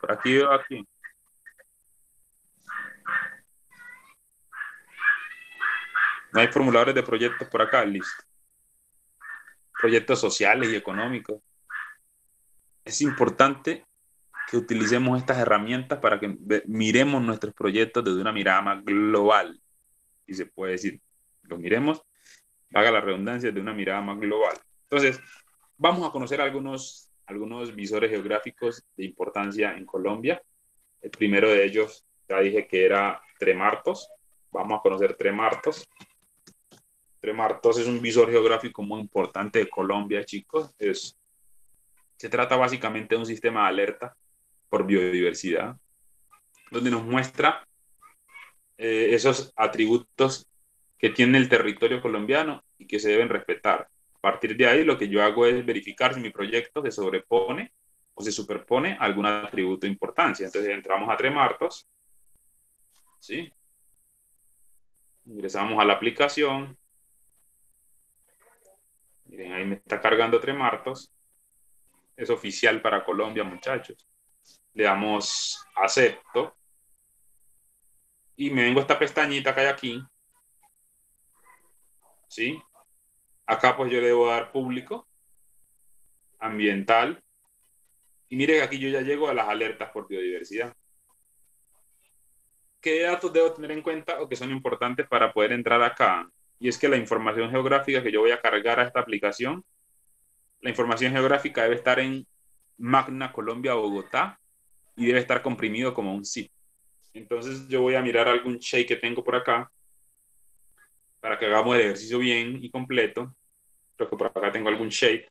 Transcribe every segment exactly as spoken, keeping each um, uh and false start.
Por aquí veo aquí. No hay formuladores de proyectos por acá, listo. Proyectos sociales y económicos. Es importante que utilicemos estas herramientas para que miremos nuestros proyectos desde una mirada más global. Y se puede decir, lo miremos, haga la redundancia, de una mirada más global. Entonces, vamos a conocer algunos, algunos visores geográficos de importancia en Colombia. El primero de ellos, ya dije que era Tremartos. Vamos a conocer Tremartos. Tremartos es un visor geográfico muy importante de Colombia, chicos. Es, se trata básicamente de un sistema de alerta por biodiversidad, donde nos muestra eh, esos atributos que tiene el territorio colombiano y que se deben respetar. A partir de ahí, lo que yo hago es verificar si mi proyecto se sobrepone o se superpone a algún atributo de importancia. Entonces, entramos a Tremartos, ¿sí? Ingresamos a la aplicación. Miren, ahí me está cargando Tremartos. Es oficial para Colombia, muchachos. Le damos acepto. Y me vengo a esta pestañita que hay aquí. ¿Sí? Acá pues yo le debo dar público, ambiental. Y mire que aquí yo ya llego a las alertas por biodiversidad. ¿Qué datos debo tener en cuenta o que son importantes para poder entrar acá? Y es que la información geográfica que yo voy a cargar a esta aplicación, la información geográfica debe estar en Magna Colombia Bogotá y debe estar comprimido como un zip. Entonces yo voy a mirar algún shake que tengo por acá para que hagamos el ejercicio bien y completo. Creo que por acá tengo algún shape.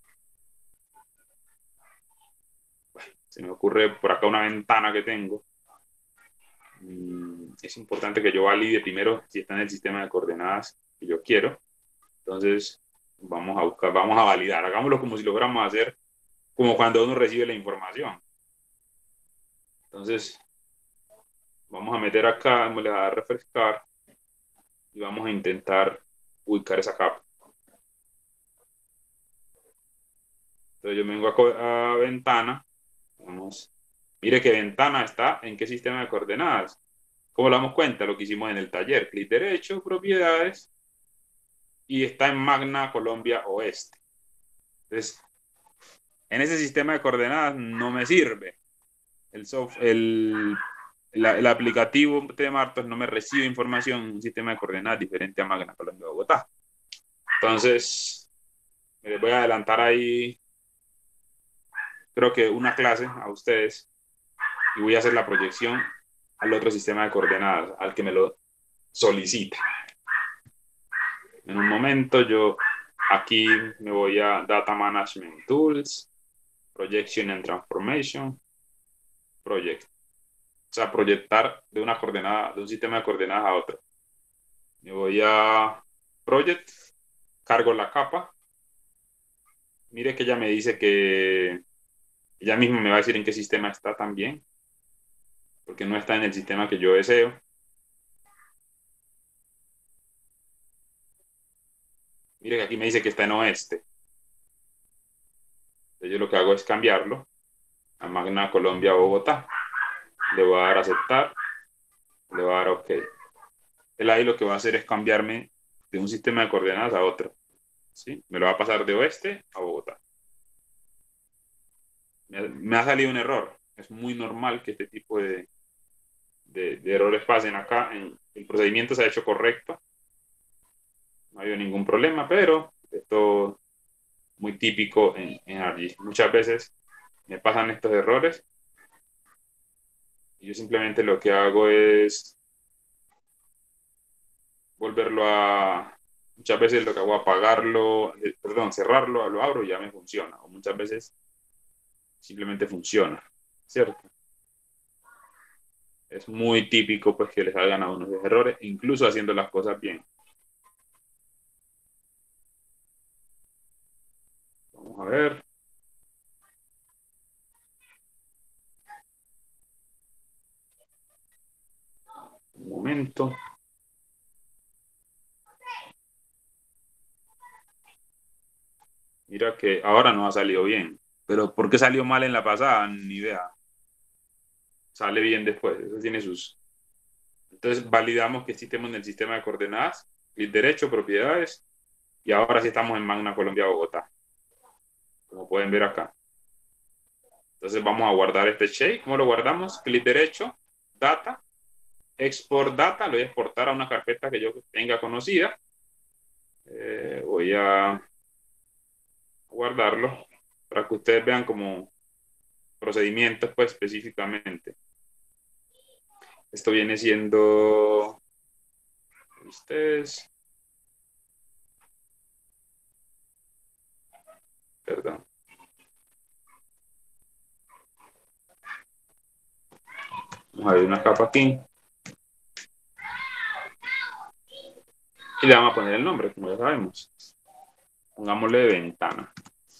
Se me ocurre por acá una ventana que tengo. Es importante que yo valide primero si está en el sistema de coordenadas que yo quiero. Entonces, vamos a buscar, vamos a validar. Hagámoslo como si lo fuéramos a hacer como cuando uno recibe la información. Entonces, vamos a meter acá, vamos a dar a refrescar y vamos a intentar ubicar esa capa. Entonces, yo me vengo a, a ventana. Vamos. Mire que ventana está en qué sistema de coordenadas. ¿Cómo lo damos cuenta? Lo que hicimos en el taller. Clic derecho, propiedades. Y está en Magna Colombia Oeste. Entonces, en ese sistema de coordenadas no me sirve. El, soft, el, el, el aplicativo Tremartos no me recibe información en un sistema de coordenadas diferente a Magna Colombia Bogotá. Entonces, les voy a adelantar ahí, creo que una clase a ustedes y voy a hacer la proyección al otro sistema de coordenadas, al que me lo solicita. En un momento yo aquí me voy a Data Management Tools, Projection and Transformation, Project. O sea, proyectar de una coordenada, de un sistema de coordenadas a otro. Me voy a Project, cargo la capa. Mire que ya me dice que ella misma me va a decir en qué sistema está también, porque no está en el sistema que yo deseo. Mire que aquí me dice que está en oeste. Entonces yo lo que hago es cambiarlo a Magna Colombia Bogotá. Le voy a dar a aceptar, le voy a dar OK. Él ahí lo que va a hacer es cambiarme de un sistema de coordenadas a otro. ¿Sí? Me lo va a pasar de oeste a Bogotá. Me, me ha salido un error. Es muy normal que este tipo de, de, de errores pasen acá. En, el procedimiento se ha hecho correcto. No ha habido ningún problema, pero esto es muy típico en, en ArcGIS. Muchas veces me pasan estos errores y yo simplemente lo que hago es volverlo a... Muchas veces lo que hago es apagarlo, eh, perdón, cerrarlo, lo abro y ya me funciona. O muchas veces simplemente funciona, ¿cierto? Es muy típico pues que les salgan a unos errores, incluso haciendo las cosas bien. Vamos a ver. Un momento. Mira que ahora no ha salido bien. Pero ¿por qué salió mal en la pasada? Ni idea. sale bien después. Eso tiene sus... Entonces validamos que existimos en el sistema de coordenadas, clic derecho, propiedades, y ahora sí estamos en Magna Colombia, Bogotá, como pueden ver acá. Entonces vamos a guardar este shape. ¿Cómo lo guardamos? Clic derecho, data, export data, lo voy a exportar a una carpeta que yo tenga conocida. Eh, voy a guardarlo para que ustedes vean como procedimientos pues específicamente. Esto viene siendo ustedes, perdón. Vamos a ver una capa aquí. Y le vamos a poner el nombre, como ya sabemos. Pongámosle ventana.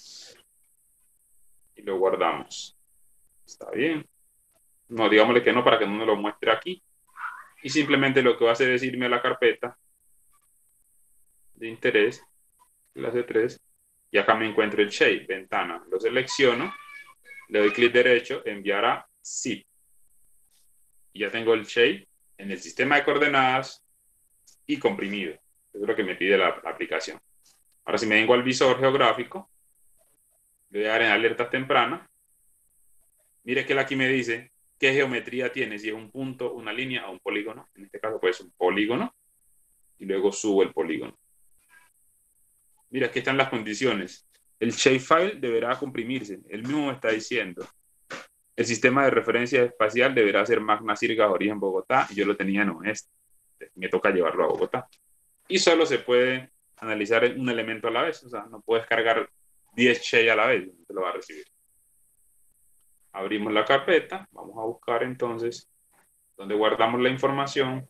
Y lo guardamos. Está bien. No, digámosle que no para que no me lo muestre aquí. Y simplemente lo que va a hacer es irme a la carpeta de interés, la C tres, y acá me encuentro el shape, ventana. Lo selecciono, le doy clic derecho, enviar a zip. Y ya tengo el shape en el sistema de coordenadas y comprimido. Eso es lo que me pide la, la aplicación. Ahora si me vengo al visor geográfico, le voy a dar en alertas tempranas. Mire que él aquí me dice qué geometría tiene, si es un punto, una línea o un polígono. En este caso puede ser un polígono. Y luego subo el polígono. Mira, aquí están las condiciones. El shapefile deberá comprimirse. Él mismo me está diciendo. El sistema de referencia espacial deberá ser Magna Cirga origen Bogotá. Y yo lo tenía en oeste. Me toca llevarlo a Bogotá. Y solo se puede analizar un elemento a la vez. O sea, no puedes cargar diez shape a la vez. No te lo va a recibir. Abrimos la carpeta. Vamos a buscar entonces donde guardamos la información.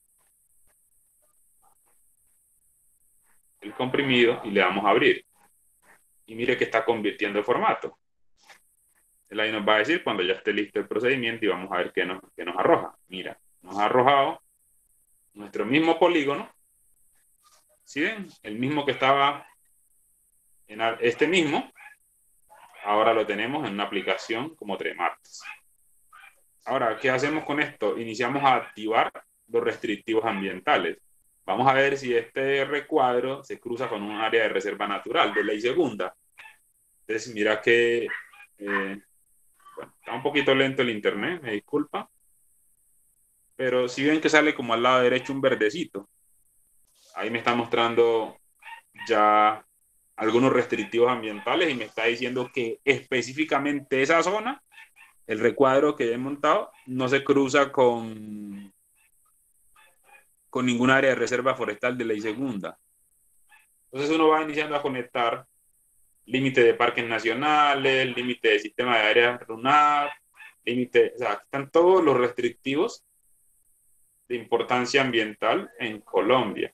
El comprimido y le damos a abrir. Y mire que está convirtiendo el formato. Él ahí nos va a decir cuando ya esté listo el procedimiento y vamos a ver qué nos, qué nos arroja. Mira, nos ha arrojado nuestro mismo polígono. ¿Sí ven? El mismo que estaba en este mismo. Ahora lo tenemos en una aplicación como Tremarts. Ahora, ¿qué hacemos con esto? Iniciamos a activar los restrictivos ambientales. Vamos a ver si este recuadro se cruza con un área de reserva natural de ley segunda. Entonces, mira que eh, bueno, está un poquito lento el internet, me disculpa. Pero si ven que sale como al lado derecho un verdecito. Ahí me está mostrando ya algunos restrictivos ambientales y me está diciendo que específicamente esa zona, el recuadro que he montado, no se cruza con con ningún área de reserva forestal de ley segunda. Entonces uno va iniciando a conectar límite de parques nacionales, límite de sistema de áreas RUNAP, límite, o sea, aquí están todos los restrictivos de importancia ambiental en Colombia.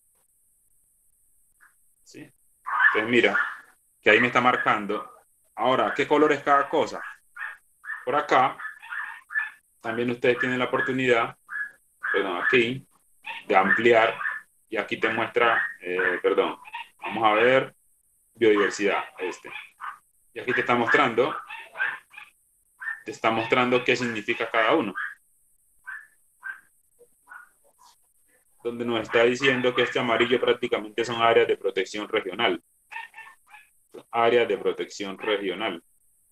¿Sí? Entonces mira, que ahí me está marcando. Ahora, ¿qué color es cada cosa? Por acá, también ustedes tienen la oportunidad, perdón, aquí, de ampliar, y aquí te muestra, eh, perdón, vamos a ver, biodiversidad, este. Y aquí te está mostrando, te está mostrando qué significa cada uno. Donde nos está diciendo que este amarillo prácticamente son áreas de protección regional. Áreas de protección regional.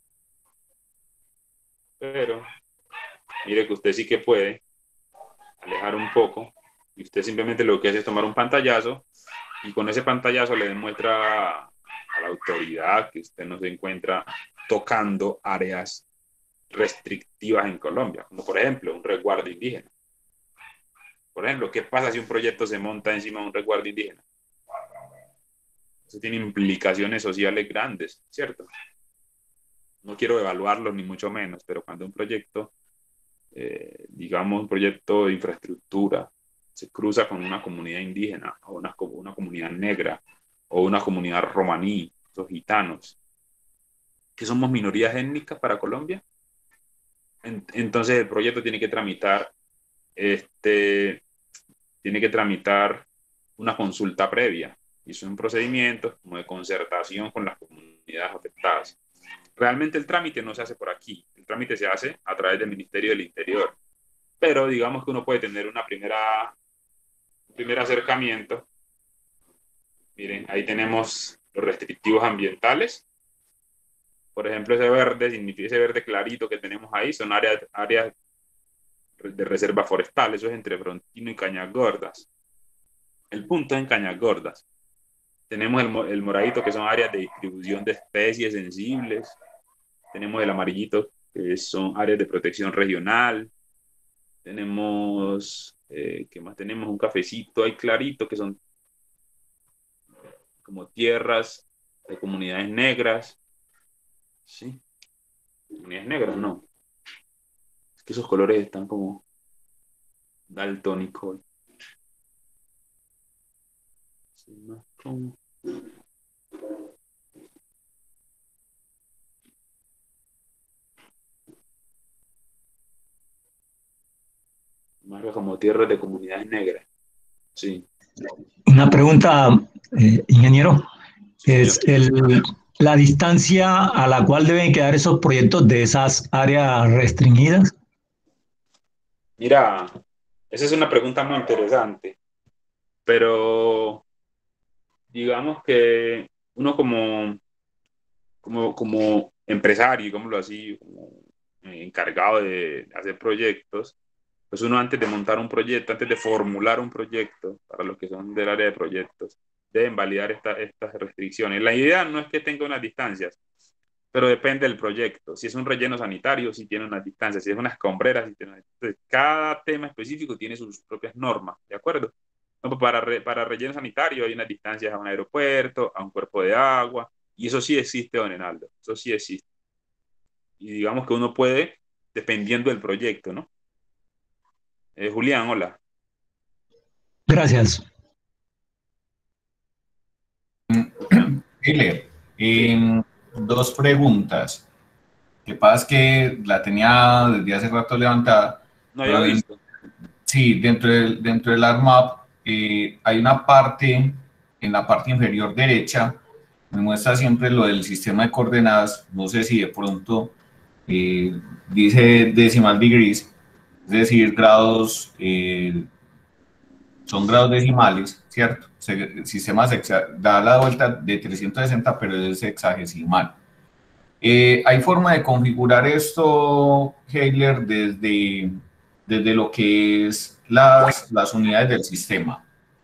Pero, mire que usted sí que puede alejar un poco, y usted simplemente lo que hace es tomar un pantallazo, y con ese pantallazo le demuestra a la autoridad que usted no se encuentra tocando áreas restrictivas en Colombia, como por ejemplo un resguardo indígena. Por ejemplo, ¿qué pasa si un proyecto se monta encima de un resguardo indígena? Eso tiene implicaciones sociales grandes, ¿cierto? No quiero evaluarlo ni mucho menos, pero cuando un proyecto, eh, digamos un proyecto de infraestructura, se cruza con una comunidad indígena o una, una comunidad negra o una comunidad romaní, los gitanos, que somos minorías étnicas para Colombia, entonces el proyecto tiene que tramitar este tiene que tramitar una consulta previa y son procedimientos como de concertación con las comunidades afectadas. Realmente el trámite no se hace por aquí, el trámite se hace a través del Ministerio del Interior pero digamos que uno puede tener una primera, un primer acercamiento. Miren, ahí tenemos los restrictivos ambientales. Por ejemplo, ese verde, ese verde clarito que tenemos ahí son áreas, áreas de reserva forestal, eso es entre Frontino y Cañas Gordas. El punto es en Cañas Gordas. Tenemos el, el moradito, que son áreas de distribución de especies sensibles. Tenemos el amarillito, que son áreas de protección regional. Tenemos, eh, ¿qué más tenemos? Un cafecito ahí clarito, que son como tierras de comunidades negras. ¿Sí? Comunidades negras, no. Es que esos colores están como daltónicos. Sí, más como... Marca como tierras de comunidades negras. Sí. Una pregunta, eh, ingeniero, Sí, es señor. el, la distancia a la cual deben quedar esos proyectos de esas áreas restringidas. Mira, esa es una pregunta muy interesante, pero digamos que uno como, como, como empresario, digámoslo así, como encargado de hacer proyectos, pues uno antes de montar un proyecto, antes de formular un proyecto para los que son del área de proyectos, deben validar esta, estas restricciones. La idea no es que tenga unas distancias, pero depende del proyecto. Si es un relleno sanitario, si tiene unas distancias. Si es una escombrera, si tiene unas distancias. Cada tema específico tiene sus propias normas, ¿de acuerdo? No, pues para, re, para relleno sanitario hay unas distancias a un aeropuerto, a un cuerpo de agua, y eso sí existe, don Enaldo, eso sí existe. Y digamos que uno puede, dependiendo del proyecto, ¿no? Eh, Julián, hola. Gracias. Hiller, Sí, em, dos preguntas. Que pasa es que la tenía desde hace rato levantada, no había pero en- visto. sí, dentro del, dentro del ARMAP eh, hay una parte, en la parte inferior derecha, me muestra siempre lo del sistema de coordenadas, no sé si de pronto eh, dice decimal degrees, es decir, grados, eh, son grados decimales, ¿cierto? Se- El sistema se exa- da la vuelta de trescientos sesenta, pero es hexagesimal. Eh, ¿hay forma de configurar esto, Heiler, desde, desde lo que es las, las unidades del sistema?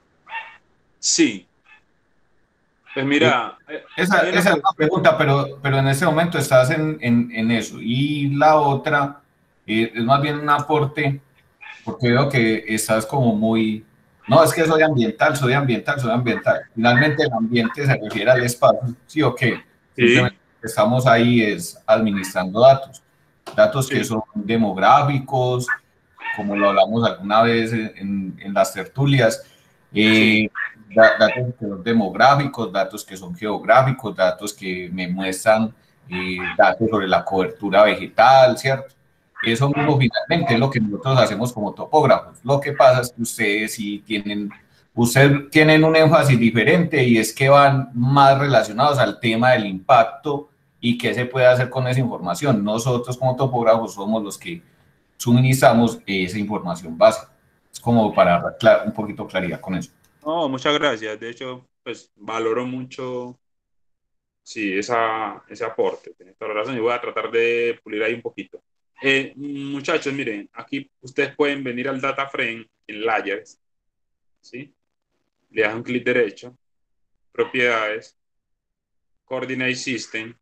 Sí, pues Eh, mira, eh, esa, hay una esa es cosa. una pregunta, pero, pero en este momento estás en, en, en eso. Y la otra eh, es más bien un aporte, porque veo que estás como muy, no, es que soy ambiental, soy ambiental, soy ambiental. Finalmente el ambiente se refiere al espacio, ¿sí o qué? Sí, Simplemente estamos ahí es administrando datos, datos que sí, son demográficos, como lo hablamos alguna vez en, en las tertulias, sí, eh, da- datos que son demográficos, datos que son geográficos, datos que me muestran eh, datos sobre la cobertura vegetal, ¿cierto? Eso mismo finalmente es lo que nosotros hacemos como topógrafos. Lo que pasa es que ustedes sí tienen, ustedes tienen un énfasis diferente y es que van más relacionados al tema del impacto y qué se puede hacer con esa información. Nosotros como topógrafos somos los que suministramos esa información básica. Es como para dar un poquito claridad con eso. no, muchas gracias. De hecho, pues valoro mucho, sí, esa, ese aporte. Tienes toda la razón y voy a tratar de pulir ahí un poquito. Eh, muchachos, miren, aquí ustedes pueden venir al data frame en Layers, ¿sí? Le das un clic derecho, propiedades, coordinate system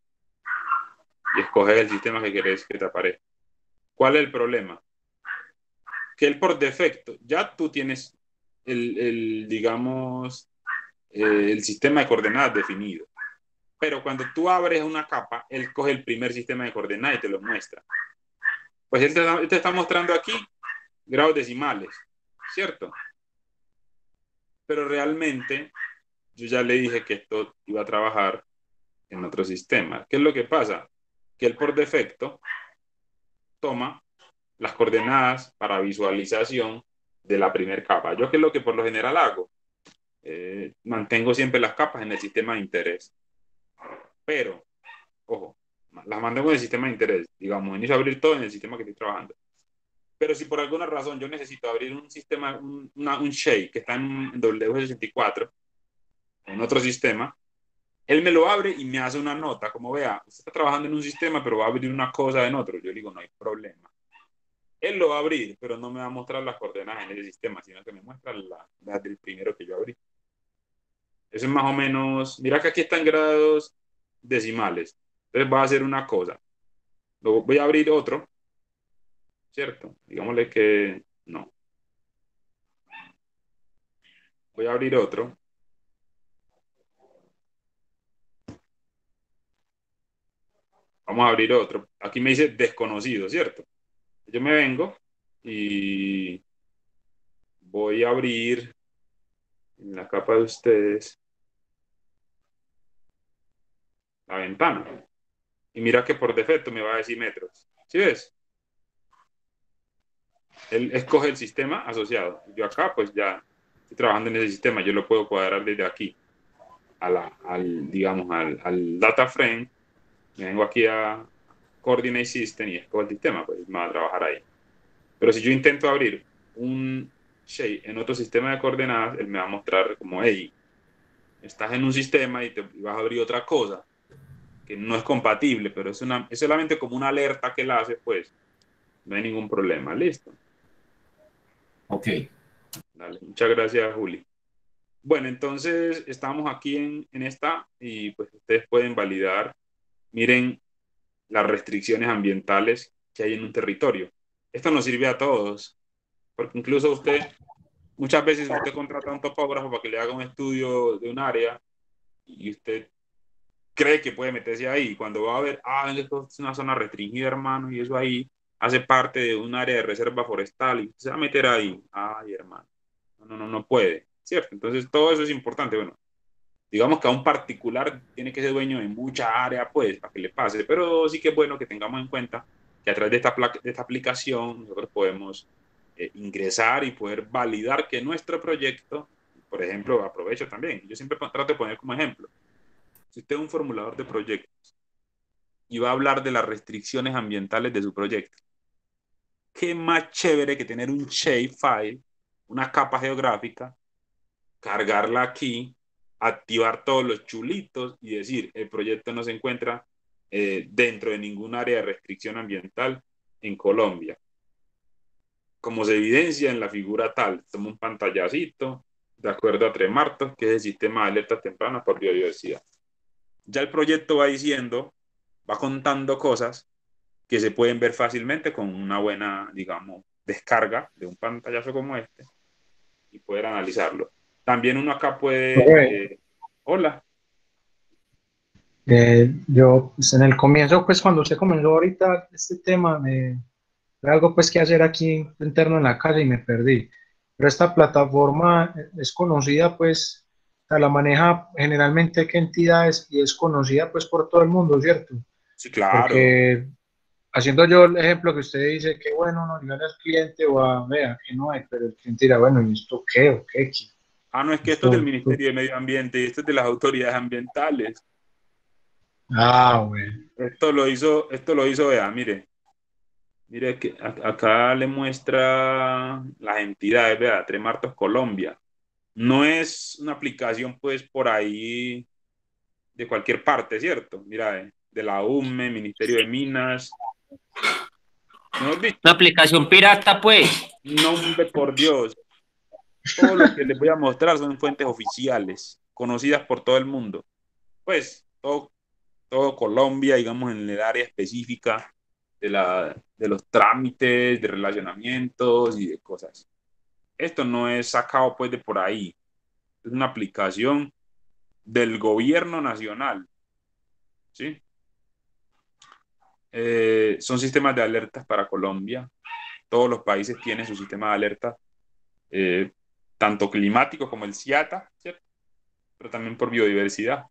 y escoges el sistema que querés que te aparezca. ¿Cuál es el problema? Que él por defecto, ya tú tienes el, el digamos, eh, el sistema de coordenadas definido. Pero cuando tú abres una capa, él coge el primer sistema de coordenadas y te lo muestra. Pues él te, él te está mostrando aquí grados decimales, ¿cierto? Pero realmente yo ya le dije que esto iba a trabajar en otro sistema. ¿Qué es lo que pasa? Que él por defecto toma las coordenadas para visualización de la primera capa. Yo qué es lo que por lo general hago. Eh, mantengo siempre las capas en el sistema de interés. Pero, ojo, las mantengo en el sistema de interés. Digamos, inicio a abrir todo en el sistema que estoy trabajando. Pero si por alguna razón yo necesito abrir un sistema, un, una, un shake que está en W sesenta y cuatro, en otro sistema, él me lo abre y me hace una nota, como vea, usted está trabajando en un sistema, pero va a abrir una cosa en otro. Yo digo, no hay problema. Él lo va a abrir, pero no me va a mostrar las coordenadas en ese sistema, sino que me muestra las la del primero que yo abrí. Eso es más o menos, mira que aquí están grados decimales. Entonces va a hacer una cosa. Lo, voy a abrir otro, ¿cierto? Digámosle que no. Voy a abrir otro. Vamos a abrir otro. Aquí me dice desconocido, ¿cierto? Yo me vengo y voy a abrir en la capa de ustedes la ventana. Y mira que por defecto me va a decir metros. ¿Sí ves? Él escoge el sistema asociado. Yo acá pues ya estoy trabajando en ese sistema. Yo lo puedo cuadrar desde aquí a la, al, digamos, al, al data frame. Me vengo aquí a Coordinate System y escojo el sistema. Pues me va a trabajar ahí. Pero si yo intento abrir un shape en otro sistema de coordenadas, él me va a mostrar como, hey, estás en un sistema y te y vas a abrir otra cosa que no es compatible, pero es, una, es solamente como una alerta que él hace, pues no hay ningún problema. Listo. Ok. Dale, muchas gracias, Juli. Bueno, entonces estamos aquí en, en esta y pues ustedes pueden validar, miren las restricciones ambientales que hay en un territorio. Esto nos sirve a todos, porque incluso usted, muchas veces usted contrata a un topógrafo para que le haga un estudio de un área y usted cree que puede meterse ahí. Cuando va a ver, ah, esto es una zona restringida, hermano, y eso ahí hace parte de un área de reserva forestal y se va a meter ahí. Ay, hermano, no, no, no puede, ¿cierto? Entonces todo eso es importante. Bueno, digamos que a un particular tiene que ser dueño de mucha área, pues, para que le pase, pero sí que es bueno que tengamos en cuenta que a través de esta, de esta aplicación nosotros podemos eh, ingresar y poder validar que nuestro proyecto, por ejemplo, aprovecho también, yo siempre trato de poner como ejemplo, si usted es un formulador de proyectos y va a hablar de las restricciones ambientales de su proyecto, qué más chévere que tener un shapefile, una capa geográfica, cargarla aquí, activar todos los chulitos y decir, el proyecto no se encuentra eh, dentro de ningún área de restricción ambiental en Colombia. Como se evidencia en la figura tal, toma un pantallacito, de acuerdo a Tremartos, que es el sistema de alertas tempranas por biodiversidad. Ya el proyecto va diciendo, va contando cosas que se pueden ver fácilmente con una buena, digamos, descarga de un pantallazo como este y poder analizarlo. También uno acá puede... Eh, hola. Eh, yo, pues en el comienzo, pues cuando usted comenzó ahorita este tema, me fue algo pues que hacer aquí interno en la casa y me perdí. Pero esta plataforma es conocida, pues, o sea, la maneja generalmente qué entidades y es conocida pues por todo el mundo, ¿cierto? Sí, claro. Porque haciendo yo el ejemplo que usted dice, que bueno, no digan al cliente o a, vea, que no hay, pero el cliente dirá, bueno, ¿y esto qué o qué? qué? Ah, no, es que esto es del Esto, esto- Ministerio de Medio Ambiente y esto es de las autoridades ambientales. Ah, bueno. Esto lo hizo, esto lo hizo, vea, mire, mire que a- acá le muestra las entidades, vea, Tremartos Colombia. No es una aplicación, pues, por ahí de cualquier parte, ¿cierto? Mira, eh, de la U M E, Ministerio de Minas, ¿no has Una visto? aplicación pirata, pues. Nombre por Dios. Todo lo que les voy a mostrar son fuentes oficiales, conocidas por todo el mundo. Pues, todo, todo Colombia, digamos, en el área específica de, la, de los trámites, de relacionamientos y de cosas. Esto no es sacado, pues, de por ahí. Es una aplicación del gobierno nacional, ¿sí? Eh, son sistemas de alertas para Colombia. Todos los países tienen su sistema de alerta, eh, tanto climático como el CIATA, ¿cierto? Pero también por biodiversidad.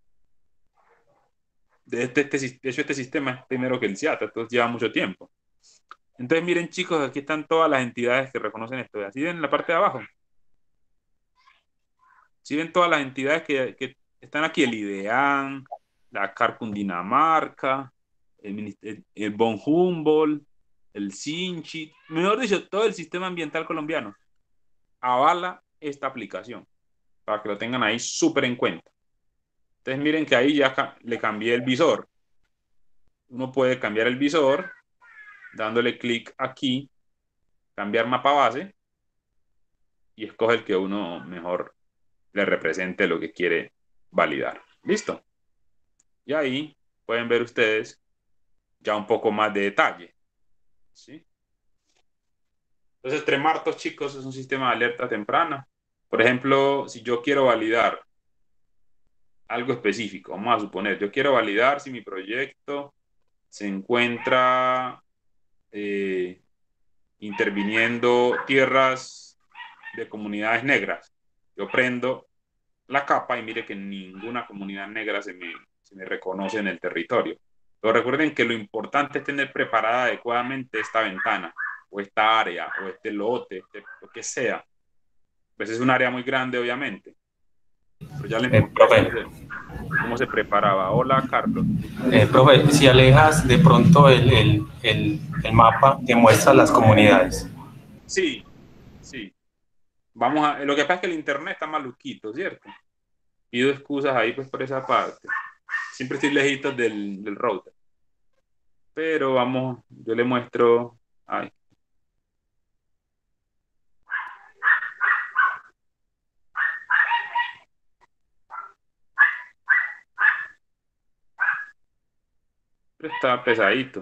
De, este, este, de hecho, este sistema es primero que el CIATA, entonces lleva mucho tiempo. Entonces, miren, chicos, aquí están todas las entidades que reconocen esto. Así ven en la parte de abajo. Si ven todas las entidades que, que están aquí, el IDEAN, la CAR Cundinamarca, el, el, el Von Humboldt, el SINCHI, mejor dicho, todo el sistema ambiental colombiano avala esta aplicación, para que lo tengan ahí súper en cuenta. Entonces miren que ahí ya le cambié el visor. Uno puede cambiar el visor dándole clic aquí, cambiar mapa base y escoge el que uno mejor le represente lo que quiere validar. ¿Listo? Y ahí pueden ver ustedes ya un poco más de detalle. ¿Sí? Entonces, Tremartos, chicos, es un sistema de alerta temprana. Por ejemplo, si yo quiero validar algo específico, vamos a suponer, yo quiero validar si mi proyecto se encuentra eh, interviniendo tierras de comunidades negras. Yo prendo la capa y mire que ninguna comunidad negra se me, se me reconoce en el territorio. Pero recuerden que lo importante es tener preparada adecuadamente esta ventana, o esta área, o este lote, este, lo que sea. Pues es un área muy grande, obviamente. Pero ya le eh, profe. cómo se preparaba. Hola, Carlos. Eh, profe, si alejas de pronto el, el, el, el mapa, te muestra las comunidades. Sí, sí. Vamos a, lo que pasa es que el internet está maluquito, ¿cierto? Pido excusas ahí pues por esa parte. Siempre estoy lejitos del, del router. Pero vamos, yo le muestro. Ay. Pero está pesadito.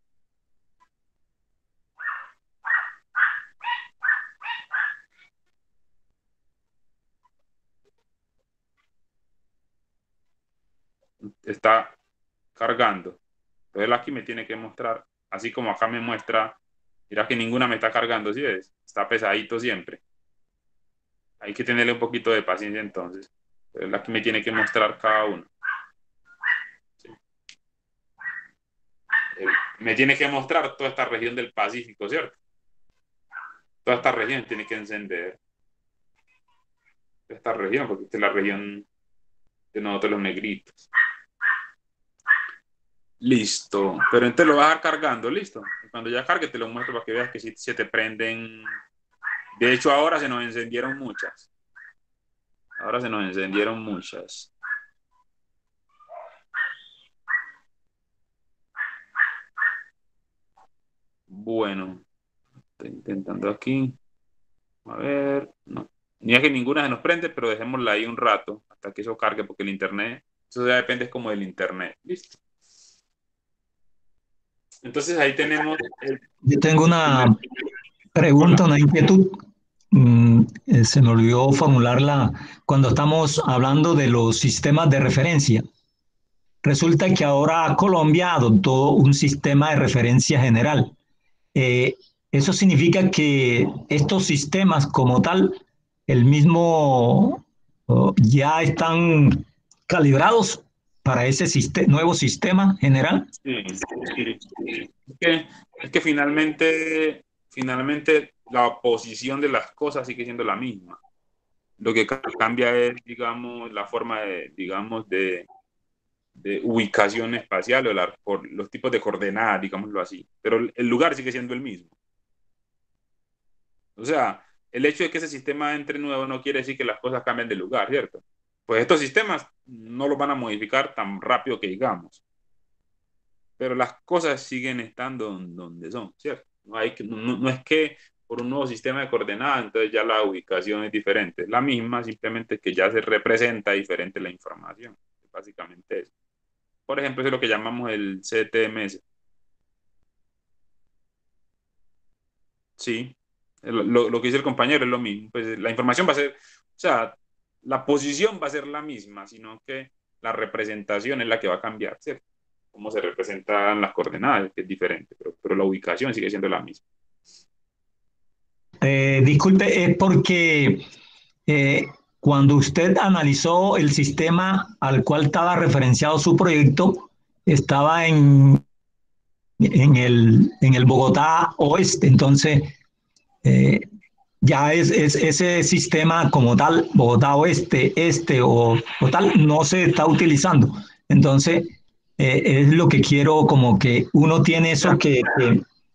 Está cargando. Entonces aquí me tiene que mostrar, así como acá me muestra, mira que ninguna me está cargando, ¿sí ves? Está pesadito siempre. Hay que tenerle un poquito de paciencia entonces. Entonces aquí me tiene que mostrar cada uno. ¿Sí? Me tiene que mostrar toda esta región del Pacífico, ¿cierto? Toda esta región tiene que encender. Esta región, porque esta es la región de nosotros los negritos. Listo, pero entonces lo vas a dejar cargando, listo. Y cuando ya cargue te lo muestro para que veas que si se te prenden. De hecho ahora se nos encendieron muchas. Ahora se nos encendieron muchas. Bueno, estoy intentando aquí. A ver, no. Ni es que ninguna se nos prende, pero dejémosla ahí un rato hasta que eso cargue, porque el internet, eso ya depende como del internet, listo. Entonces ahí tenemos... El... Yo tengo una pregunta, una inquietud. Mm, eh, se me olvidó formularla cuando estamos hablando de los sistemas de referencia. Resulta que ahora Colombia adoptó un sistema de referencia general. Eh, eso significa que estos sistemas como tal, el mismo, oh, ya están calibrados para ese sistema, nuevo sistema general. Sí, sí, sí. Es que, es que finalmente, finalmente la posición de las cosas sigue siendo la misma. Lo que cambia es, digamos, la forma de, digamos, de, de ubicación espacial o la, por los tipos de coordenadas, digámoslo así. Pero el lugar sigue siendo el mismo. O sea, el hecho de que ese sistema entre nuevo no quiere decir que las cosas cambien de lugar, ¿cierto? Pues estos sistemas no los van a modificar tan rápido que digamos. Pero las cosas siguen estando donde son, ¿cierto? No, hay que, no, no es que por un nuevo sistema de coordenadas, entonces ya la ubicación es diferente. Es la misma, simplemente que ya se representa diferente la información. Básicamente eso. Por ejemplo, eso es lo que llamamos el C T M S. Sí, lo, lo que dice el compañero es lo mismo. Pues la información va a ser, o sea, la posición va a ser la misma, sino que la representación es la que va a cambiar, ¿cierto? Cómo se representan las coordenadas, que es diferente, pero, pero la ubicación sigue siendo la misma. Eh, disculpe, es porque eh, cuando usted analizó el sistema al cual estaba referenciado su proyecto, estaba en, en, el, en el Bogotá Oeste, entonces eh, ya es, es ese sistema como tal, Bogotá Oeste, Este o, o tal, no se está utilizando. Entonces, eh, es lo que quiero, como que uno tiene eso que, que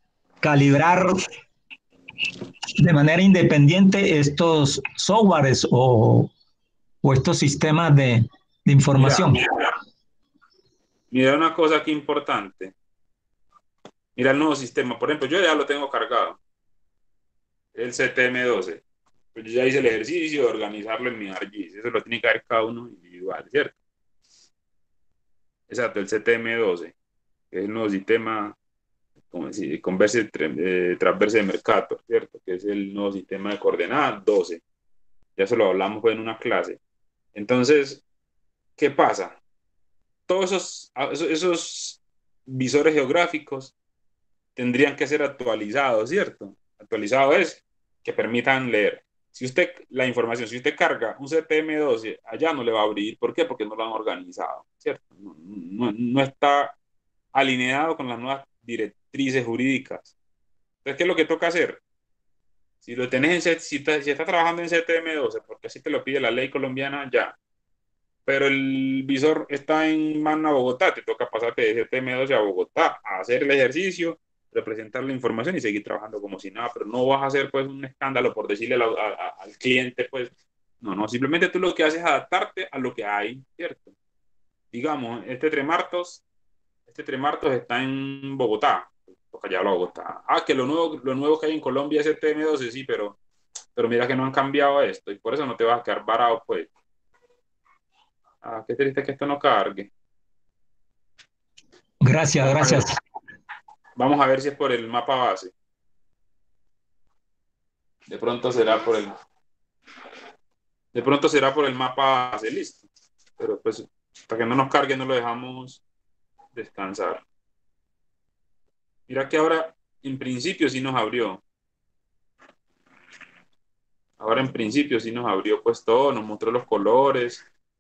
calibrar de manera independiente estos softwares o, o estos sistemas de, de información. Mira, mira una cosa aquí importante. Mira el nuevo sistema. Por ejemplo, yo ya lo tengo cargado. El C T M doce. Pues yo ya hice el ejercicio de organizarlo en mi ArcGIS. Eso lo tiene que hacer cada uno individual, ¿cierto? Exacto, el C T M doce, que es el nuevo sistema como decir, converse, eh, transverse de Mercator, ¿cierto? Que es el nuevo sistema de coordenadas doce. Ya eso lo hablamos pues, en una clase. Entonces, ¿qué pasa? Todos esos, esos, esos visores geográficos tendrían que ser actualizados, ¿cierto? Actualizado es que permitan leer. Si usted, la información, si usted carga un C T M doce, allá no le va a abrir. ¿Por qué? Porque no lo han organizado, ¿cierto? No, no, no está alineado con las nuevas directrices jurídicas. Entonces, ¿qué es lo que toca hacer? Si lo tenés en, si está, si está trabajando en C T M doce, porque así te lo pide la ley colombiana, ya. Pero el visor está en Magna, Bogotá, te toca pasarte de C T M doce a Bogotá a hacer el ejercicio, representar la información y seguir trabajando como si nada, pero no vas a hacer pues un escándalo por decirle a, a, al cliente pues, no, no, simplemente tú lo que haces es adaptarte a lo que hay, ¿cierto? Digamos, este Tremartos, este Tremartos está en Bogotá, toca llevarlo a Bogotá. Ah, que lo nuevo, lo nuevo que hay en Colombia es C T M doce, sí, pero, pero mira que no han cambiado esto y por eso no te vas a quedar varado pues. Ah, qué triste que esto no cargue. Gracias, Vamos gracias. A ver, vamos a ver si es por el mapa base. De pronto será por el... De pronto será por el mapa base, listo. Pero pues, para que no nos cargue, no lo dejamos descansar. Mira que ahora, en principio, sí nos abrió. Ahora, en principio, sí nos abrió pues todo, nos mostró los colores.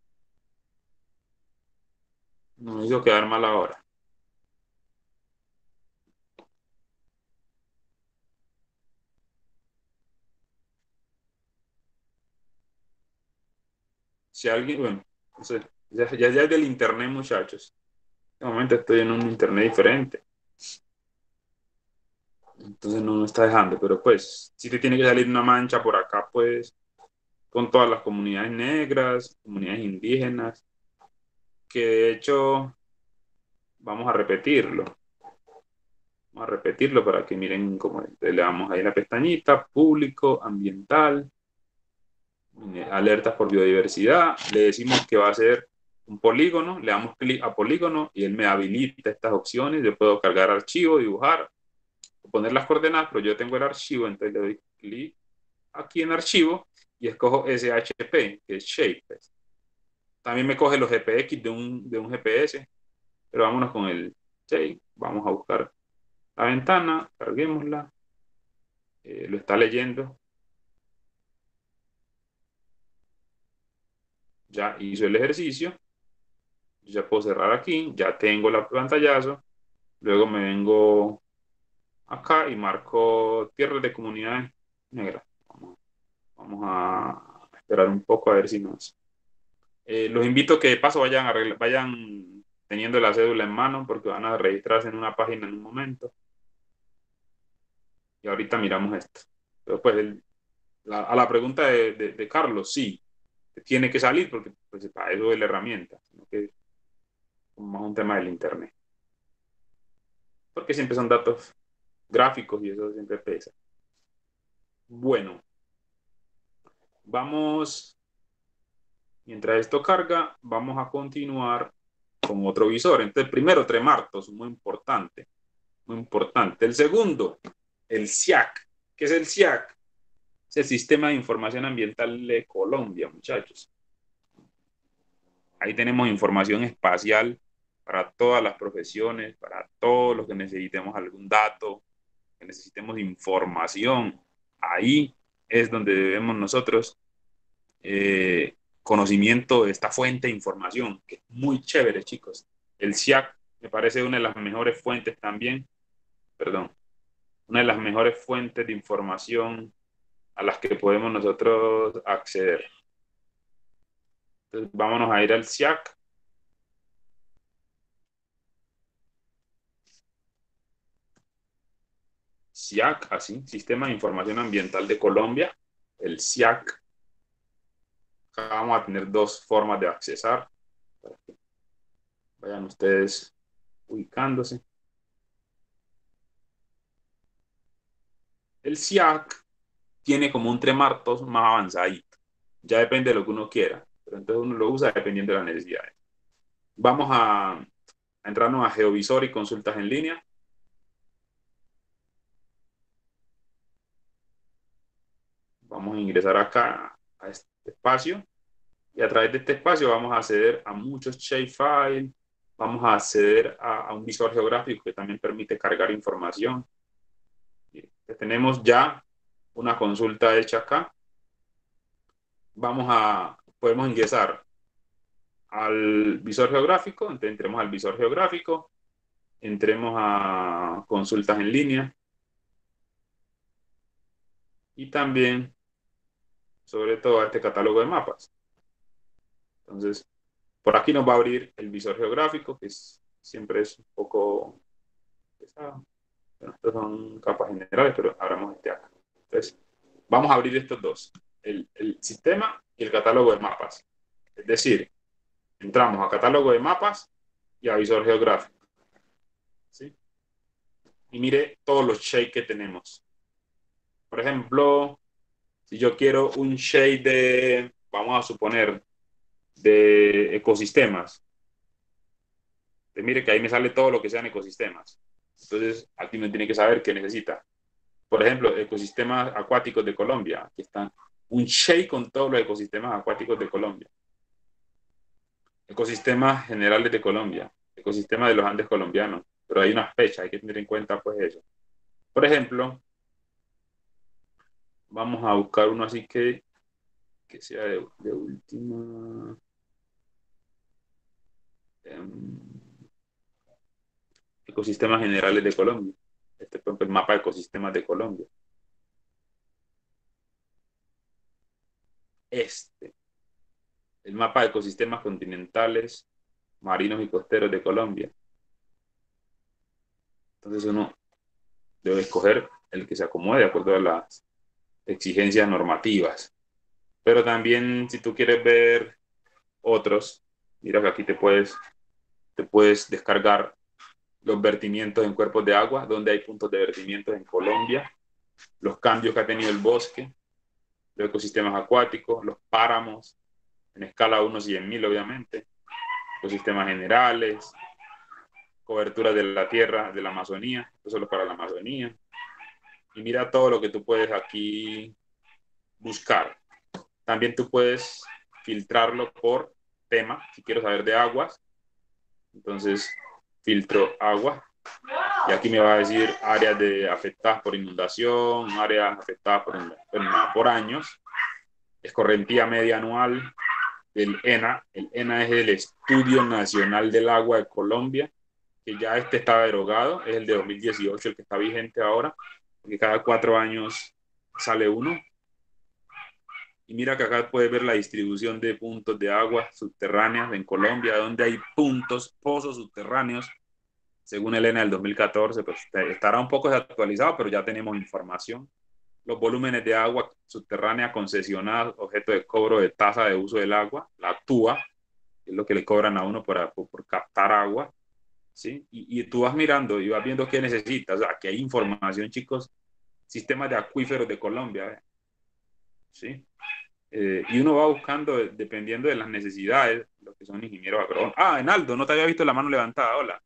Nos hizo quedar mal ahora. Si alguien, bueno, no sé, ya, ya, ya es del internet, muchachos. En este momento estoy en un internet diferente. Entonces no me está dejando, pero pues sí te tiene que salir una mancha por acá, pues, con todas las comunidades negras, comunidades indígenas, que de hecho vamos a repetirlo. Vamos a repetirlo para que miren cómo es. Le damos ahí la pestañita, público, ambiental, alertas por biodiversidad, le decimos que va a ser un polígono, le damos clic a polígono y él me habilita estas opciones, yo puedo cargar archivo, dibujar, poner las coordenadas, pero yo tengo el archivo, entonces le doy clic aquí en archivo y escojo S H P, que es Shape. También me coge los G P X de un, de un G P S, pero vámonos con el Shape, vamos a buscar la ventana, carguémosla, eh, lo está leyendo, ya hizo el ejercicio, yo ya puedo cerrar aquí, ya tengo la pantallazo, luego me vengo acá y marco tierras de comunidades negras. Vamos, vamos a esperar un poco a ver si nos... Eh, los invito a que de paso vayan, a arreglar, vayan teniendo la cédula en mano porque van a registrarse en una página en un momento. Y ahorita miramos esto. Pero pues el, la, a la pregunta de, de, de Carlos, sí, tiene que salir porque pues, para eso es la herramienta, sino que es más un tema del internet. Porque siempre son datos gráficos y eso siempre pesa. Bueno, vamos, mientras esto carga, vamos a continuar con otro visor. Entonces, primero, Tremartos, muy importante, muy importante. El segundo, el S I A C. ¿Qué es el S I A C? Es el Sistema de Información Ambiental de Colombia, muchachos. Ahí tenemos información espacial para todas las profesiones, para todos los que necesitemos algún dato, que necesitemos información. Ahí es donde debemos nosotros eh, conocimiento de esta fuente de información, que es muy chévere, chicos. El S I A C me parece una de las mejores fuentes también, perdón, una de las mejores fuentes de información a las que podemos nosotros acceder. Entonces, vámonos a ir al S I A C. S I A C, así, Sistema de Información Ambiental de Colombia, el S I A C. Acá vamos a tener dos formas de accesar, para que vayan ustedes ubicándose. El S I A C tiene como un tremartos más avanzadito. Ya depende de lo que uno quiera, pero entonces uno lo usa dependiendo de las necesidades. Vamos a, a entrarnos a Geovisor y consultas en línea. Vamos a ingresar acá a este espacio y a través de este espacio vamos a acceder a muchos shapefiles, vamos a acceder a, a un visor geográfico que también permite cargar información. Tenemos ya una consulta hecha acá. Vamos a, podemos ingresar al visor geográfico, entonces entremos al visor geográfico, entremos a consultas en línea y también, sobre todo, a este catálogo de mapas. Entonces, por aquí nos va a abrir el visor geográfico, que es, siempre es un poco pesado. Bueno, estas son capas generales, pero abramos este acá. Entonces, vamos a abrir estos dos, el, el sistema y el catálogo de mapas. Es decir, entramos a catálogo de mapas y a visor geográfico. ¿Sí? Y mire todos los shades que tenemos. Por ejemplo, si yo quiero un shade de, vamos a suponer, de ecosistemas. Entonces, mire que ahí me sale todo lo que sean ecosistemas. Entonces, aquí uno tiene que saber qué necesita. Por ejemplo, ecosistemas acuáticos de Colombia. Aquí están un shade con todos los ecosistemas acuáticos de Colombia. Ecosistemas generales de Colombia. Ecosistemas de los Andes colombianos. Pero hay una fecha, hay que tener en cuenta pues eso. Por ejemplo, vamos a buscar uno así que, que sea de, de última... Um, ecosistemas generales de Colombia. Este es el mapa de ecosistemas de Colombia. Este. El mapa de ecosistemas continentales, marinos y costeros de Colombia. Entonces uno debe escoger el que se acomode de acuerdo a las exigencias normativas. Pero también si tú quieres ver otros, mira que aquí te puedes, te puedes descargar los vertimientos en cuerpos de agua, donde hay puntos de vertimiento en Colombia, los cambios que ha tenido el bosque, los ecosistemas acuáticos, los páramos, en escala uno a cien mil obviamente, ecosistemas generales, cobertura de la tierra, de la Amazonía, esto solo para la Amazonía. Y mira todo lo que tú puedes aquí buscar. También tú puedes filtrarlo por tema, si quiero saber de aguas, entonces filtro agua, y aquí me va a decir áreas de, afectadas por inundación, áreas afectadas por, por, por años, escorrentía media anual del ENA. El ENA es el Estudio Nacional del Agua de Colombia, que ya este está derogado, es el de dos mil dieciocho el que está vigente ahora, porque cada cuatro años sale uno. Y mira que acá puedes ver la distribución de puntos de agua subterráneas en Colombia, donde hay puntos, pozos subterráneos, según el ENA del dos mil catorce, pues estará un poco desactualizado, pero ya tenemos información. Los volúmenes de agua subterránea concesionadas, objeto de cobro de tasa de uso del agua, la T U A, que es lo que le cobran a uno por, por, por captar agua, ¿sí? Y, y tú vas mirando y vas viendo qué necesitas. O sea, aquí hay información, chicos, sistemas de acuíferos de Colombia, ¿eh? ¿Sí? Eh, y uno va buscando dependiendo de las necesidades, los que son ingenieros agrónomos. Ah, Enaldo, no te había visto la mano levantada, hola.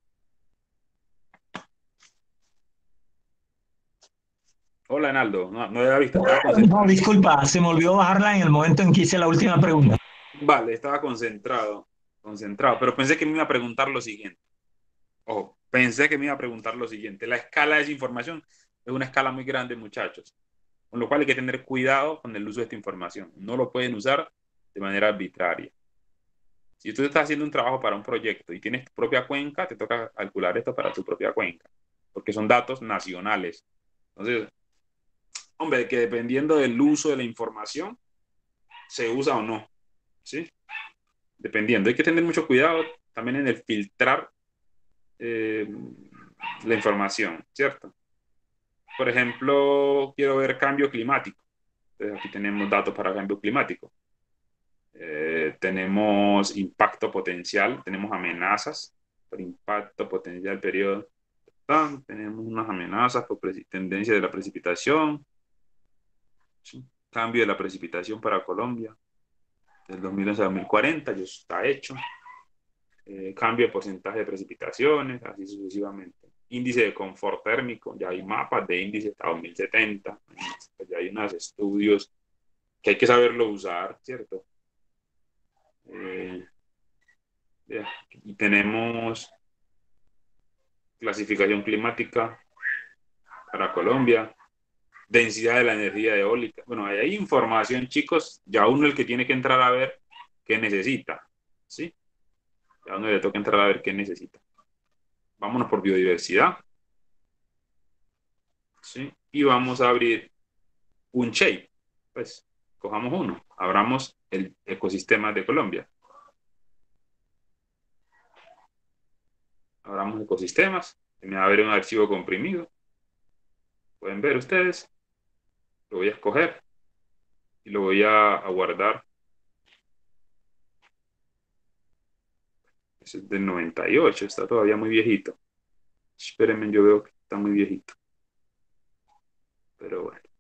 Hola, Enaldo, no, no había visto. No, disculpa, se me olvidó bajarla en el momento en que hice la última pregunta. Vale, estaba concentrado, concentrado, pero pensé que me iba a preguntar lo siguiente. Ojo, pensé que me iba a preguntar lo siguiente. La escala de esa información es una escala muy grande, muchachos, con lo cual hay que tener cuidado con el uso de esta información. No lo pueden usar de manera arbitraria. Si tú estás haciendo un trabajo para un proyecto y tienes tu propia cuenca, te toca calcular esto para tu propia cuenca, porque son datos nacionales. Entonces, hombre, que dependiendo del uso de la información, se usa o no, ¿sí? Dependiendo. Hay que tener mucho cuidado también en el filtrar eh, la información, ¿cierto? por ejemplo, quiero ver cambio climático. Entonces aquí tenemos datos para cambio climático. Eh, tenemos impacto potencial, tenemos amenazas por impacto potencial periodo. Tenemos unas amenazas por tendencia de la precipitación. ¿Sí? Cambio de la precipitación para Colombia del dos mil once a dos mil cuarenta, ya está hecho. Eh, cambio de porcentaje de precipitaciones, así sucesivamente. Índice de confort térmico, ya hay mapas de índice hasta dos mil setenta, ya hay unos estudios que hay que saberlo usar, ¿cierto? Eh, y tenemos clasificación climática para Colombia, densidad de la energía eólica. Bueno, ahí hay información, chicos, ya uno el que tiene que entrar a ver qué necesita, ¿sí? Ya uno le toca entrar a ver qué necesita. Vámonos por biodiversidad, ¿sí? Y vamos a abrir un shape, pues, cojamos uno, abramos el ecosistema de Colombia. Abramos ecosistemas, me va a abrir un archivo comprimido. Pueden ver ustedes. Lo voy a escoger y lo voy a, a guardar. Ese es del noventa y ocho, está todavía muy viejito. Espérenme, yo veo que está muy viejito. Pero bueno.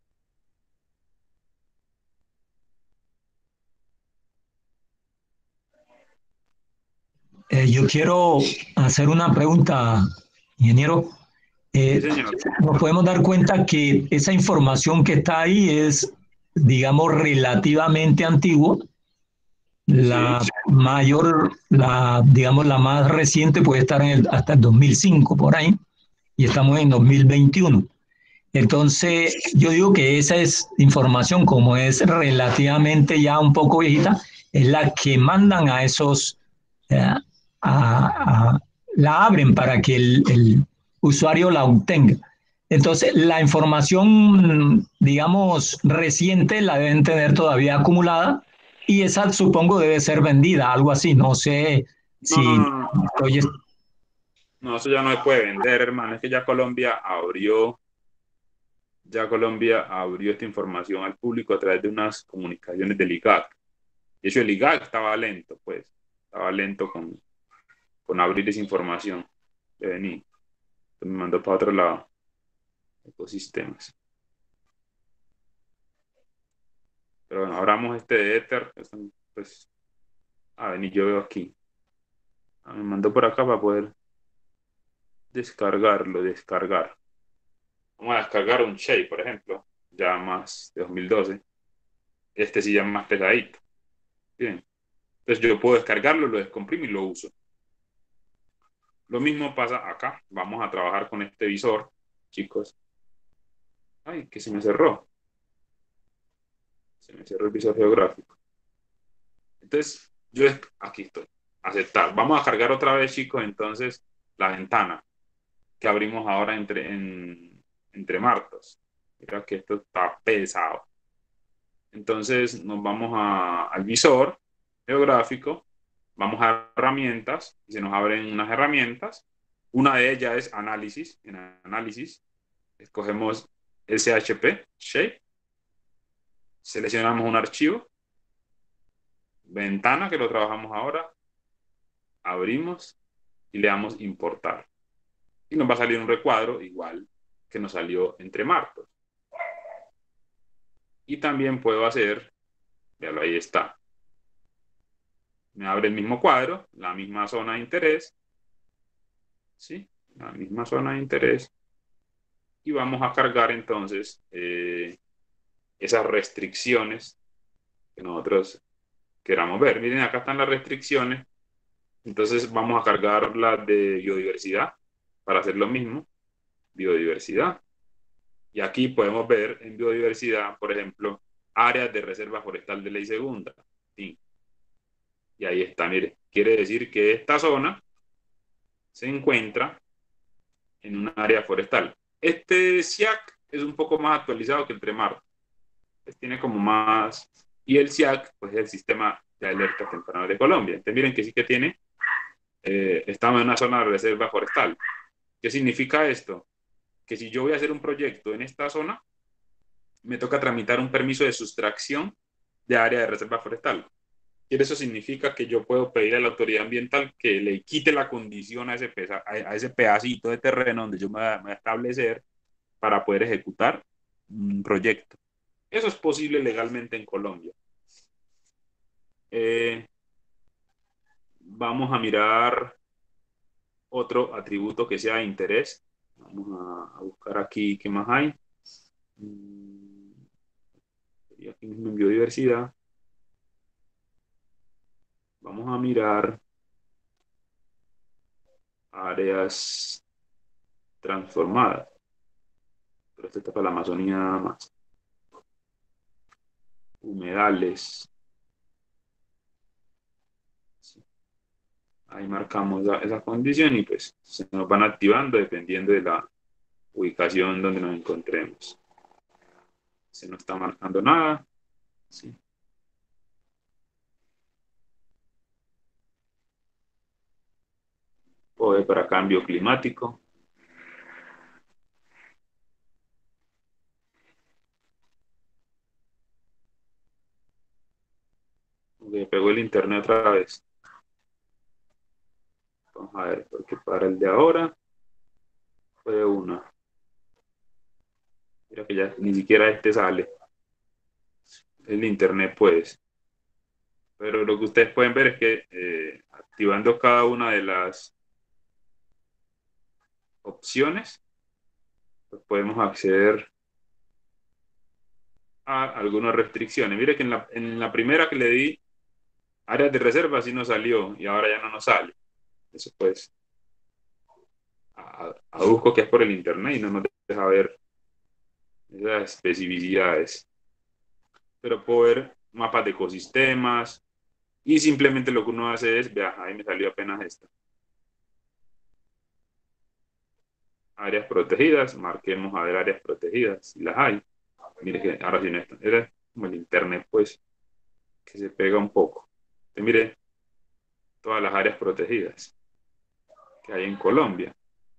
Eh, yo quiero hacer una pregunta, ingeniero. Eh, Sí, señor. nos podemos dar cuenta que esa información que está ahí es, digamos, relativamente antigua. La Sí. mayor, la, digamos, la más reciente puede estar en el, hasta el dos mil cinco, por ahí, y estamos en dos mil veintiuno. Entonces, yo digo que esa es información, como es relativamente ya un poco viejita, es la que mandan a esos, eh, a, a, la abren para que el, el usuario la obtenga. Entonces, la información, digamos, reciente la deben tener todavía acumulada y esa supongo debe ser vendida, algo así. No sé No, no, si no, no. estoy... No, eso ya no se puede vender, hermano. Es que ya Colombia abrió, ya Colombia abrió esta información al público a través de unas comunicaciones del I G A C. De hecho, el I G A C estaba lento, pues. Estaba lento con, con abrir esa información. De venir. Entonces me mandó para otro lado. Ecosistemas. Pero bueno, abramos este de Ether. Pues, a venir, yo veo aquí. Ah, me mandó por acá para poder descargarlo, descargar. Vamos a descargar un Shape, por ejemplo, ya más de dos mil doce. Este sí ya es más pesadito. Bien. Entonces yo puedo descargarlo, lo descomprimo y lo uso. Lo mismo pasa acá. Vamos a trabajar con este visor, chicos. Ay, que se me cerró. Se me cerró el visor geográfico. Entonces, yo aquí estoy. Aceptar. Vamos a cargar otra vez, chicos, entonces, la ventana que abrimos ahora entre, en, entre martos. Mira que esto está pesado. Entonces, nos vamos a, al visor geográfico, vamos a herramientas, y se nos abren unas herramientas. Una de ellas es análisis. En análisis, escogemos S H P, Shape, seleccionamos un archivo, ventana, que lo trabajamos ahora, abrimos y le damos importar. Y nos va a salir un recuadro igual que nos salió entre martos. Y también puedo hacer, véalo, ahí está. Me abre el mismo cuadro, la misma zona de interés, ¿sí? La misma zona de interés. Y vamos a cargar entonces eh, esas restricciones que nosotros queramos ver. Miren, acá están las restricciones. Entonces vamos a cargar las de biodiversidad para hacer lo mismo. Biodiversidad. Y aquí podemos ver en biodiversidad, por ejemplo, áreas de reserva forestal de ley segunda. Sí. Y ahí está, mire. Quiere decir que esta zona se encuentra en un área forestal. Este S I A C es un poco más actualizado que el TREMAR. Pues tiene como más... Y el S I A C, pues es el Sistema de Alertas Tempranas de Colombia. Entonces miren que sí que tiene... Eh, estamos en una zona de reserva forestal. ¿Qué significa esto? que si yo voy a hacer un proyecto en esta zona, me toca tramitar un permiso de sustracción de área de reserva forestal. Y eso significa que yo puedo pedir a la autoridad ambiental que le quite la condición a ese, pesa, a ese pedacito de terreno donde yo me voy a establecer para poder ejecutar un proyecto. Eso es posible legalmente en Colombia. Eh, vamos a mirar otro atributo que sea de interés. Vamos a, a buscar aquí qué más hay. Y aquí mismo en biodiversidad. Vamos a mirar áreas transformadas. Pero esto está para la Amazonía nada más. Humedales. Sí. Ahí marcamos esa, esa condición y pues se nos van activando dependiendo de la ubicación donde nos encontremos. Se no está marcando nada. Sí. Puedo ver para cambio climático. Me pegó el internet otra vez. Vamos a ver, porque para el de ahora fue una. Mira que ya ni siquiera este sale. El internet pues. Pero lo que ustedes pueden ver es que eh, activando cada una de las opciones, pues podemos acceder a algunas restricciones. Mire que en la, en la primera que le di, áreas de reserva, sí nos salió y ahora ya no nos sale. Eso pues, aduzco que es por el internet y no nos deja ver esas especificidades. Pero puedo ver mapas de ecosistemas y simplemente lo que uno hace es, vea, ahí me salió apenas esta. Áreas protegidas, marquemos a ver áreas protegidas, si las hay. Mire que ahora sí no está. Era como el internet, pues, que se pega un poco. Entonces, mire todas las áreas protegidas que hay en Colombia.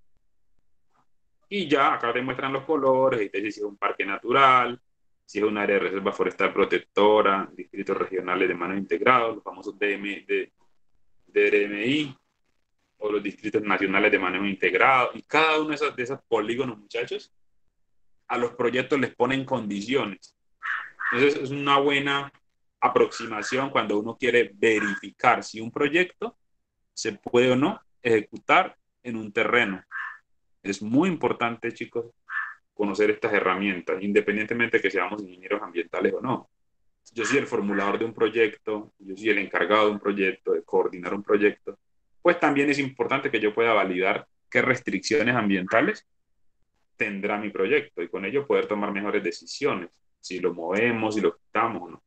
Y ya acá te muestran los colores, y te dice si es un parque natural, si es un área de reserva forestal protectora, distritos regionales de manejo integrado, los famosos D M, D, D R M I, o los distritos nacionales de manejo integrado. Y cada uno de esos, de esos polígonos, muchachos, a los proyectos les ponen condiciones. Entonces es una buena aproximación cuando uno quiere verificar si un proyecto se puede o no ejecutar en un terreno. Es muy importante, chicos, conocer estas herramientas, independientemente de que seamos ingenieros ambientales o no. Yo soy el formulador de un proyecto, yo soy el encargado de un proyecto, de coordinar un proyecto, pues también es importante que yo pueda validar qué restricciones ambientales tendrá mi proyecto y con ello poder tomar mejores decisiones, si lo movemos, si lo quitamos o no.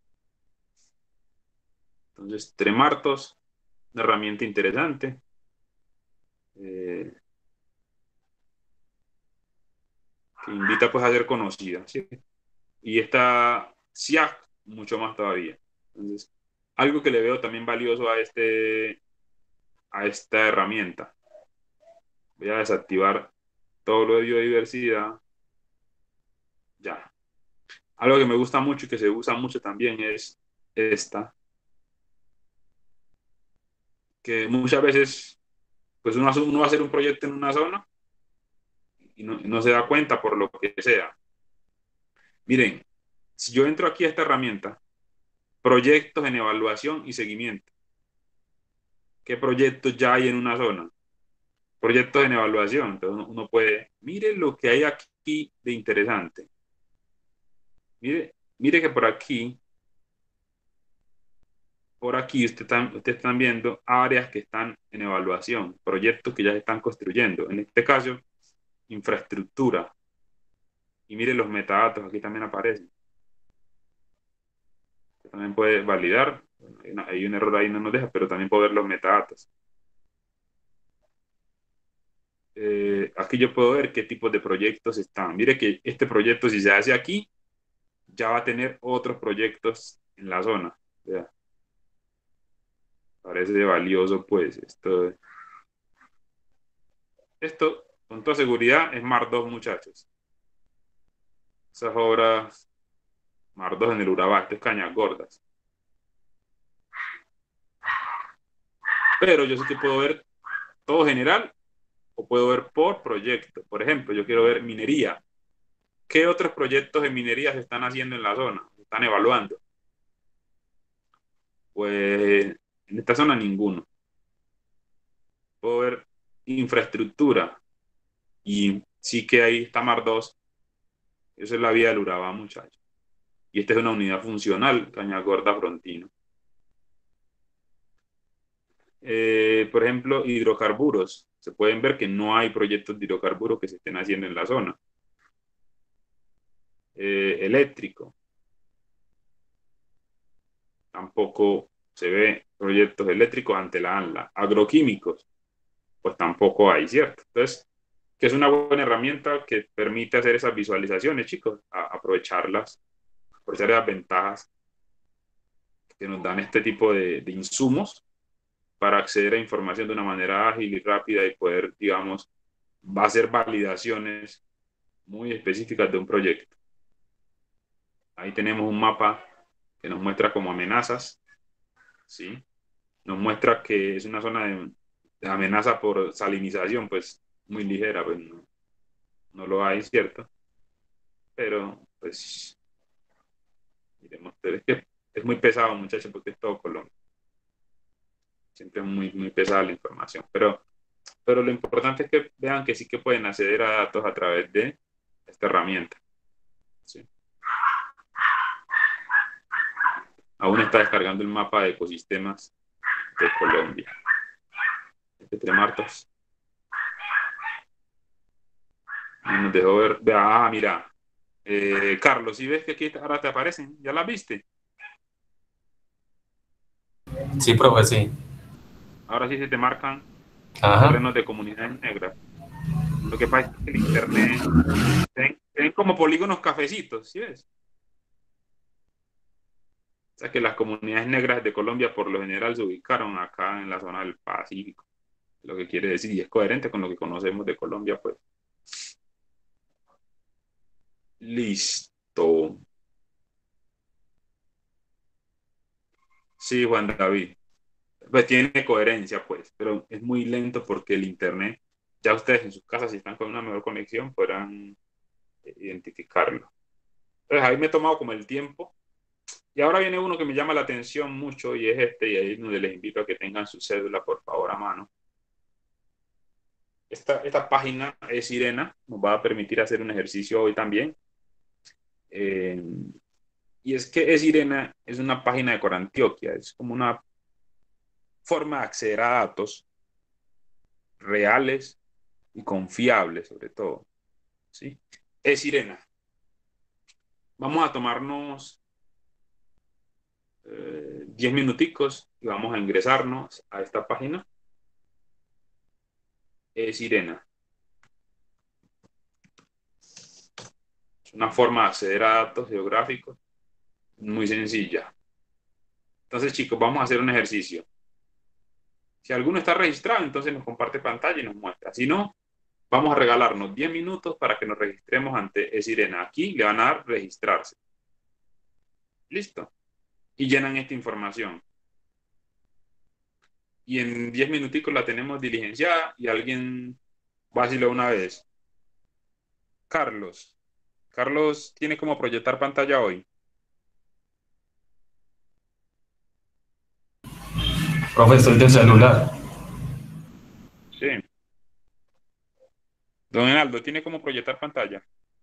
Entonces, Tremartos, una herramienta interesante. Eh, que invita pues a ser conocida, ¿sí? Y esta S I A C mucho más todavía. Entonces, algo que le veo también valioso a, este, a esta herramienta. Voy a desactivar todo lo de biodiversidad. Ya. Algo que me gusta mucho y que se usa mucho también es esta. Que muchas veces, pues uno, uno va a hacer un proyecto en una zona y no, no se da cuenta por lo que sea. Miren, si yo entro aquí a esta herramienta, proyectos en evaluación y seguimiento. ¿Qué proyectos ya hay en una zona? Proyectos en evaluación. Entonces uno puede, mire lo que hay aquí de interesante. Mire, mire que por aquí, por aquí ustedes están, ustedes están viendo áreas que están en evaluación, proyectos que ya se están construyendo. En este caso, infraestructura. Y mire los metadatos, aquí también aparecen. También puede validar. Hay, una, hay un error ahí, no nos deja, pero también puedo ver los metadatos. Eh, aquí yo puedo ver qué tipos de proyectos están. Mire que este proyecto, si se hace aquí, ya va a tener otros proyectos en la zona. ¿Vea? Parece valioso, pues, esto. Esto con toda seguridad es Mar dos, muchachos. Esas obras, Mar dos en el Urabá, esto es Cañas Gordas. Pero yo sí que puedo ver todo general o puedo ver por proyecto. Por ejemplo, yo quiero ver minería. ¿Qué otros proyectos de minería se están haciendo en la zona? Se están evaluando. Pues en esta zona ninguno. Puedo ver infraestructura. Y sí que ahí está Mar dos. Esa es la vía del Urabá, muchachos. Y esta es una unidad funcional, Cañas Gordas Frontino. Eh, por ejemplo, hidrocarburos. Se pueden ver que no hay proyectos de hidrocarburos que se estén haciendo en la zona. Eh, eléctrico. Tampoco se ve proyectos eléctricos ante la ANLA. Agroquímicos, pues tampoco hay, ¿cierto? Entonces, que es una buena herramienta que permite hacer esas visualizaciones, chicos, a aprovecharlas, aprovechar esas ventajas que nos dan este tipo de, de insumos para acceder a información de una manera ágil y rápida y poder, digamos, va a hacer validaciones muy específicas de un proyecto. Ahí tenemos un mapa que nos muestra como amenazas, ¿sí? Nos muestra que es una zona de, de amenaza por salinización, pues muy ligera, pues no, no lo hay, ¿cierto? Pero, pues, miremos, es que es muy pesado, muchachos, porque es todo Colombia. Siempre es muy, muy pesada la información, pero, pero lo importante es que vean que sí que pueden acceder a datos a través de esta herramienta, ¿sí? Aún está descargando el mapa de ecosistemas de Colombia. Este Tremartos. Y nos dejó ver. Ah, mira. Eh, Carlos, ¿sí ves que aquí ahora te aparecen? ¿Ya las viste? Sí, profe, sí. Ahora sí se te marcan Ajá. terrenos de comunidades negras. Lo que pasa es que el internet ven, ven como polígonos cafecitos, ¿sí ves? O sea que las comunidades negras de Colombia por lo general se ubicaron acá en la zona del Pacífico. Lo que quiere decir, y es coherente con lo que conocemos de Colombia, pues. Listo. Sí, Juan David. Pues tiene coherencia, pues, pero es muy lento porque el internet, ya ustedes en sus casas, si están con una mejor conexión, podrán identificarlo. Entonces ahí me he tomado como el tiempo. Y ahora viene uno que me llama la atención mucho y es este, y ahí es donde les invito a que tengan su cédula, por favor, a mano. Esta, esta página es Sirena, nos va a permitir hacer un ejercicio hoy también. Eh, y es que es Sirena es una página de Corantioquia, es como una forma de acceder a datos reales y confiables, sobre todo, ¿sí? Es Sirena. Vamos a tomarnos eh, diez minuticos y vamos a ingresarnos a esta página. Es Sirena. Es una forma de acceder a datos geográficos muy sencilla. Entonces, chicos, vamos a hacer un ejercicio. Si alguno está registrado, entonces nos comparte pantalla y nos muestra. Si no, vamos a regalarnos diez minutos para que nos registremos ante eSirena. Aquí le van a dar registrarse. Listo. Y llenan esta información. Y en diez minuticos la tenemos diligenciada y alguien va a decirlo una vez. Carlos. Carlos tiene como proyectar pantalla hoy. Profe, estoy del celular. Sí. Don Enaldo, ¿tiene como proyectar pantalla?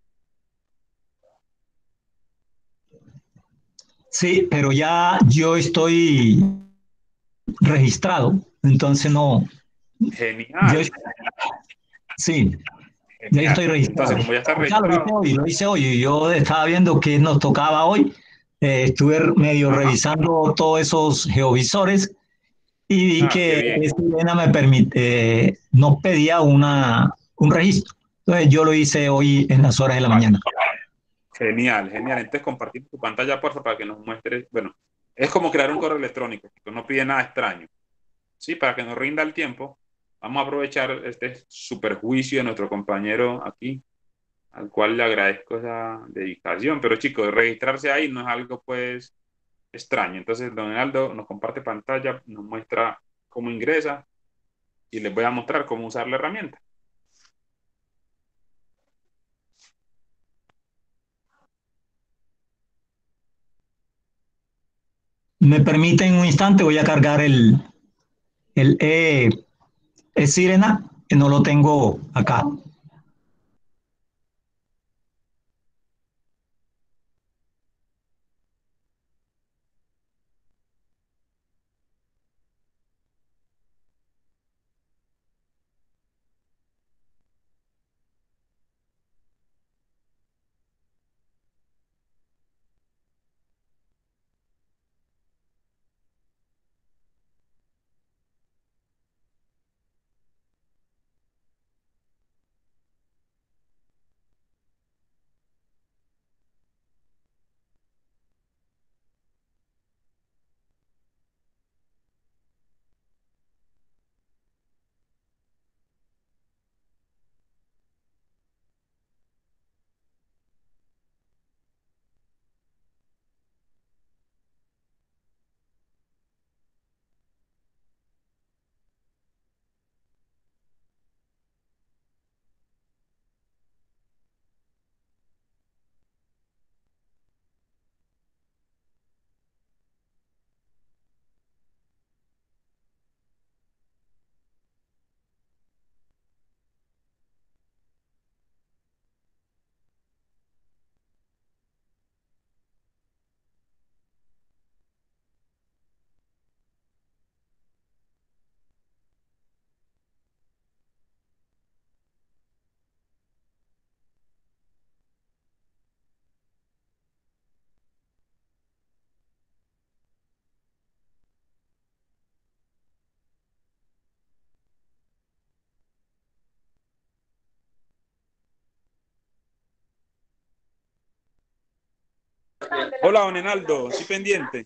Sí, pero ya yo estoy registrado, entonces no. Genial. Yo, sí, Genial. ya estoy registrado. Entonces, como ya está O sea, lo hice registrado. hoy, lo hice hoy. Yo estaba viendo qué nos tocaba hoy. Eh, estuve medio Ajá. revisando todos esos geovisores y vi Ah, que qué bien. Sirena me permite, eh, nos pedía una, un registro. Entonces yo lo hice hoy en las horas de la Vale. mañana. Genial, genial. Entonces compartir tu pantalla, por favor, para que nos muestres. Bueno, es como crear un correo electrónico, no pide nada extraño. Sí, para que nos rinda el tiempo, vamos a aprovechar este superjuicio de nuestro compañero aquí, al cual le agradezco esa dedicación. Pero chicos, registrarse ahí no es algo pues extraño. Entonces, don Enaldo nos comparte pantalla, nos muestra cómo ingresa y les voy a mostrar cómo usar la herramienta. Me permiten un instante, voy a cargar el, el e, e-Sirena, que no lo tengo acá. Hola, don Enaldo, sí pendiente.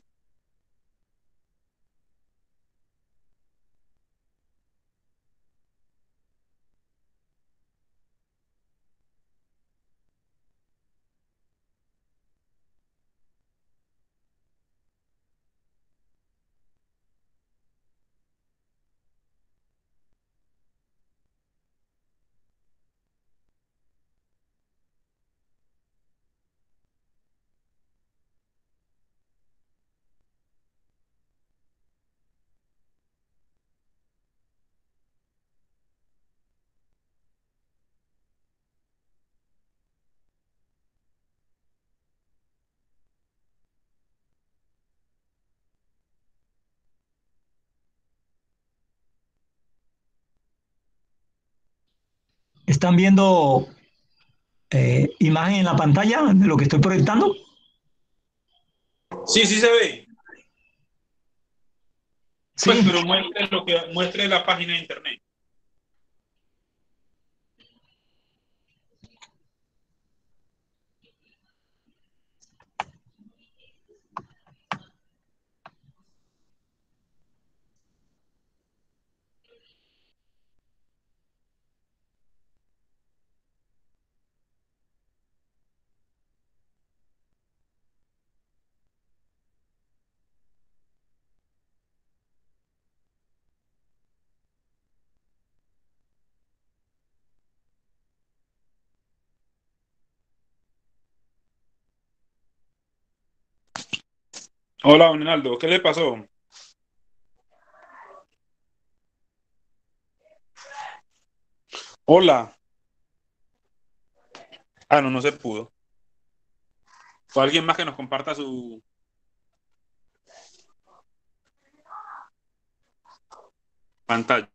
¿Están viendo eh, imagen en la pantalla de lo que estoy proyectando? Sí, sí se ve. Sí. Pues, pero muestre lo que muestre la página de internet. Hola, don Enaldo, ¿qué le pasó? Hola. Ah, no, no se pudo. O alguien más que nos comparta su pantalla.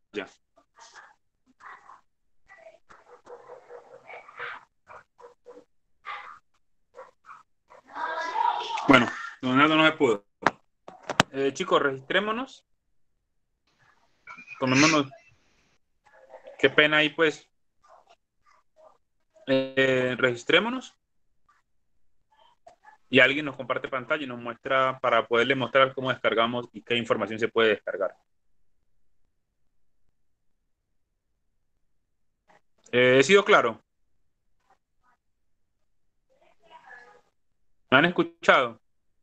Bueno, don Enaldo no se pudo. Eh, chicos, registrémonos. Tomémonos. Qué pena ahí, pues. Eh, registrémonos. Y alguien nos comparte pantalla y nos muestra para poderle mostrar cómo descargamos y qué información se puede descargar. Eh, ¿he sido claro? ¿Me han escuchado?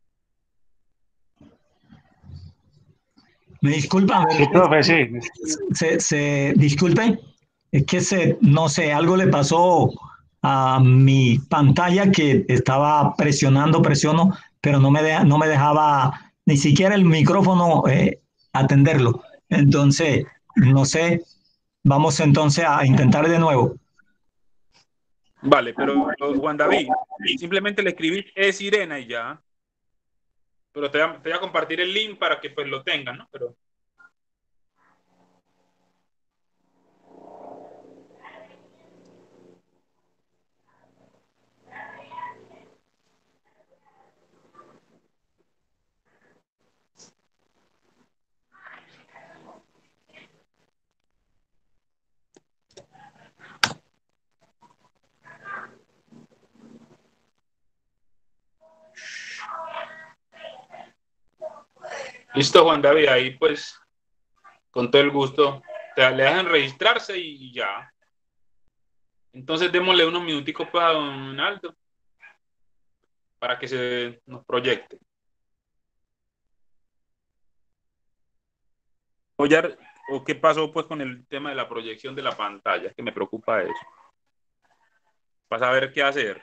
Me disculpa, Sí, profe, sí. se, se disculpe, es que se, no sé, algo le pasó a mi pantalla que estaba presionando, presiono, pero no me, deja, no me dejaba ni siquiera el micrófono eh, atenderlo. Entonces, no sé, vamos entonces a intentar de nuevo. Vale, pero Juan David, simplemente le escribí es Sirena y ya. Pero te voy, a, te voy a compartir el link para que pues lo tengan, ¿no? Pero... Listo, Juan David, ahí pues con todo el gusto te, le dejan registrarse y, y ya. Entonces démosle unos minuticos para don Aldo para que se nos proyecte. O, ya, o qué pasó pues con el tema de la proyección de la pantalla, que me preocupa eso. Para saber qué hacer.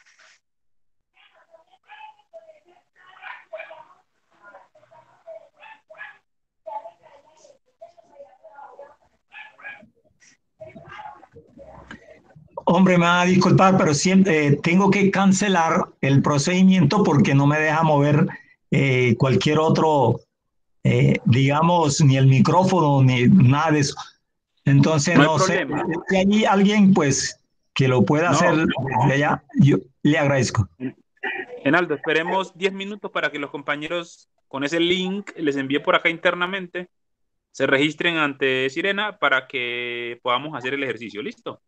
Hombre, me va a disculpar, pero siempre eh, tengo que cancelar el procedimiento porque no me deja mover eh, cualquier otro, eh, digamos, ni el micrófono, ni nada de eso. Entonces, No hay no sé, problema. si hay alguien, pues, que lo pueda No. hacer desde allá, yo le agradezco. Enaldo, esperemos diez minutos para que los compañeros con ese link les envíe por acá internamente, se registren ante Sirena para que podamos hacer el ejercicio. ¿Listo?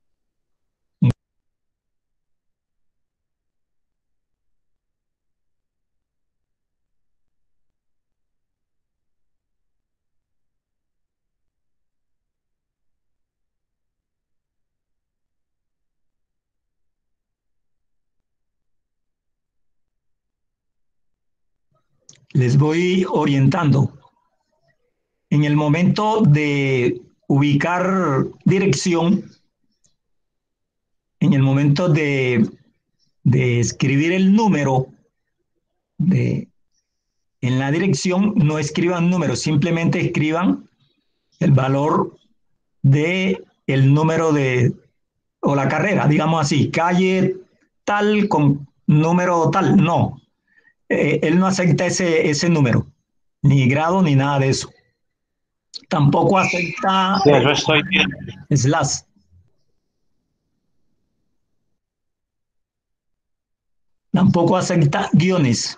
Les voy orientando. En el momento de ubicar dirección, en el momento de, de escribir el número de, en la dirección, no escriban números, simplemente escriban el valor de el número de, o la carrera, digamos así, calle tal con número tal. No, eh, él no acepta ese, ese número, ni grado ni nada de eso. Tampoco acepta Sí, eso estoy bien. slash. Tampoco acepta guiones.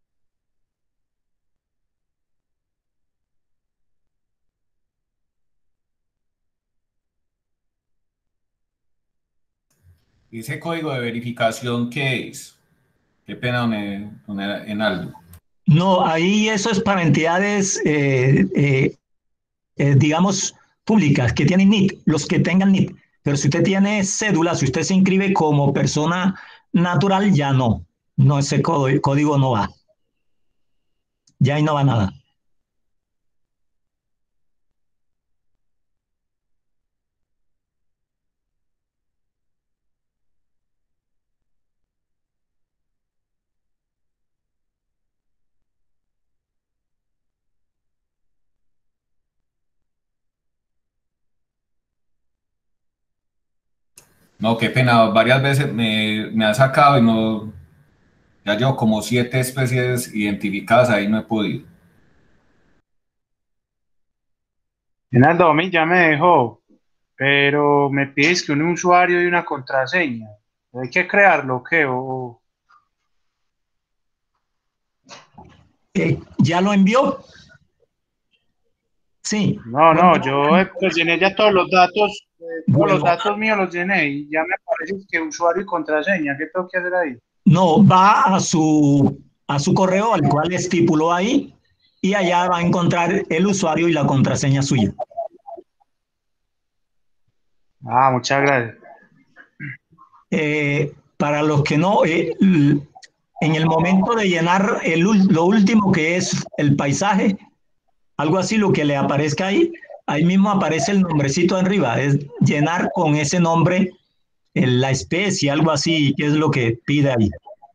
¿Y ese código de verificación qué es? Qué pena, don, don Enaldo. No, ahí eso es para entidades, eh, eh, eh, digamos, públicas que tienen N I T, los que tengan N I T. Pero si usted tiene cédula, si usted se inscribe como persona natural, ya no. No, ese código, código no va. Ya ahí no va nada. No, qué pena, varias veces me, me ha sacado y no, ya llevo como siete especies identificadas, ahí no he podido. Enaldo, a mí ya me dejó, pero me pides que un usuario y una contraseña. ¿Hay que crearlo o qué? O... Eh, ¿Ya lo envió? Sí. No, Bueno, no, yo eh, pues llené ya todos los datos, eh, todos bueno, los datos míos los llené y ya me aparece que usuario y contraseña. ¿Qué tengo que hacer ahí? no, va a su, a su correo, al cual estipuló ahí, y allá va a encontrar el usuario y la contraseña suya. Ah, muchas gracias. Eh, para los que no, eh, en el momento de llenar el, lo último que es el paisaje, algo así lo que le aparezca ahí, ahí mismo aparece el nombrecito arriba, es llenar con ese nombre la especie, algo así, que es lo que pide ahí.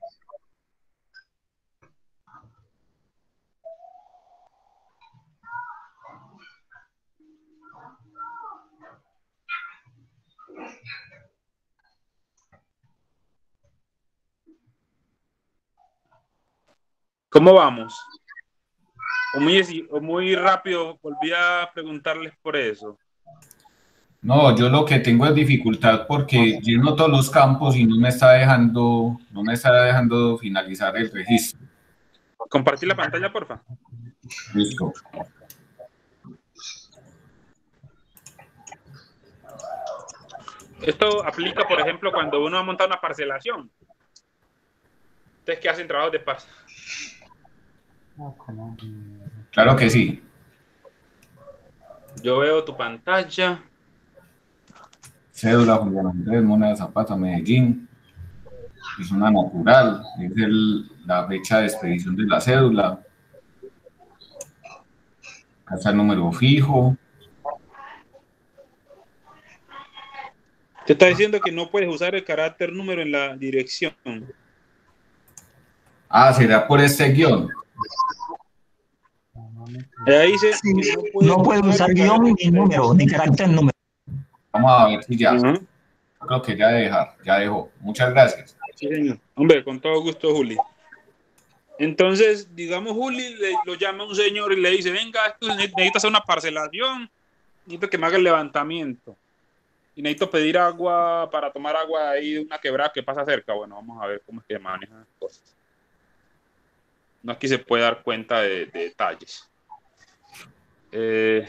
¿Cómo vamos? O muy, o muy rápido, volví a preguntarles por eso. No, yo lo que tengo es dificultad porque lleno todos los campos y no me está dejando, no me está dejando finalizar el registro. Compartir la pantalla, porfa. Listo. Esto aplica, por ejemplo, cuando uno ha montado una parcelación. Ustedes que hacen trabajos de parcelación. Claro que sí. Yo veo tu pantalla. Cédula, Julián Andrés, Moneda Zapata, Medellín. Es una natural. Es el, la fecha de expedición de la cédula. Acá está el número fijo. Te está diciendo que no puedes usar el carácter número en la dirección. Ah, será por este guión. Ahí dice Sí, que no puedes no puede usar guión ni número, ni carácter número. Vamos a ver si ya. Uh-huh. Creo que ya de dejar, ya dejó. Muchas gracias. Sí, señor. Hombre, con todo gusto, Juli. Entonces, digamos, Juli le, lo llama un señor y le dice, venga, esto necesito hacer una parcelación, necesito que me haga el levantamiento. Y necesito pedir agua para tomar agua ahí de una quebrada que pasa cerca. Bueno, vamos a ver cómo es que manejan las cosas. No es que se puede dar cuenta de, de detalles. Eh...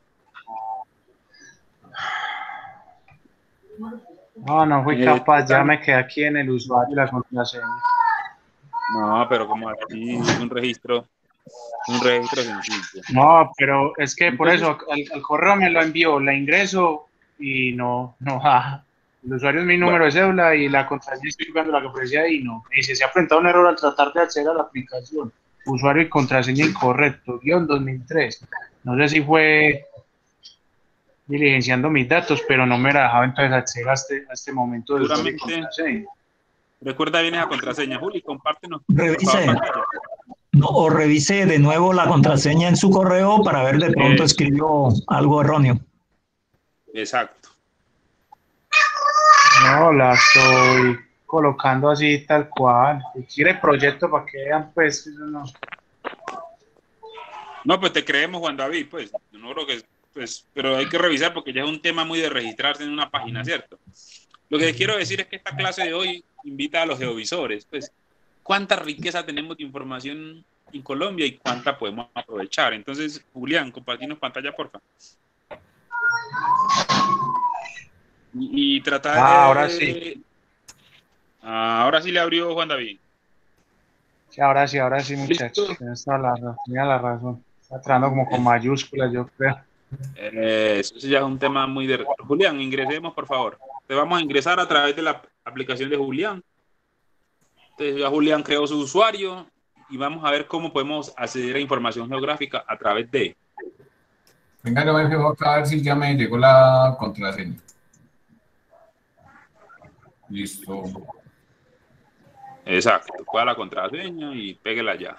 No, no fui eh, capaz, ya me quedé aquí en el usuario y la contraseña. No, pero como aquí es un registro, un registro sencillo. No, pero es que por Entonces, eso al, al correo me lo envió, la ingreso y no, no, ja. El usuario es mi número bueno, de cédula y la contraseña estoy jugando la que aparecía ahí, no. Me dice, se ha presentado un error al tratar de acceder a la aplicación. Usuario y contraseña incorrecto, guión dos mil tres. No sé si fue diligenciando mis datos, pero no me la dejaba entonces acceder a este, a este momento de usuario y seguramente, contraseña. recuerda bien esa contraseña. Juli, compártenos, Revise, por favor, pantalla. no, o revise de nuevo la contraseña en su correo para ver de pronto Eh, escribió algo erróneo. Exacto. No, la estoy colocando así tal cual. Si quiere proyecto para que vean, pues, eso no. No, pues te creemos, Juan David, pues. Yo no creo que, pues, pero hay que revisar porque ya es un tema muy de registrarse en una página, ¿cierto? Lo que les quiero decir es que esta clase de hoy invita a los geovisores, pues, cuánta riqueza tenemos de información en Colombia y cuánta podemos aprovechar. Entonces, Julián, compartirnos pantalla, porfa. Y, y tratar Ah, de... ahora sí. Ah, ahora sí le abrió Juan David. Sí, ahora sí, ahora sí, muchachos. Tienes toda la, tenía la razón. Está tratando como con mayúsculas, yo creo. Eh, eso ya es un tema muy de... Julián, ingresemos, por favor. Te vamos a ingresar a través de la aplicación de Julián. Entonces ya Julián creó su usuario y vamos a ver cómo podemos acceder a información geográfica a través de... Venga, yo me fijo acá a ver si ya me llegó la contraseña. Listo. Exacto. Cuál la contraseña y péguela ya.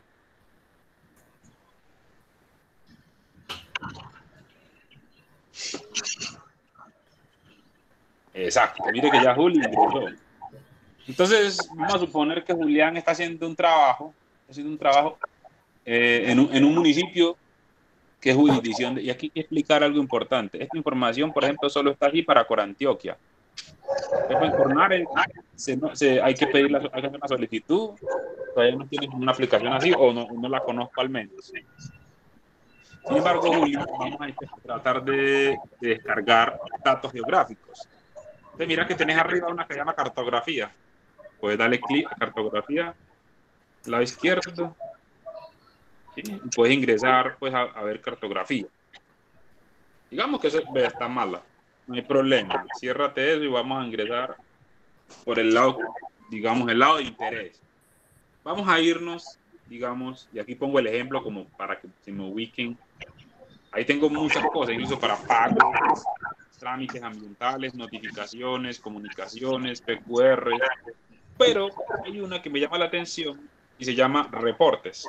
Exacto. Mire que ya Juli ingresó. Entonces, vamos a suponer que Julián está haciendo un trabajo, está haciendo un trabajo eh, en, un, en un municipio que es jurisdicción. De, y aquí hay que explicar algo importante. Esta información, por ejemplo, solo está aquí para Corantioquia. En Cornares se, se, hay que pedir la, hay que hacer una solicitud. Todavía no tienes una aplicación así o no, no la conozco al menos. Sin embargo, Julio, vamos a tratar de, de descargar datos geográficos. Entonces, mira que tenés arriba una que se llama cartografía. Puedes darle clic a cartografía, lado izquierdo, ¿sí? Y puedes ingresar pues, a, a ver cartografía. Digamos que eso está mala. no hay problema. Ciérrate eso y vamos a ingresar por el lado, digamos, el lado de interés. Vamos a irnos, digamos, y aquí pongo el ejemplo como para que se me ubiquen. Ahí tengo muchas cosas, incluso para pagos, trámites ambientales, notificaciones, comunicaciones, P Q R, pero hay una que me llama la atención y se llama reportes.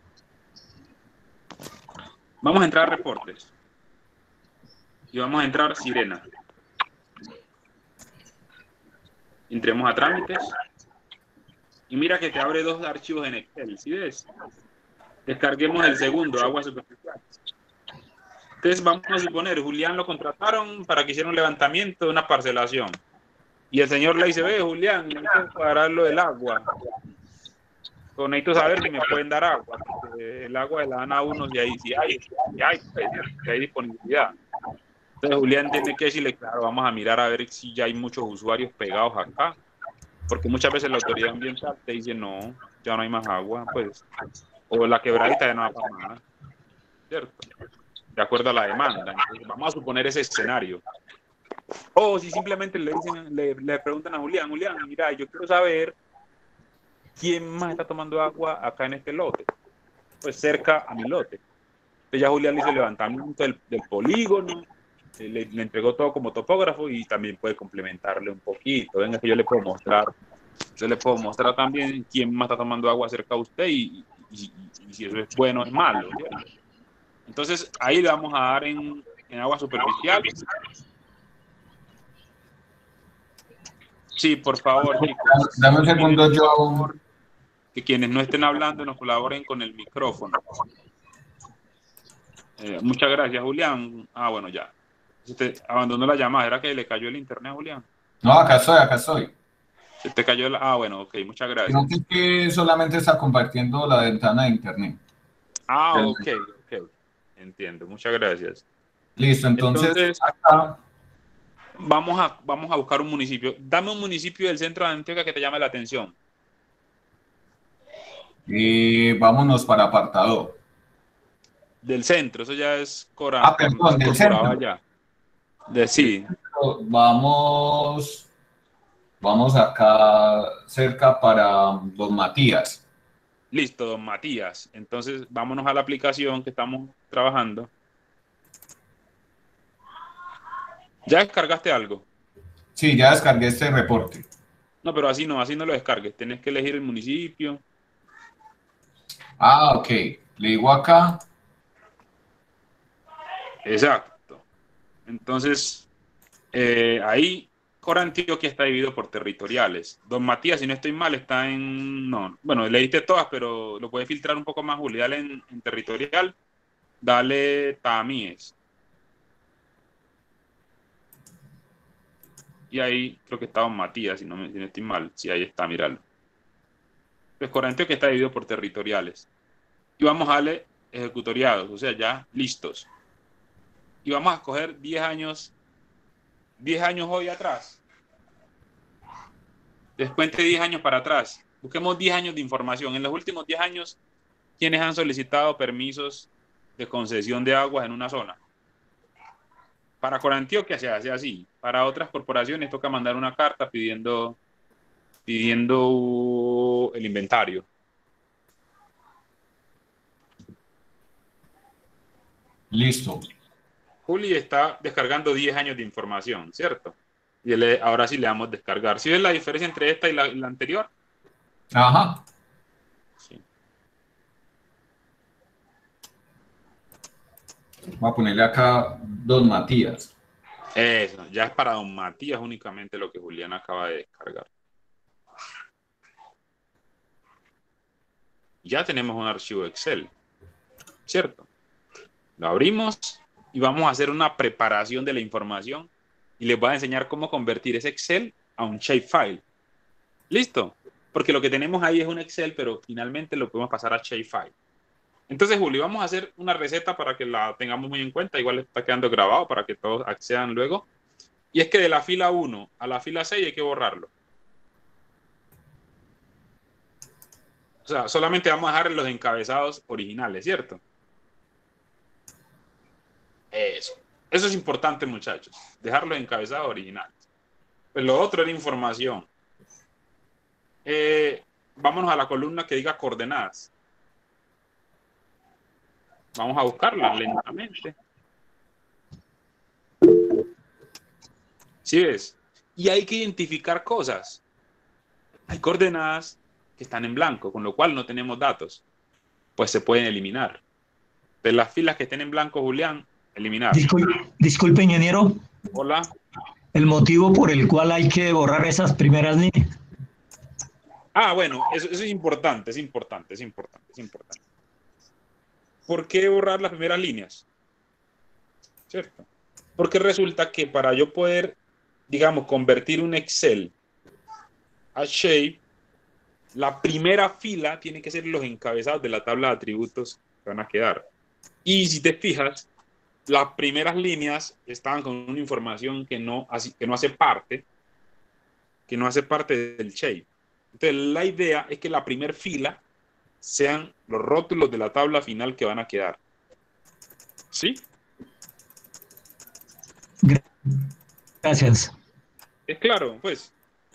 Vamos a entrar a reportes y vamos a entrar Sirena. Entremos a trámites y mira que te abre dos archivos en Excel, ¿sí ves? Descarguemos el segundo, aguas superficiales. Entonces vamos a suponer, Julián lo contrataron para que hiciera un levantamiento de una parcelación. Y el señor le dice, ve Julián, necesito cuadrar lo del agua. Pues necesito saber si me pueden dar agua. Porque el agua de la dan a uno si hay, si hay, si hay, si hay disponibilidad. Entonces Julián tiene que decirle, claro, vamos a mirar a ver si ya hay muchos usuarios pegados acá. Porque muchas veces la autoridad ambiental te dice, no, ya no hay más agua, pues. O la quebradita ya no va para nada. ¿Cierto? De acuerdo a la demanda. Entonces, vamos a suponer ese escenario. O si simplemente le dicen, le, le preguntan a Julián, Julián, mira, yo quiero saber quién más está tomando agua acá en este lote. Pues cerca a mi lote. Entonces ya Julián le hizo el levantamiento del, del polígono, le, le entregó todo como topógrafo y también puede complementarle un poquito. Venga, que yo le puedo mostrar, yo le puedo mostrar también quién más está tomando agua cerca a usted y, y, y, y si eso es bueno o es malo, ¿cierto? Entonces, ahí le vamos a dar en, en agua superficial. Sí, por favor, chicos. Dame un segundo, yo. Que quienes no estén hablando nos colaboren con el micrófono. Eh, muchas gracias, Julián. Ah, bueno, ya. Usted abandonó la llamada. ¿Era que le cayó el internet, Julián? No, acá estoy, acá estoy. Se te cayó la... Ah, bueno, ok, muchas gracias. Creo que, que solamente está compartiendo la ventana de internet. Ah, ok, ok. Entiendo, muchas gracias. Listo, entonces, entonces acá vamos a, vamos a buscar un municipio. Dame un municipio del centro de Antioquia que te llame la atención. eh, vámonos para apartado. Del centro, eso ya es Cora. Ah, perdón, del centro. Ya. De, sí. Vamos, vamos acá cerca para Don Matías. Listo, Don Matías. Entonces, vámonos a la aplicación que estamos trabajando. ¿Ya descargaste algo? Sí, ya descargué este reporte. No, pero así no, así no lo descargues. Tienes que elegir el municipio. Ah, ok. Le digo acá. Exacto. Entonces, eh, ahí Cora Antioquia está dividido por territoriales. Don Matías, si no estoy mal, está en... No, bueno, le diste todas, pero lo puedes filtrar un poco más, Juli. Dale en, en territorial. Dale Tamíes. Y ahí creo que está Don Matías, si no, me, si no estoy mal. Sí, ahí está, míralo. Pues Cora Antioquia está dividido por territoriales. Y vamos a darle ejecutoriados, o sea, ya listos. Y vamos a escoger diez años, diez años hoy atrás. Descuente diez años para atrás. Busquemos diez años de información. En los últimos diez años, ¿quiénes han solicitado permisos de concesión de aguas en una zona? Para Cora Antioquia se hace así. Para otras corporaciones toca mandar una carta pidiendo, pidiendo el inventario. Listo. Juli está descargando diez años de información, ¿cierto? Y le, ahora sí le damos descargar. ¿Sí ves la diferencia entre esta y la, y la anterior? Ajá. Sí. Voy a ponerle acá Don Matías. Eso, ya es para Don Matías únicamente lo que Julián acaba de descargar. Ya tenemos un archivo Excel, ¿cierto? Lo abrimos y vamos a hacer una preparación de la información y les voy a enseñar cómo convertir ese Excel a un shapefile. ¿Listo? Porque lo que tenemos ahí es un Excel, pero finalmente lo podemos pasar a shapefile. Entonces, Juli, vamos a hacer una receta para que la tengamos muy en cuenta. Igual está quedando grabado para que todos accedan luego. Y es que de la fila uno a la fila seis hay que borrarlo. O sea, solamente vamos a dejar los encabezados originales, ¿cierto? Eso. Eso Eso es importante, muchachos, dejar los encabezados originales. Pues lo otro era información. Eh, vámonos a la columna que diga coordenadas. Vamos a buscarla lentamente. ¿Sí ves? Y hay que identificar cosas. Hay coordenadas que están en blanco, con lo cual no tenemos datos. Pues se pueden eliminar. De las filas que estén en blanco, Julián, eliminar. Disculpe, disculpe, ingeniero. Hola. El motivo por el cual hay que borrar esas primeras líneas. Ah, bueno, eso, eso es importante, es importante, es importante, es importante. ¿Por qué borrar las primeras líneas? ¿Cierto? Porque resulta que para yo poder, digamos, convertir un Excel a Shape, la primera fila tiene que ser los encabezados de la tabla de atributos que van a quedar. Y si te fijas, las primeras líneas estaban con una información que no, que no hace parte, que no hace parte del Shape. Entonces, la idea es que la primera fila sean los rótulos de la tabla final que van a quedar. ¿Sí? Gracias. Es claro, pues.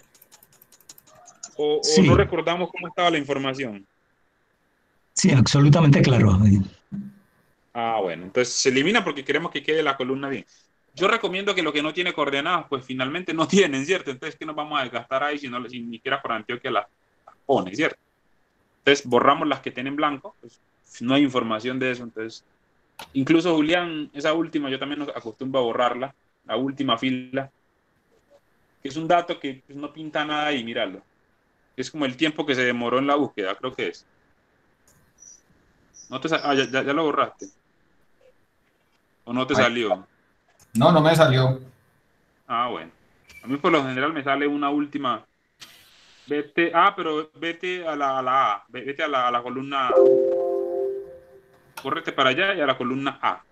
O, Sí. o no recordamos cómo estaba la información. Sí, absolutamente claro. Ah, bueno, entonces se elimina porque queremos que quede la columna bien. Yo recomiendo que lo que no tiene coordenadas, pues finalmente no tienen, ¿cierto? Entonces, ¿qué nos vamos a desgastar ahí si, no, si ni siquiera por Antioquia las, las pone, ¿cierto? Entonces, borramos las que tienen blanco, pues no hay información de eso. Entonces, incluso Julián, esa última, yo también acostumbro a borrarla, la última fila, que es un dato que pues, no pinta nada ahí, míralo. Es como el tiempo que se demoró en la búsqueda, creo que es. ¿No te ah, ya, ya, ya lo borraste? ¿O no te Ay. salió? No, no me salió. Ah, bueno. A mí por lo general me sale una última. Vete, ah, pero vete a la, a la A, vete a la, a la columna A. Córrete para allá y a la columna A.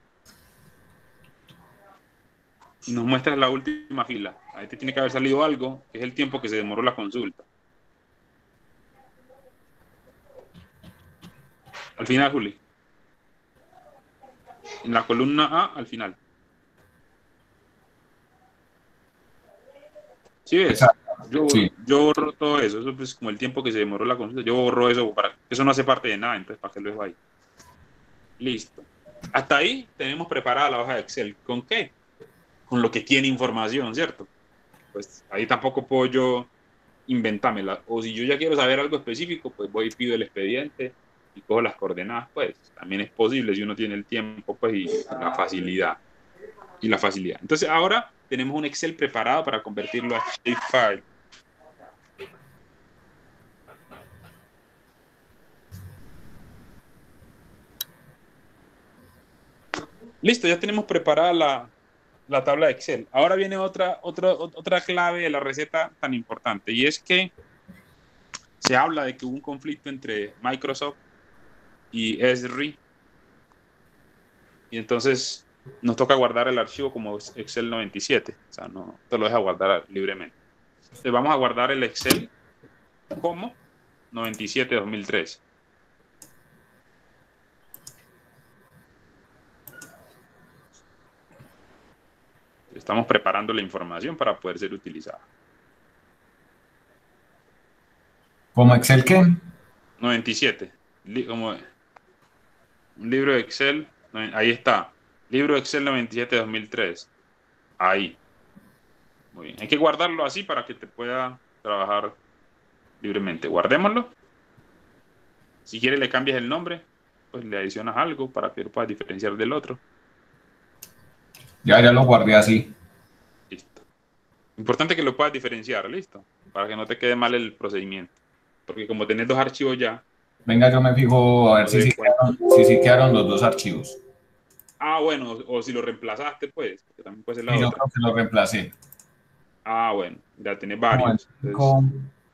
Y nos muestras la última fila. Ahí te tiene que haber salido algo, que es el tiempo que se demoró la consulta. Al final, Juli. En la columna A, al final. ¿Sí ves? Yo, Sí. yo borro todo eso. Eso es como el tiempo que se demoró la consulta. Yo borro eso para eso no hace parte de nada. Entonces, ¿para qué lo dejo ahí? Listo. Hasta ahí tenemos preparada la hoja de Excel. ¿Con qué? Con lo que tiene información, ¿cierto? Pues ahí tampoco puedo yo inventármela. O si yo ya quiero saber algo específico, pues voy y pido el expediente y cojo las coordenadas, pues también es posible si uno tiene el tiempo, pues, y la facilidad. Y la facilidad. Entonces ahora tenemos un Excel preparado para convertirlo a Shapefile. Listo, ya tenemos preparada la, la tabla de Excel. Ahora viene otra, otra, otra clave de la receta tan importante, y es que se habla de que hubo un conflicto entre Microsoft y Esri, y entonces nos toca guardar el archivo como Excel noventa y siete, o sea, no te lo deja guardar libremente. Entonces vamos a guardar el Excel como noventa y siete dos mil tres. Estamos preparando la información para poder ser utilizada. ¿Como Excel qué? noventa y siete. Li como un libro de Excel. Ahí está. Libro de Excel noventa y siete dos mil tres. Ahí. Muy bien. Hay que guardarlo así para que te pueda trabajar libremente. Guardémoslo. Si quieres le cambias el nombre, pues le adicionas algo para que lo puedas diferenciar del otro. Ya, ya lo guardé así. Listo. Importante que lo puedas diferenciar, listo. Para que no te quede mal el procedimiento. Porque como tenés dos archivos ya. Venga, yo me fijo a ver si sí quedaron, si sí quedaron los dos archivos. Ah, bueno, o si lo reemplazaste, pues, porque también puede ser la Y yo otra. creo que lo reemplacé. Ah, bueno, ya tenés varios. Entonces, Con...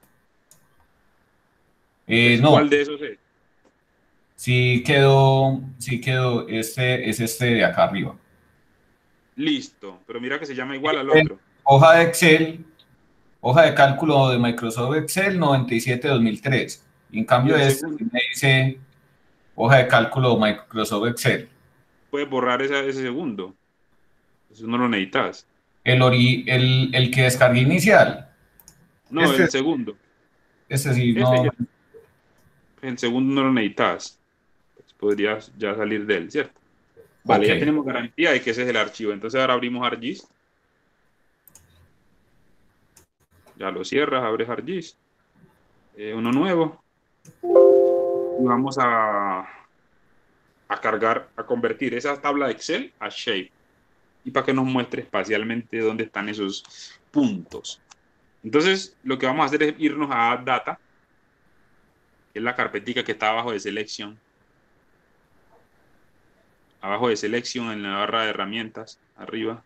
Eh, entonces, no, ¿cuál de esos es? sí quedó, sí quedó, este es este de acá arriba. Listo, pero mira que se llama igual al otro. Hoja de Excel, hoja de cálculo de Microsoft Excel noventa y siete dos mil tres. Y en cambio ¿Y el este segundo? me dice hoja de cálculo Microsoft Excel. Puedes borrar esa, ese segundo. Eso no lo necesitas. El, ori, el, el que descargué inicial. No, Este, el segundo. Este sí, Este no. ya, el segundo no lo necesitas. Pues podrías ya salir de él, ¿cierto? Vale, Ok. ya tenemos garantía de que ese es el archivo. Entonces ahora abrimos ArcGIS. Ya lo cierras, abres ArcGIS. Eh, uno nuevo. Y vamos a, a cargar, a convertir esa tabla de Excel a Shape. Y para que nos muestre espacialmente dónde están esos puntos. Entonces, lo que vamos a hacer es irnos a Add Data, que es la carpetica que está abajo de Selection. Abajo de Selection, en la barra de herramientas, arriba.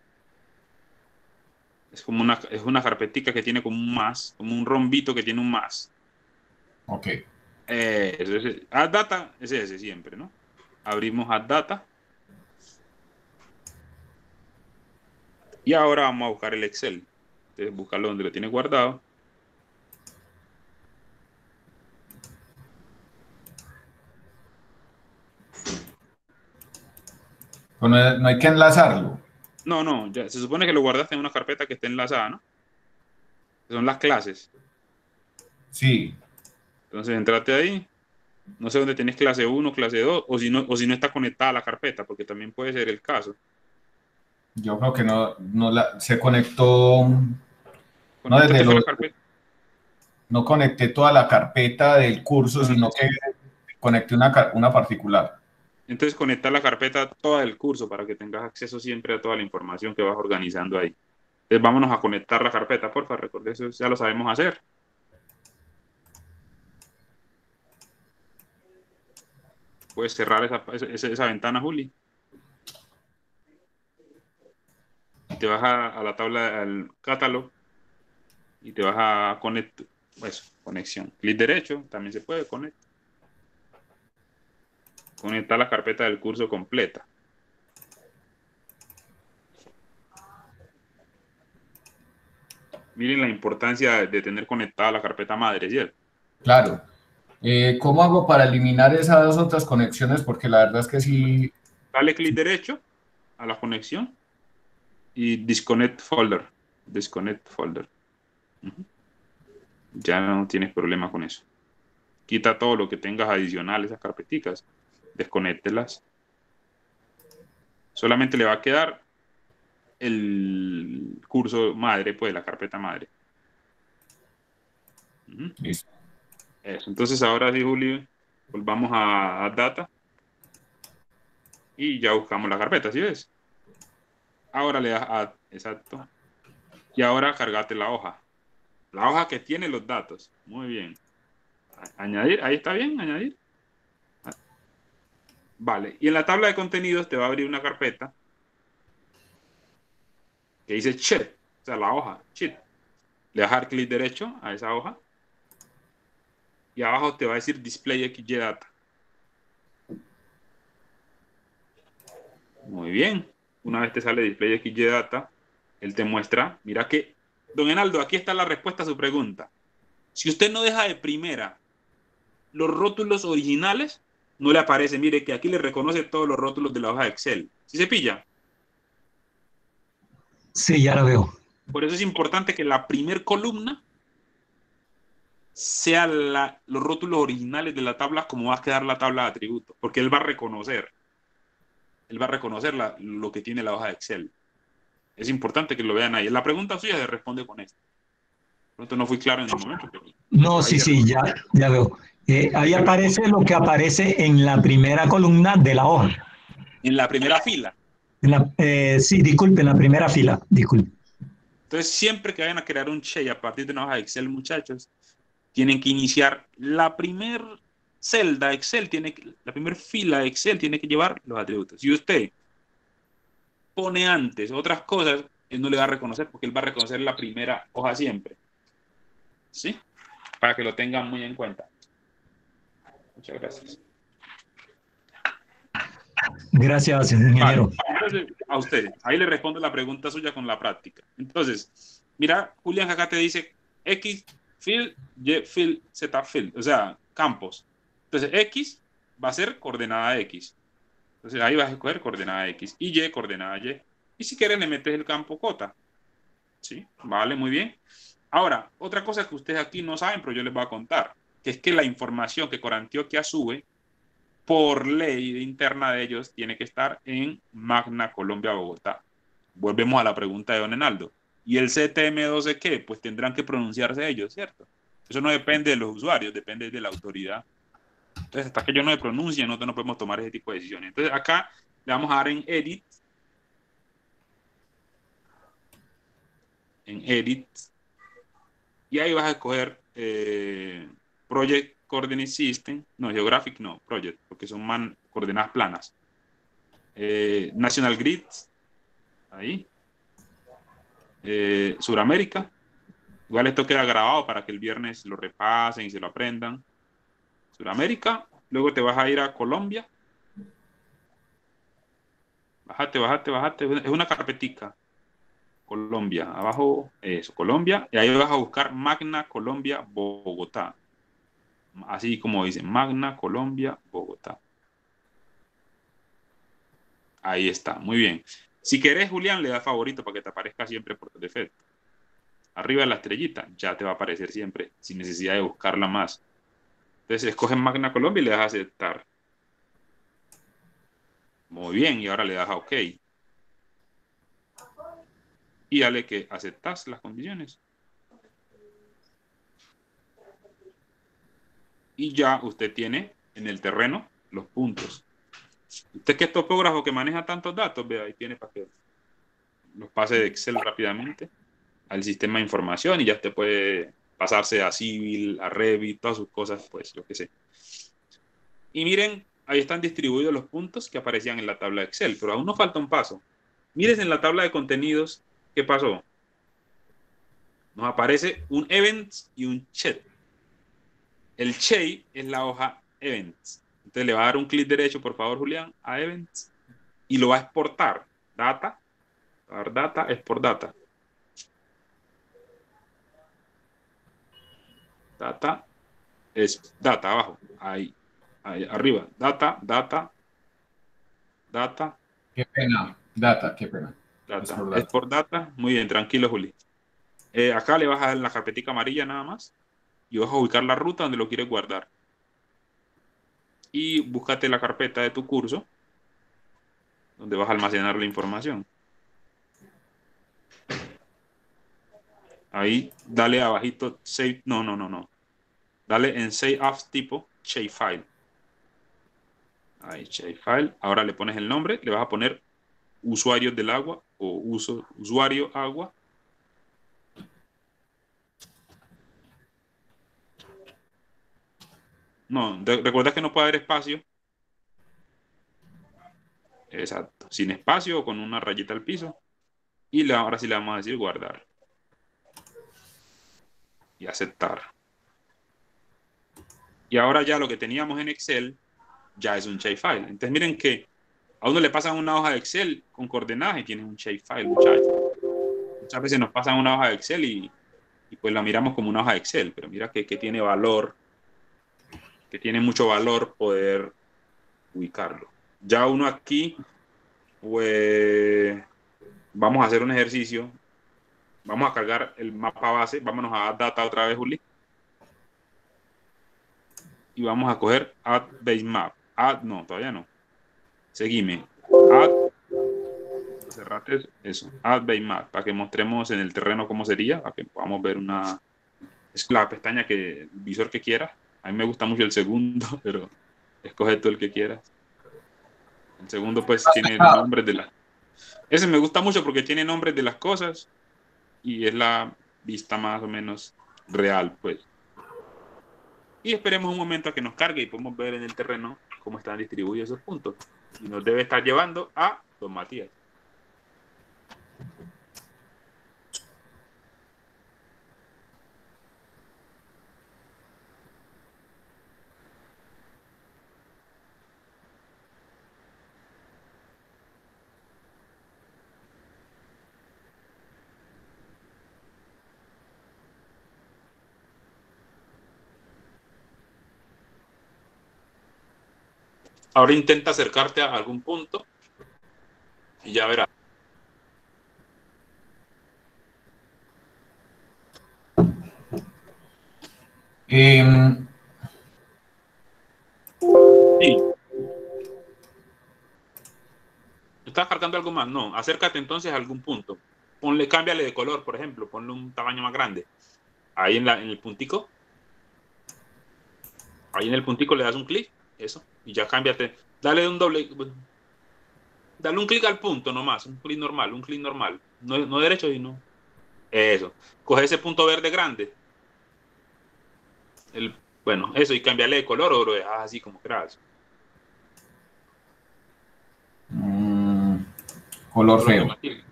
Es como una, es una carpetica que tiene como un más, como un rombito que tiene un más. Ok. Eh, eso es, Add Data es ese siempre, ¿no? Abrimos Add Data. Y ahora vamos a buscar el Excel. Entonces, buscarlo donde lo tienes guardado. No, no hay que enlazarlo. No, no, ya, se supone que lo guardaste en una carpeta que esté enlazada, ¿no? Que son las clases. Sí. Entonces, entrate ahí. No sé dónde tienes clase uno, clase dos, o si no, o si no está conectada a la carpeta, porque también puede ser el caso. Yo creo que no, no la, se conectó. No, desde Conéctate fue los, la carpeta. no conecté toda la carpeta del curso, Ah, sino que conecté una, car- una particular. Entonces, conecta la carpeta toda del curso para que tengas acceso siempre a toda la información que vas organizando ahí. Entonces, vámonos a conectar la carpeta, porfa. Recuerda, eso ya lo sabemos hacer. Puedes cerrar esa, esa, esa ventana, Juli. Y te vas a, a la tabla, al catálogo. Y te vas a conectar. Pues, conexión. Clic derecho, también se puede conectar. Conectar la carpeta del curso completa. Miren la importancia de tener conectada la carpeta madre, ¿cierto? Claro. Eh, ¿Cómo hago para eliminar esas otras conexiones? Porque la verdad es que sí. Dale clic derecho a la conexión y disconnect folder. Disconnect folder. Uh-huh. Ya no tienes problema con eso. Quita todo lo que tengas adicional, esas carpeticas. Desconéctelas. Solamente le va a quedar el curso madre, pues la carpeta madre. Uh-huh. Listo. Eso. Entonces ahora sí, Julio, volvamos a, a Data y ya buscamos la carpeta, ¿sí ves? Ahora le das a, exacto. Y ahora cargate la hoja. La hoja que tiene los datos. Muy bien. Añadir, ahí está bien, añadir. Vale, y en la tabla de contenidos te va a abrir una carpeta que dice sheet, o sea, la hoja, sheet. Le vas a dar clic derecho a esa hoja y abajo te va a decir display X Y data. Muy bien. Una vez te sale display X Y data, él te muestra, mira que, don Enaldo, aquí está la respuesta a su pregunta. Si usted no deja de primera los rótulos originales, no le aparece. Mire que aquí le reconoce todos los rótulos de la hoja de Excel. ¿Sí se pilla? Sí, ya lo veo. Por eso es importante que la primer columna sea la, los rótulos originales de la tabla, como va a quedar la tabla de atributos, porque él va a reconocer, él va a reconocer la, lo que tiene la hoja de Excel. Es importante que lo vean ahí. La pregunta suya se responde con esto. Pronto no fui claro en el momento. Pero no, sí, sí, ya, ya veo. Eh, ahí aparece lo que aparece en la primera columna de la hoja. En la primera fila. En la, eh, sí, disculpe, en la primera fila, disculpe. Entonces, siempre que vayan a crear un Shea a partir de una hoja de Excel, muchachos, tienen que iniciar la primer celda Excel, tiene que, la primera fila de Excel tiene que llevar los atributos. Si usted pone antes otras cosas, él no le va a reconocer porque él va a reconocer la primera hoja siempre. ¿Sí? Para que lo tengan muy en cuenta. Muchas gracias. Gracias, ingeniero. Vale. Entonces, a usted, ahí le respondo la pregunta suya con la práctica. Entonces, mira, Julián, acá te dice X field, Y field, Z field, o sea, campos. Entonces, X va a ser coordenada X. Entonces, ahí vas a escoger coordenada X y Y coordenada Y. Y si quieres le metes el campo cota. ¿Sí? Vale, muy bien. Ahora, otra cosa que ustedes aquí no saben, pero yo les voy a contar, que es que la información que Corantioquia sube, por ley interna de ellos, tiene que estar en Magna Colombia Bogotá. Volvemos a la pregunta de don Enaldo. ¿Y el C T M doce qué? Pues tendrán que pronunciarse ellos, ¿cierto? Eso no depende de los usuarios, depende de la autoridad. Entonces, hasta que ellos no se pronuncien, nosotros no podemos tomar ese tipo de decisiones. Entonces, acá le vamos a dar en Edit. En Edit. Y ahí vas a escoger eh, Project Coordinate System. No, Geographic no, Project, porque son man, coordenadas planas. Eh, National Grid. Ahí. Eh, Suramérica. Igual esto queda grabado para que el viernes lo repasen y se lo aprendan. Suramérica. Luego te vas a ir a Colombia. Bájate, bájate, bájate. Es una carpetica. Colombia. Abajo, eso, Colombia. Y ahí vas a buscar Magna Colombia Bogotá. Así como dice, Magna Colombia Bogotá. Ahí está, muy bien. Si querés, Julián, le da favorito para que te aparezca siempre por defecto. Arriba de la estrellita, ya te va a aparecer siempre, sin necesidad de buscarla más. Entonces, escoges Magna Colombia y le das a aceptar. Muy bien, y ahora le das a OK. Y dale que aceptas las condiciones. Y ya usted tiene en el terreno los puntos. Usted que es topógrafo que maneja tantos datos, vea, ahí tiene para que los pase de Excel rápidamente al sistema de información y ya usted puede pasarse a Civil, a Revit, todas sus cosas, pues, yo qué sé. Y miren, ahí están distribuidos los puntos que aparecían en la tabla de Excel, pero aún nos falta un paso. Miren en la tabla de contenidos, ¿qué pasó? Nos aparece un Events y un Chat. El Che es la hoja Events. Entonces le va a dar un clic derecho, por favor, Julián, a Events y lo va a exportar. Data, va a dar data, export data. Data, es data abajo, ahí, ahí, arriba. Data, data, data. Qué pena, data, qué pena. Data. Export data. Export data. Muy bien, tranquilo, Juli. Eh, acá le vas a dar la carpetica amarilla nada más y vas a ubicar la ruta donde lo quieres guardar. Y búscate la carpeta de tu curso donde vas a almacenar la información. Ahí, dale abajito, save, no, no, no, no. Dale en save as tipo shapefile. Ahí, shapefile. Ahora le pones el nombre, le vas a poner usuarios del agua o uso, usuario agua. No, recuerda que no puede haber espacio. Exacto, sin espacio o con una rayita al piso. Y le, ahora sí le vamos a decir guardar. Y aceptar. Y ahora ya lo que teníamos en Excel ya es un shapefile. Entonces miren que a uno le pasan una hoja de Excel con coordenadas y tienes un shapefile, muchachos. Muchas veces nos pasan una hoja de Excel y, y pues la miramos como una hoja de Excel, pero mira que, que tiene valor, que tiene mucho valor poder ubicarlo. Ya uno aquí, pues vamos a hacer un ejercicio. Vamos a cargar el mapa base. Vámonos a Add Data otra vez, Juli. Y vamos a coger Add Base Map. Add, no, todavía no. Seguime. Add. Cerrate eso. Add Base Map. Para que mostremos en el terreno cómo sería. Para que podamos ver una. Es la pestaña que el visor que quieras. A mí me gusta mucho el segundo, pero escoge tú el que quieras. El segundo, pues, tiene nombres de las. Ese me gusta mucho porque tiene nombres de las cosas. Y es la vista más o menos real, pues. Y esperemos un momento a que nos cargue y podemos ver en el terreno cómo están distribuidos esos puntos. Y nos debe estar llevando a don Matías. Ahora intenta acercarte a algún punto y ya verás. Eh, Sí. ¿Estás cargando algo más? No. Acércate entonces a algún punto. Ponle, cámbiale de color, por ejemplo. Ponle un tamaño más grande. Ahí en, la, en el puntico. Ahí en el puntico le das un clic. Eso. Y ya cámbiate. Dale un doble. Dale un clic al punto nomás. Un clic normal. Un clic normal. No, no derecho y no. Eso. Coge ese punto verde grande. El, bueno, eso. Y cámbiale de color o lo dejas así como quieras. mm, color feo.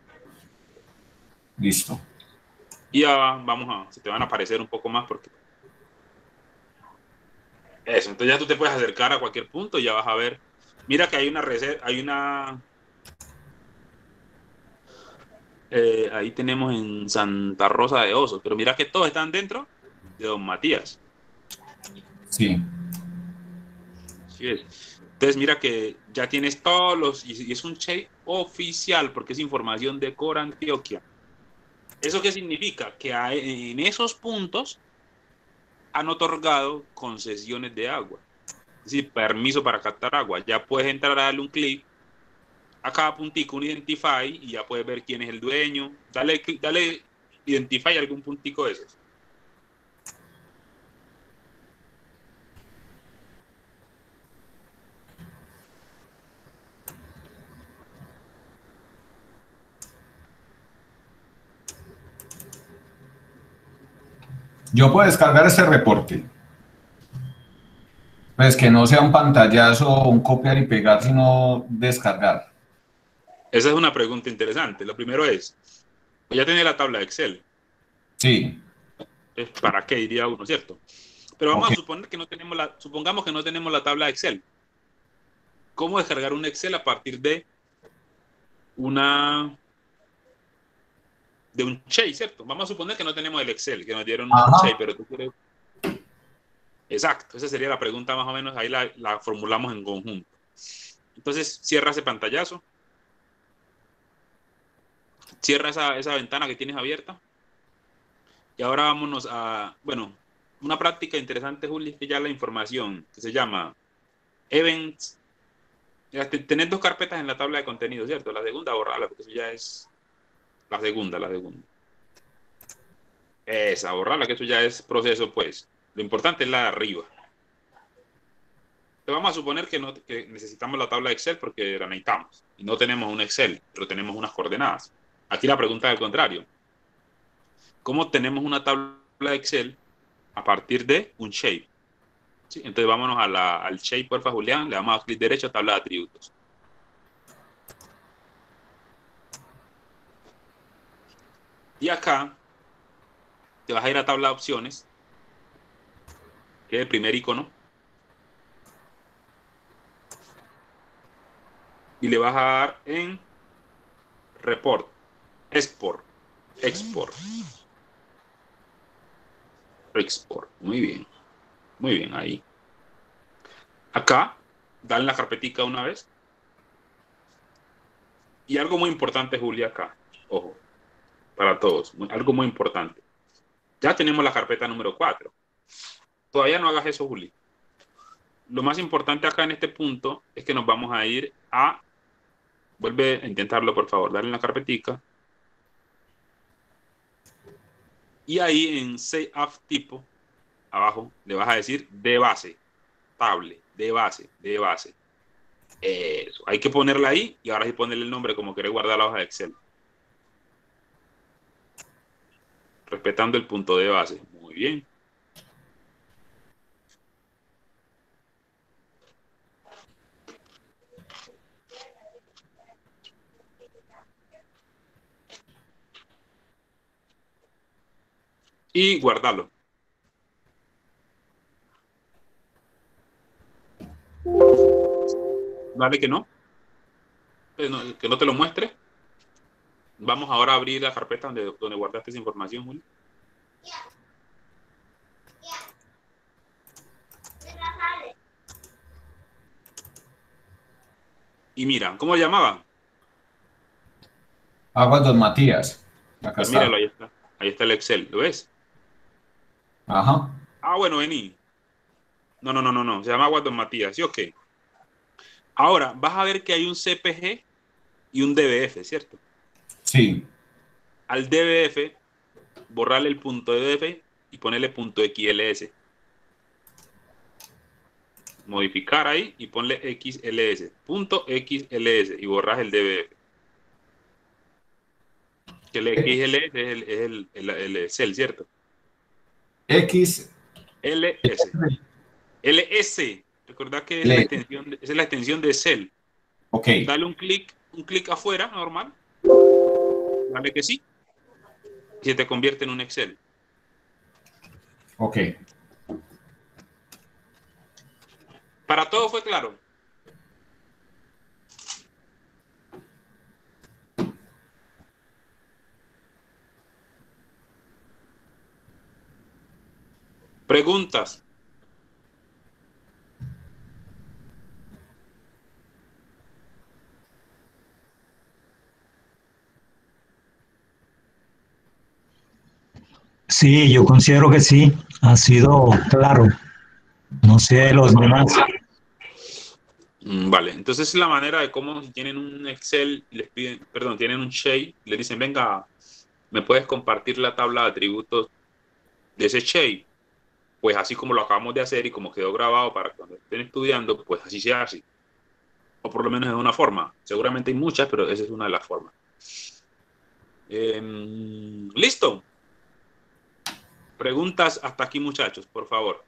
Listo. Y ya vamos a, se te van a aparecer un poco más porque eso, entonces ya tú te puedes acercar a cualquier punto y ya vas a ver. Mira que hay una receta, hay una eh, ahí tenemos en Santa Rosa de Osos, pero mira que todos están dentro de Don Matías. Sí. Sí es. Entonces mira que ya tienes todos los, y es un shape oficial porque es información de Cora Antioquia. ¿Eso qué significa? Que hay, en esos puntos han otorgado concesiones de agua, es decir, permiso para captar agua. Ya puedes entrar a darle un clic a cada puntico, un identify, y ya puedes ver quién es el dueño. Dale, dale identify a algún puntico de esos. Yo puedo descargar ese reporte. Pues que no sea un pantallazo o un copiar y pegar, sino descargar. Esa es una pregunta interesante. Lo primero es, ya tiene la tabla de Excel. Sí. ¿Para qué diría uno, cierto? Pero vamos Okay. a suponer que no tenemos la, supongamos que no tenemos la tabla de Excel. ¿Cómo descargar un Excel a partir de una de un Shape, cierto? Vamos a suponer que no tenemos el Excel, que nos dieron un Shape, pero tú quieres. Exacto, esa sería la pregunta más o menos, ahí la, la formulamos en conjunto. Entonces, cierra ese pantallazo. Cierra esa, esa ventana que tienes abierta. Y ahora vámonos a, bueno, una práctica interesante, Juli, es que ya la información que se llama Events. Tenés dos carpetas en la tabla de contenido, ¿cierto? La segunda, borrarla, porque eso ya es la segunda, la segunda. Esa, borrarla, que eso ya es proceso, pues. Lo importante es la de arriba. Entonces vamos a suponer que, no, que necesitamos la tabla de Excel porque la necesitamos. Y no tenemos un Excel, pero tenemos unas coordenadas. Aquí la pregunta es al contrario. ¿Cómo tenemos una tabla de Excel a partir de un shape? ¿Sí? Entonces vámonos a la, al shape, porfa, Julián. Le damos a clic derecho a tabla de atributos. Y acá te vas a ir a tabla de opciones, que es el primer icono. Y le vas a dar en report, export, export. Export. Muy bien. Muy bien, ahí. Acá, dale la carpetica una vez. Y algo muy importante, Julia, acá. Ojo, para todos. Algo muy importante. Ya tenemos la carpeta número cuatro. Todavía no hagas eso, Juli. Lo más importante acá en este punto es que nos vamos a ir a... Vuelve a intentarlo, por favor. Dale en la carpetica. Y ahí en Save Tipo, abajo, le vas a decir de base. Table, de base, de base. Eso. Hay que ponerla ahí y ahora sí ponerle el nombre como querés guardar la hoja de Excel. Respetando el punto de base. Muy bien. Y guardarlo. Dale que no. Que no, que no te lo muestre. Vamos ahora a abrir la carpeta donde, donde guardaste esa información, Juli. Y mira, ¿cómo lo llamaban? Aguas Don Matías. Acá Pues está. míralo, ahí está. Ahí está el Excel, ¿lo ves? Ajá. Ah, bueno, vení. No, no, no, no, no. Se llama Aguas Don Matías, ¿sí o qué? Ahora, vas a ver que hay un C P G y un D B F, ¿cierto? Sí. Al D B F, borrarle el punto D B F y ponerle punto X L S. Modificar ahí y ponle X L S. Punto X L S y borras el D B F. Que el X L S es el, es el, el, el, el cel, ¿cierto? X. L S. L S. Recordad que es la extensión de, esa es la extensión de cel. Ok. Dale un clic, un clic afuera, normal. Dale que sí. Y se te convierte en un Excel. Ok. Para todo fue claro. Preguntas. Sí, yo considero que sí, ha sido claro. No sé de los demás. Vale, entonces la manera de cómo si tienen un Excel, les piden, perdón, tienen un Shade, les dicen, venga, ¿me puedes compartir la tabla de atributos de ese Shade? Pues así como lo acabamos de hacer y como quedó grabado para cuando estén estudiando, pues así se hace. O por lo menos es una forma. Seguramente hay muchas, pero esa es una de las formas. Eh, ¿Listo? Preguntas hasta aquí, muchachos, por favor.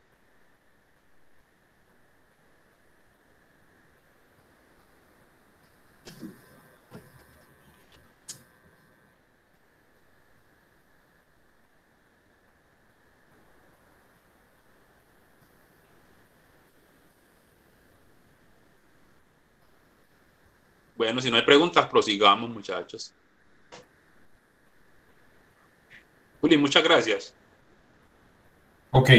Bueno, si no hay preguntas, prosigamos, muchachos. Juli, muchas gracias. Ok.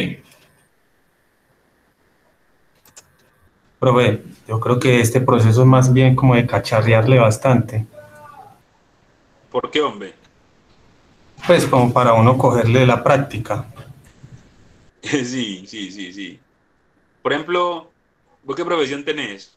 Profe, yo creo que este proceso es más bien como de cacharrearle bastante. ¿Por qué, hombre? Pues como para uno cogerle la práctica. Sí, sí, sí, sí. Por ejemplo, ¿vos qué profesión tenés?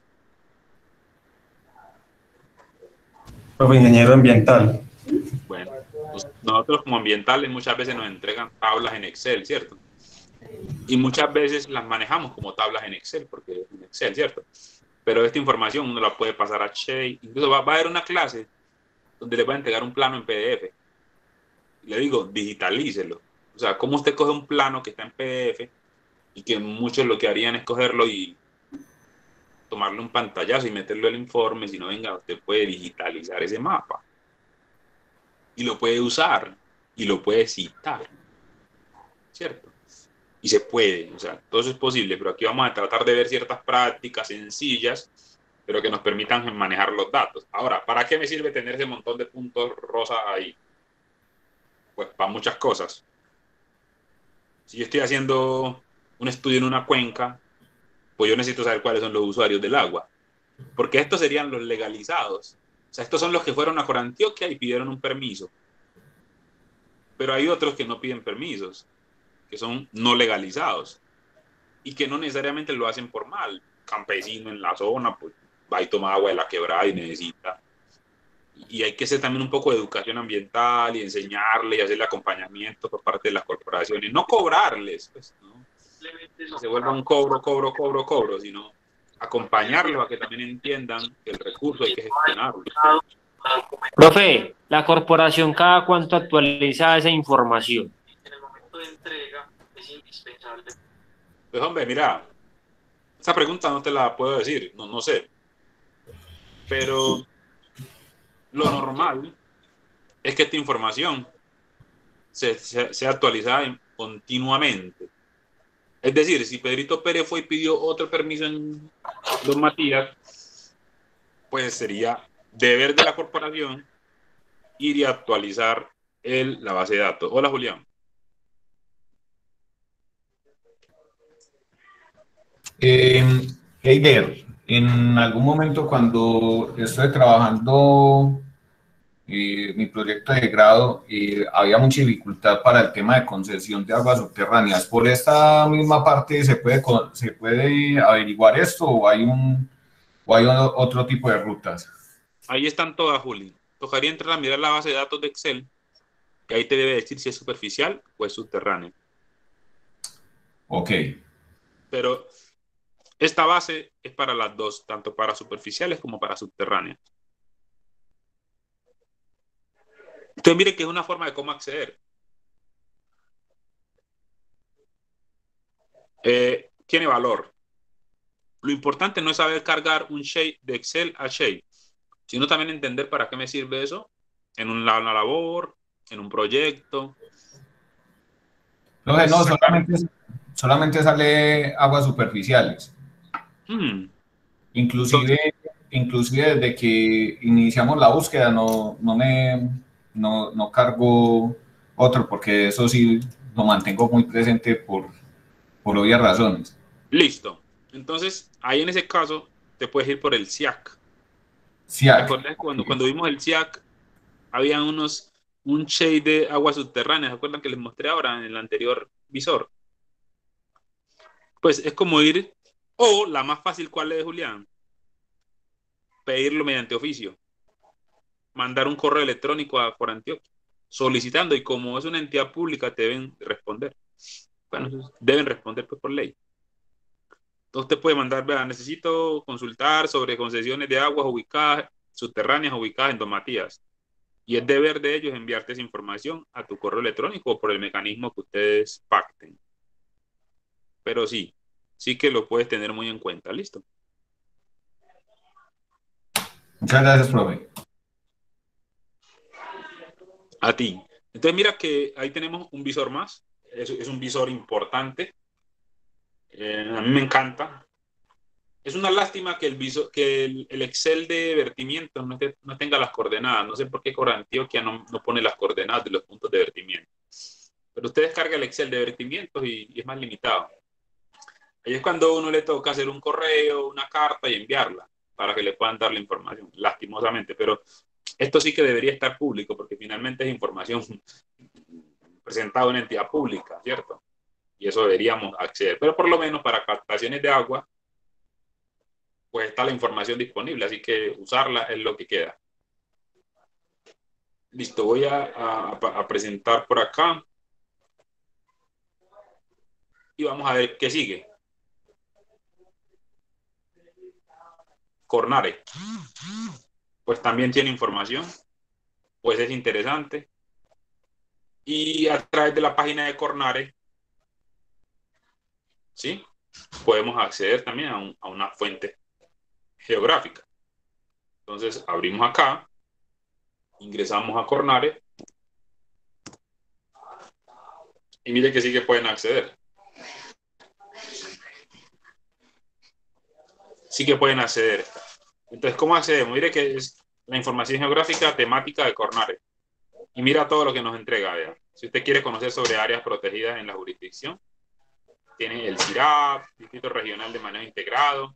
Profe, ingeniero ambiental. Bueno, pues nosotros como ambientales muchas veces nos entregan tablas en Excel, ¿cierto? Y muchas veces las manejamos como tablas en Excel, porque es en Excel, ¿cierto? Pero esta información uno la puede pasar a Shade. Incluso va, va a haber una clase donde le va a entregar un plano en P D F. Y le digo, digitalícelo. O sea, ¿cómo usted coge un plano que está en P D F y que muchos lo que harían es cogerlo y tomarle un pantallazo y meterlo al informe? Si no, venga, usted puede digitalizar ese mapa. Y lo puede usar y lo puede citar, ¿cierto? Y se puede, o sea, todo eso es posible, pero aquí vamos a tratar de ver ciertas prácticas sencillas, pero que nos permitan manejar los datos. Ahora, ¿para qué me sirve tener ese montón de puntos rosas ahí? Pues para muchas cosas. Si yo estoy haciendo un estudio en una cuenca, pues yo necesito saber cuáles son los usuarios del agua, porque estos serían los legalizados. O sea, estos son los que fueron a Corantioquia y pidieron un permiso. Pero hay otros que no piden permisos, que son no legalizados y que no necesariamente lo hacen por mal. Campesino en la zona, pues va y toma agua de la quebrada y necesita. Y hay que hacer también un poco de educación ambiental y enseñarle y hacerle acompañamiento por parte de las corporaciones. No cobrarles, pues, ¿no? No se vuelva un cobro, cobro, cobro, cobro, sino acompañarlos a que también entiendan que el recurso hay que gestionarlo. Profe, la corporación cada cuánto actualiza esa información. En el momento de entrega es indispensable. Pues hombre, mira, esa pregunta no te la puedo decir, no, no sé. Pero lo normal es que esta información se, se, sea actualizada continuamente. Es decir, si Pedrito Pérez fue y pidió otro permiso en Don Matías, pues sería deber de la corporación ir y actualizar el, la base de datos. Hola, Julián. Eh, Heider, en algún momento cuando estoy trabajando eh, mi proyecto de grado, eh, había mucha dificultad para el tema de concesión de aguas subterráneas. ¿Por esta misma parte se puede, se puede averiguar esto o hay, un, o hay otro tipo de rutas? Ahí están todas, Juli. Tocaría entrar a mirar la base de datos de Excel, que ahí te debe decir si es superficial o es subterráneo. Ok. Pero esta base es para las dos, tanto para superficiales como para subterráneas. Entonces, mire que es una forma de cómo acceder. Eh, tiene valor. Lo importante no es saber cargar un shape de Excel a shape, sino también entender para qué me sirve eso en una, una labor, en un proyecto. No, Pues, no, solamente, solamente sale aguas superficiales. Hmm. Inclusive, Entonces, inclusive desde que iniciamos la búsqueda no, no me no, no cargo otro, porque eso sí lo mantengo muy presente por, por obvias razones. Listo. Entonces, ahí en ese caso, te puedes ir por el S I A C. S I A C. ¿Te acuerdas cuando, cuando vimos el S I A C? Había unos, un shade de aguas subterráneas, ¿se acuerdan que les mostré ahora en el anterior visor? Pues es como ir, o la más fácil, ¿cuál es, Julián? Pedirlo mediante oficio. Mandar un correo electrónico a por Antioquia solicitando, y como es una entidad pública, te deben responder. Bueno, deben responder pues, por ley. Entonces te puede mandar, vea, necesito consultar sobre concesiones de aguas ubicadas, subterráneas ubicadas en Don Matías. Y es deber de ellos enviarte esa información a tu correo electrónico o por el mecanismo que ustedes pacten. Pero sí, sí que lo puedes tener muy en cuenta. ¿Listo? Muchas gracias, profe. A ti. Entonces mira que ahí tenemos un visor más. Es, es un visor importante. Eh, a mí me encanta. Es una lástima que el, visor, que el, el Excel de vertimiento no, te, no tenga las coordenadas. No sé por qué Antioquia no, no pone las coordenadas de los puntos de vertimiento. Pero usted descarga el Excel de vertimientos y, y es más limitado. Ahí es cuando a uno le toca hacer un correo, una carta y enviarla para que le puedan dar la información, lastimosamente. Pero esto sí que debería estar público porque finalmente es información presentada a una entidad pública, ¿cierto? Y eso deberíamos acceder. Pero por lo menos para captaciones de agua, pues está la información disponible, así que usarla es lo que queda. Listo, voy a, a, a presentar por acá. Y vamos a ver qué sigue. Cornare. Pues también tiene información, pues es interesante. Y a través de la página de Cornare, ¿sí? Podemos acceder también a, un, a una fuente geográfica. Entonces abrimos acá, ingresamos a Cornare y mire que sí que pueden acceder. Sí que pueden acceder. Entonces, ¿cómo accedemos? Mire que es la información geográfica temática de Cornare. Y mira todo lo que nos entrega, vea. Si usted quiere conocer sobre áreas protegidas en la jurisdicción, tiene el C I R A P, Distrito Regional de Manejo Integrado,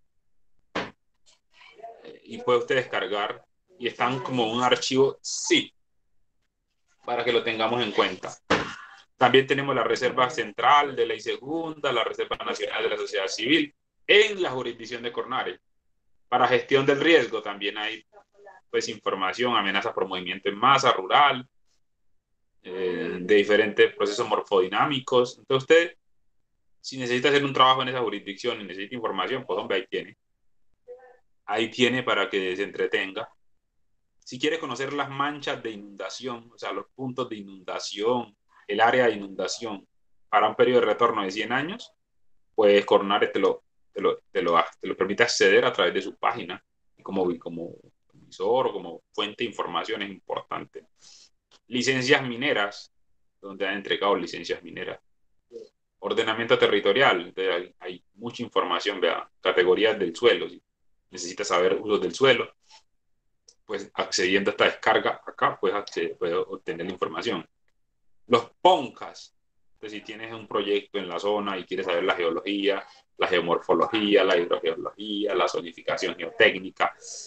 y puede usted descargar, y están como un archivo zip, para que lo tengamos en cuenta. También tenemos la Reserva Central de Ley Segunda, la Reserva Nacional de la Sociedad Civil, en la jurisdicción de Cornare. Para gestión del riesgo también hay pues información, amenazas por movimiento en masa, rural, eh, de diferentes procesos morfodinámicos. Entonces usted, si necesita hacer un trabajo en esa jurisdicción y necesita información, pues hombre, ahí tiene. Ahí tiene para que se entretenga. Si quiere conocer las manchas de inundación, o sea, los puntos de inundación, el área de inundación, para un periodo de retorno de cien años, pues Cornare te lo, te lo, te lo, te lo permite acceder a través de su página. Y como, como visor o como fuente de información es importante. Licencias mineras, donde han entregado licencias mineras. Ordenamiento territorial, hay, hay mucha información, vea, categorías del suelo, si necesita saber usos del suelo, pues accediendo a esta descarga acá, pues acceder, puede obtener la información. Los PONCAS, entonces si tienes un proyecto en la zona y quieres saber la geología, la geomorfología, la hidrogeología, la zonificación geotécnica,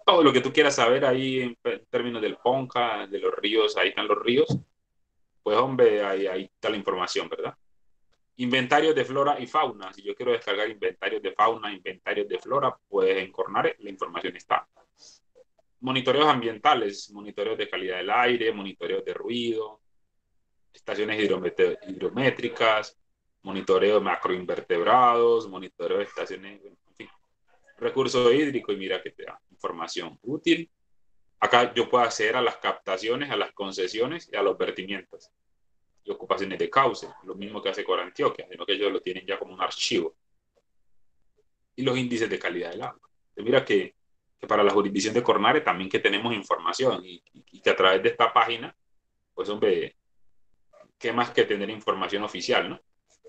todo lo que tú quieras saber ahí en, en términos del Ponca, de los ríos, ahí están los ríos, pues hombre, ahí, ahí está la información, ¿verdad? Inventarios de flora y fauna. Si yo quiero descargar inventarios de fauna, inventarios de flora, pues en Cornare la información está. Monitoreos ambientales, monitoreos de calidad del aire, monitoreos de ruido, estaciones hidrométricas, monitoreo de macroinvertebrados, monitoreo de estaciones, en fin, recurso hídrico, y mira que te da información útil. Acá yo puedo acceder a las captaciones, a las concesiones y a los vertimientos y ocupaciones de cauce, lo mismo que hace Corantioquia, sino que ellos lo tienen ya como un archivo. Y los índices de calidad del agua. Entonces, mira que, que para la jurisdicción de Cornare también que tenemos información y, y, y que a través de esta página, pues hombre, qué más que tener información oficial, ¿no?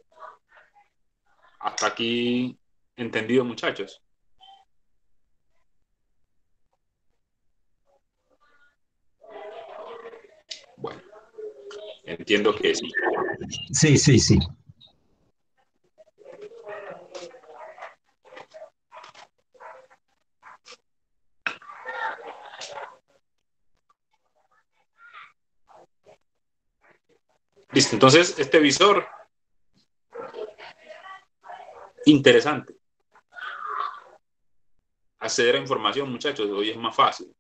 Hasta aquí, entendido, muchachos. Bueno, entiendo que sí. Sí, sí, sí. Listo, entonces este visor, interesante. Acceder a información, muchachos, hoy es más fácil.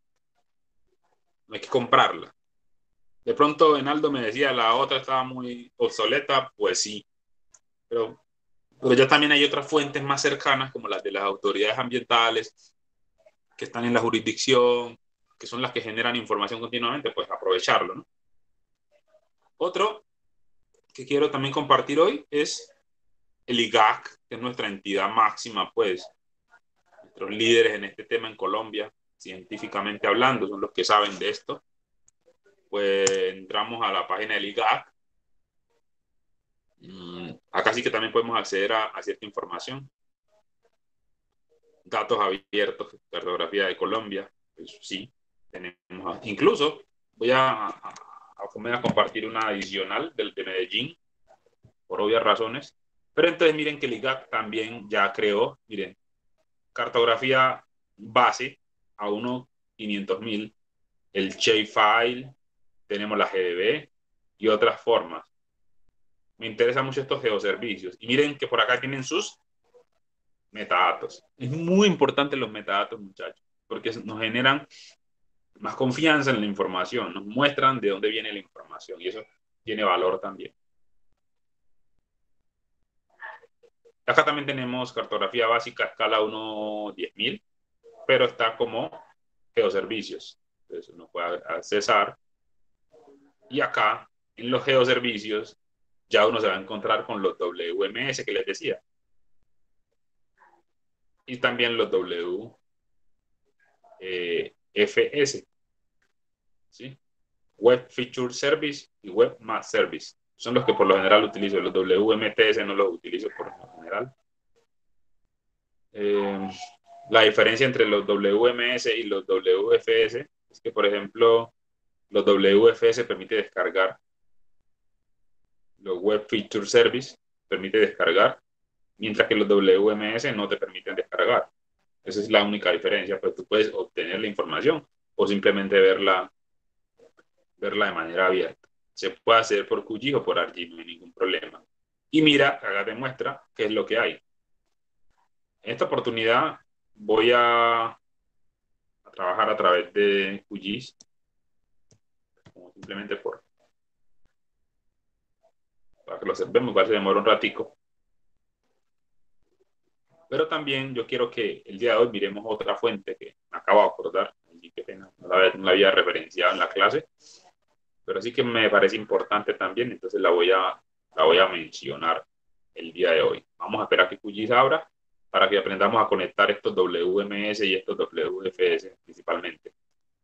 No hay que comprarla. De pronto, Enaldo me decía, la otra estaba muy obsoleta, pues sí. Pero, pero ya también hay otras fuentes más cercanas, como las de las autoridades ambientales, que están en la jurisdicción, que son las que generan información continuamente, pues aprovecharlo, ¿no? Otro que quiero también compartir hoy es el I G A C, que es nuestra entidad máxima, pues, nuestros líderes en este tema en Colombia, científicamente hablando, son los que saben de esto. Pues entramos a la página del I G A C. Mm, acá sí que también podemos acceder a, a cierta información. Datos abiertos, cartografía de Colombia, pues sí, tenemos. Incluso voy a, a, a, a compartir una adicional del de Medellín, por obvias razones. Pero entonces miren que el I G A C también ya creó, miren, cartografía base a uno quinientos mil, el Shapefile, tenemos la G D B y otras formas. Me interesan mucho estos geoservicios. Y miren que por acá tienen sus metadatos. Es muy importante los metadatos, muchachos, porque nos generan más confianza en la información, nos muestran de dónde viene la información y eso tiene valor también. Acá también tenemos cartografía básica a escala uno diez mil, pero está como geoservicios. Entonces uno puede accesar. Y acá, en los geoservicios, ya uno se va a encontrar con los W M S que les decía. Y también los W F S. ¿Sí? Web Feature Service y Web Map Service. Son los que por lo general utilizo. Los W M T S no los utilizo por lo general. Eh, la diferencia entre los W M S y los W F S es que, por ejemplo, los W F S permite descargar, los Web Feature Service permite descargar, mientras que los W M S no te permiten descargar. Esa es la única diferencia, pero tú puedes obtener la información o simplemente verla, verla de manera abierta. Se puede hacer por Q G I S o por ArcGIS, no hay ningún problema. Y mira, acá te muestra qué es lo que hay. En esta oportunidad voy a, a trabajar a través de Q G I S, como simplemente por para que lo observemos, igual se demora un ratico. Pero también yo quiero que el día de hoy miremos otra fuente que me acabo de acordar, qué pena, no la, no la había referenciado en la clase, pero sí que me parece importante también, entonces la voy a, la voy a mencionar el día de hoy. Vamos a esperar que Q G I S abra para que aprendamos a conectar estos W M S y estos W F S principalmente.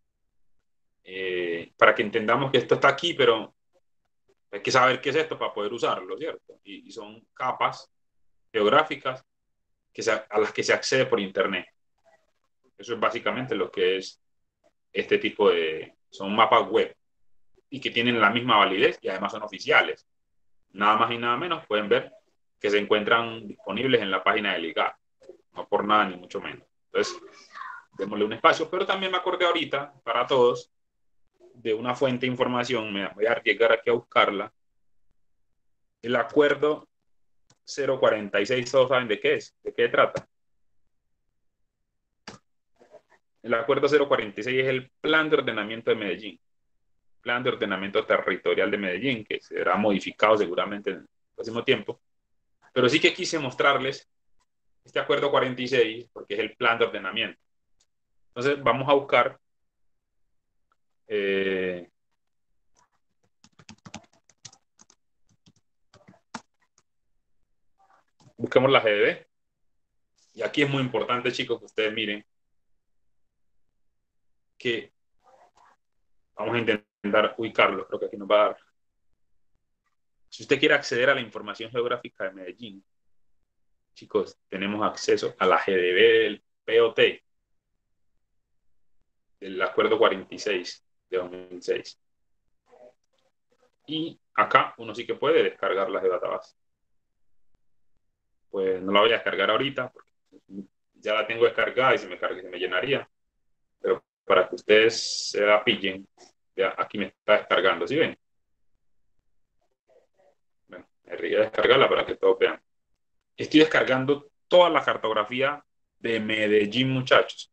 Eh, para que entendamos que esto está aquí, pero hay que saber qué es esto para poder usarlo, ¿cierto? Y, y son capas geográficas que se, a las que se accede por Internet. Eso es básicamente lo que es este tipo de... Son mapas web y que tienen la misma validez y además son oficiales. Nada más y nada menos pueden ver que se encuentran disponibles en la página del I G A C. No por nada ni mucho menos. Entonces, démosle un espacio, pero también me acordé ahorita, para todos, de una fuente de información, me voy a arriesgar aquí a buscarla. El acuerdo cero cuarenta y seis, ¿todos saben de qué es? ¿De qué trata? El acuerdo cero cuarenta y seis es el plan de ordenamiento de Medellín, plan de ordenamiento territorial de Medellín, que será modificado seguramente en el próximo tiempo. Pero sí que quise mostrarles este acuerdo cuarenta y seis, porque es el plan de ordenamiento. Entonces vamos a buscar eh, busquemos la G D B. Y aquí es muy importante, chicos, que ustedes miren que vamos a intentar ubicarlo, creo que aquí nos va a dar. Si usted quiere acceder a la información geográfica de Medellín, chicos, tenemos acceso a la G D B del P O T, del acuerdo cuarenta y seis de dos mil seis. Y acá uno sí que puede descargar la database. Pues no la voy a descargar ahorita, porque ya la tengo descargada y se me, carga, se me llenaría. Pero para que ustedes se la pillen, ya aquí me está descargando, ¿sí ven? Bueno, me río a descargarla para que todos vean. Estoy descargando toda la cartografía de Medellín, muchachos.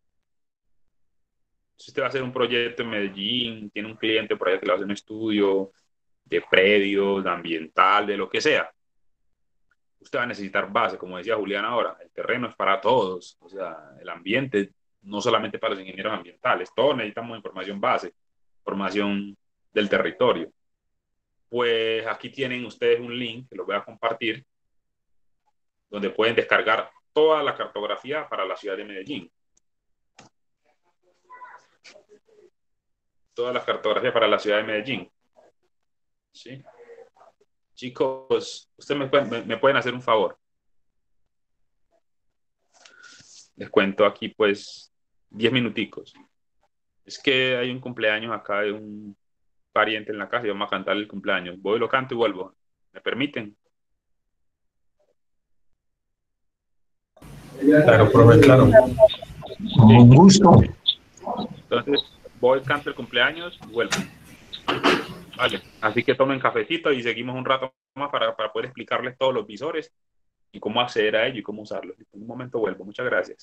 Si usted va a hacer un proyecto en Medellín, tiene un cliente por allá que le va a hacer un estudio de predios, de ambiental, de lo que sea, usted va a necesitar base, como decía Julián ahora, el terreno es para todos, o sea, el ambiente no solamente para los ingenieros ambientales, todos necesitamos información base, información del territorio. Pues aquí tienen ustedes un link que los voy a compartir, donde pueden descargar toda la cartografía para la ciudad de Medellín. Toda la cartografía para la ciudad de Medellín. ¿Sí? Chicos, ustedes me pueden, me, me pueden hacer un favor. Les cuento aquí, pues, diez minuticos. Es que hay un cumpleaños acá de un pariente en la casa y vamos a cantar el cumpleaños. Voy, lo canto y vuelvo. ¿Me permiten? Claro, profe, claro. Con un gusto. Entonces, voy, canto el cumpleaños y vuelvo. Vale. Así que tomen cafecito y seguimos un rato más para, para poder explicarles todos los visores y cómo acceder a ello y cómo usarlos. En un momento vuelvo. Muchas gracias.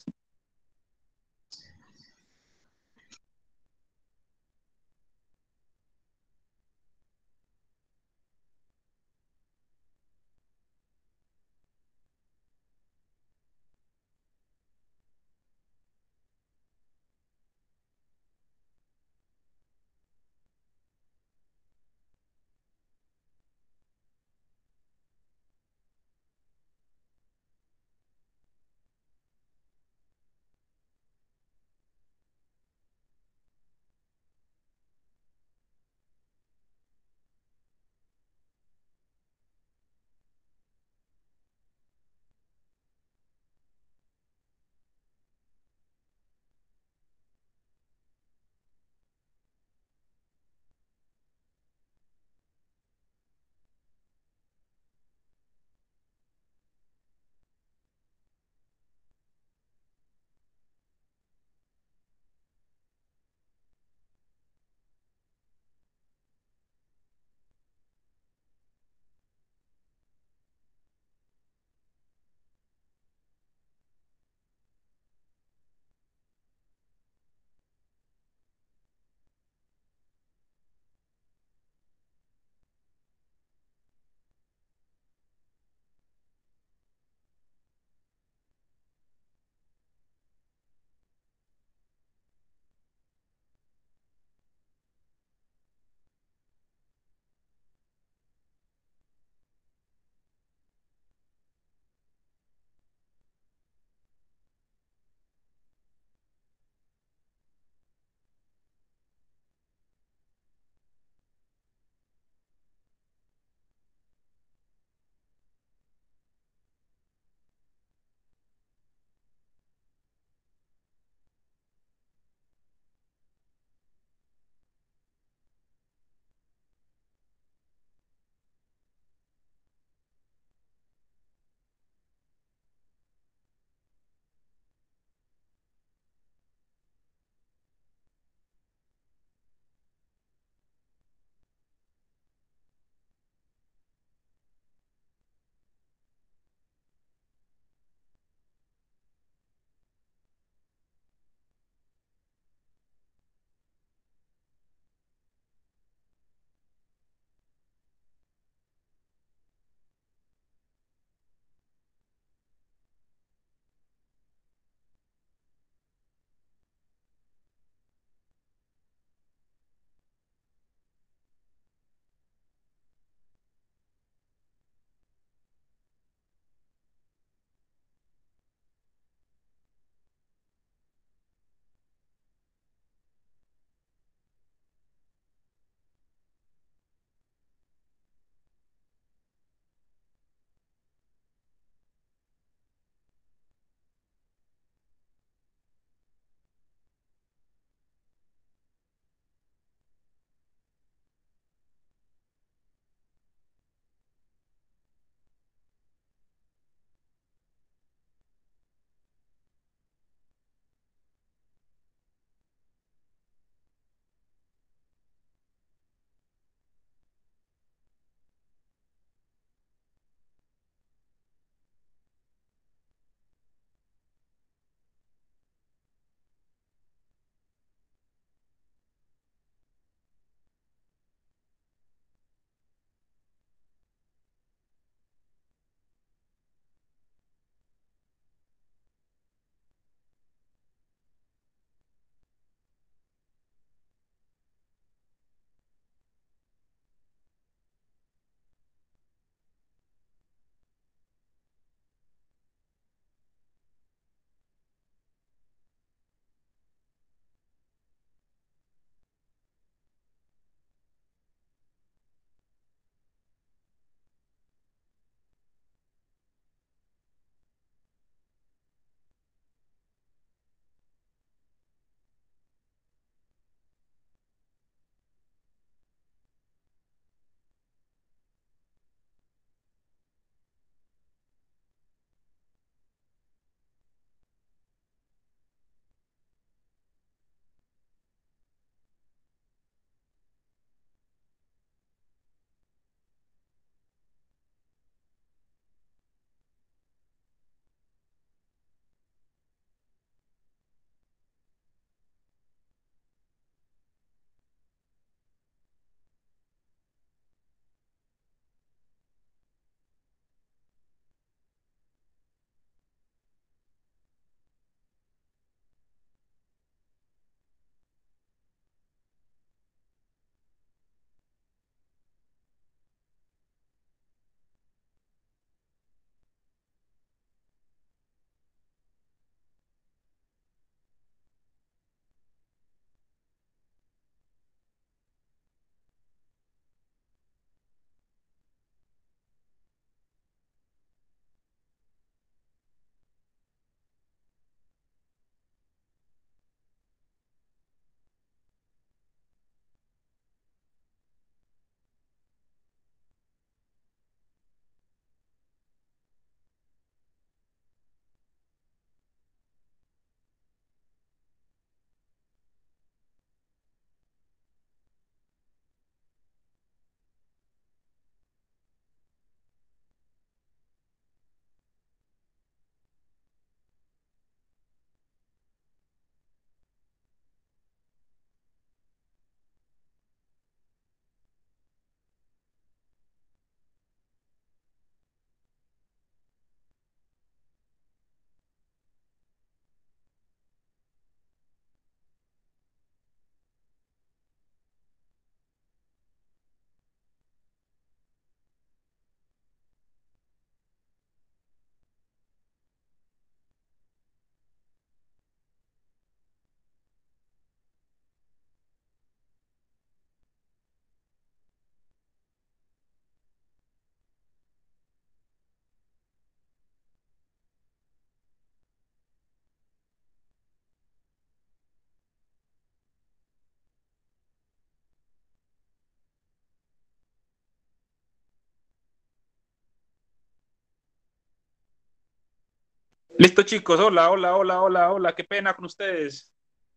Listo, chicos. Hola, hola, hola, hola, hola. Qué pena con ustedes.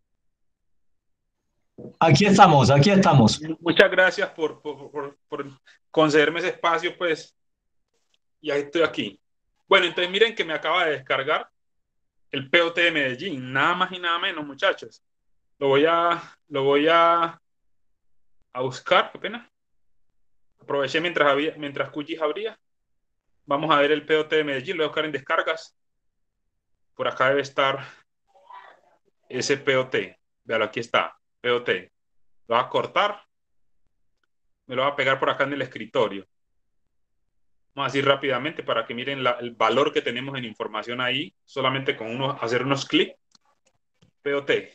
Aquí estamos, aquí estamos. Muchas gracias por, por, por, por concederme ese espacio, pues. Y ahí estoy aquí. Bueno, entonces miren que me acaba de descargar el P O T de Medellín. Nada más y nada menos, muchachos. Lo voy a, lo voy a, a buscar. Qué pena. Aproveché mientras, había, mientras QGIS abría. Vamos a ver el P O T de Medellín. Lo voy a buscar en descargas. Por acá debe estar ese P O T. Véalo, aquí está. P O T. Lo voy a cortar. Me lo voy a pegar por acá en el escritorio. Vamos a decir rápidamente para que miren la, el valor que tenemos en información ahí, solamente con uno, hacer unos clics. P O T.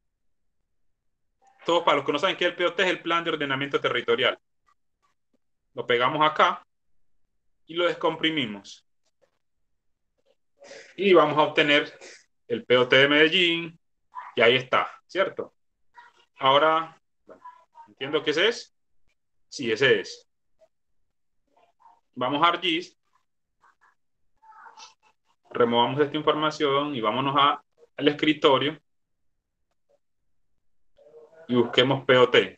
Todos para los que no saben qué es el P O T, es el Plan de Ordenamiento Territorial. Lo pegamos acá y lo descomprimimos. Y vamos a obtener el P O T de Medellín, y ahí está, ¿cierto? Ahora, bueno, entiendo que ese es. Sí, ese es. Vamos a ArcGIS, removamos esta información y vámonos a, al escritorio y busquemos P O T.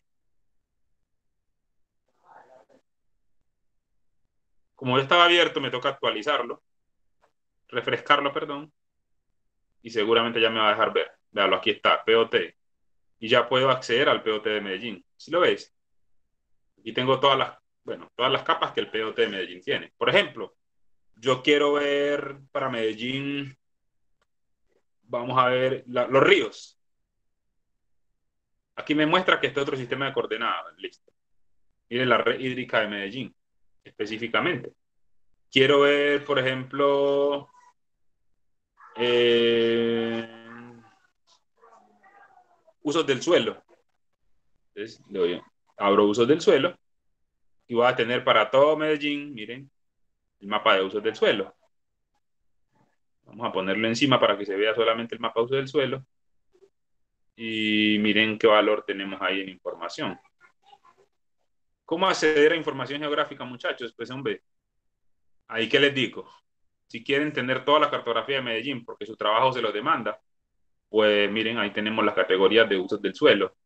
Como ya estaba abierto, me toca actualizarlo, refrescarlo, perdón, y seguramente ya me va a dejar ver. Véalo, aquí está, P O T. Y ya puedo acceder al P O T de Medellín. ¿Sí lo veis? Aquí tengo todas las, bueno, todas las capas que el P O T de Medellín tiene. Por ejemplo, yo quiero ver para Medellín, vamos a ver la, los ríos. Aquí me muestra que este otro sistema de coordenadas. Listo. Miren la red hídrica de Medellín, específicamente. Quiero ver, por ejemplo, eh, usos del suelo. Entonces, le doy, abro usos del suelo y voy a tener para todo Medellín, miren, el mapa de usos del suelo. Vamos a ponerlo encima para que se vea solamente el mapa de usos del suelo. Y miren qué valor tenemos ahí en información. ¿Cómo acceder a información geográfica, muchachos? Pues, hombre, ahí que les digo. Si quieren tener toda la cartografía de Medellín, porque su trabajo se lo demanda, pues miren, ahí tenemos las categorías de usos del suelo.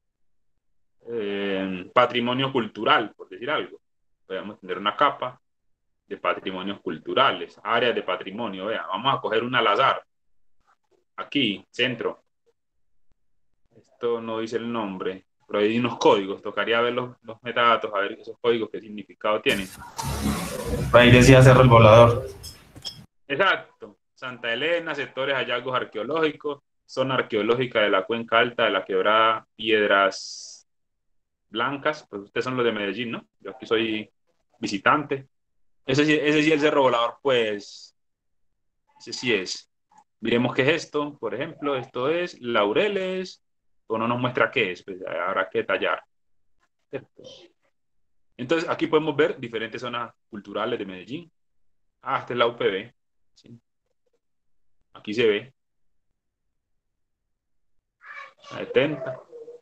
Eh, patrimonio cultural, por decir algo. Podemos tener una capa de patrimonios culturales, áreas de patrimonio. Vean, vamos a coger una al azar. Aquí, centro. Esto no dice el nombre, pero hay unos códigos. Tocaría ver los, los metadatos, a ver esos códigos qué significado tienen. Ahí decía Cerro el Volador. Exacto. Santa Elena, sectores hallazgos arqueológicos, zona arqueológica de la Cuenca Alta, de la Quebrada Piedras Blancas. Pues ustedes son los de Medellín, ¿no? Yo aquí soy visitante. Ese sí, ese sí es el Cerro Volador, pues. Ese sí es. Miremos qué es esto. Por ejemplo, esto es Laureles. O no nos muestra qué es, pues habrá que detallar. Entonces, aquí podemos ver diferentes zonas culturales de Medellín. Ah, esta es la U P B. ¿Sí? Aquí se ve. La setenta.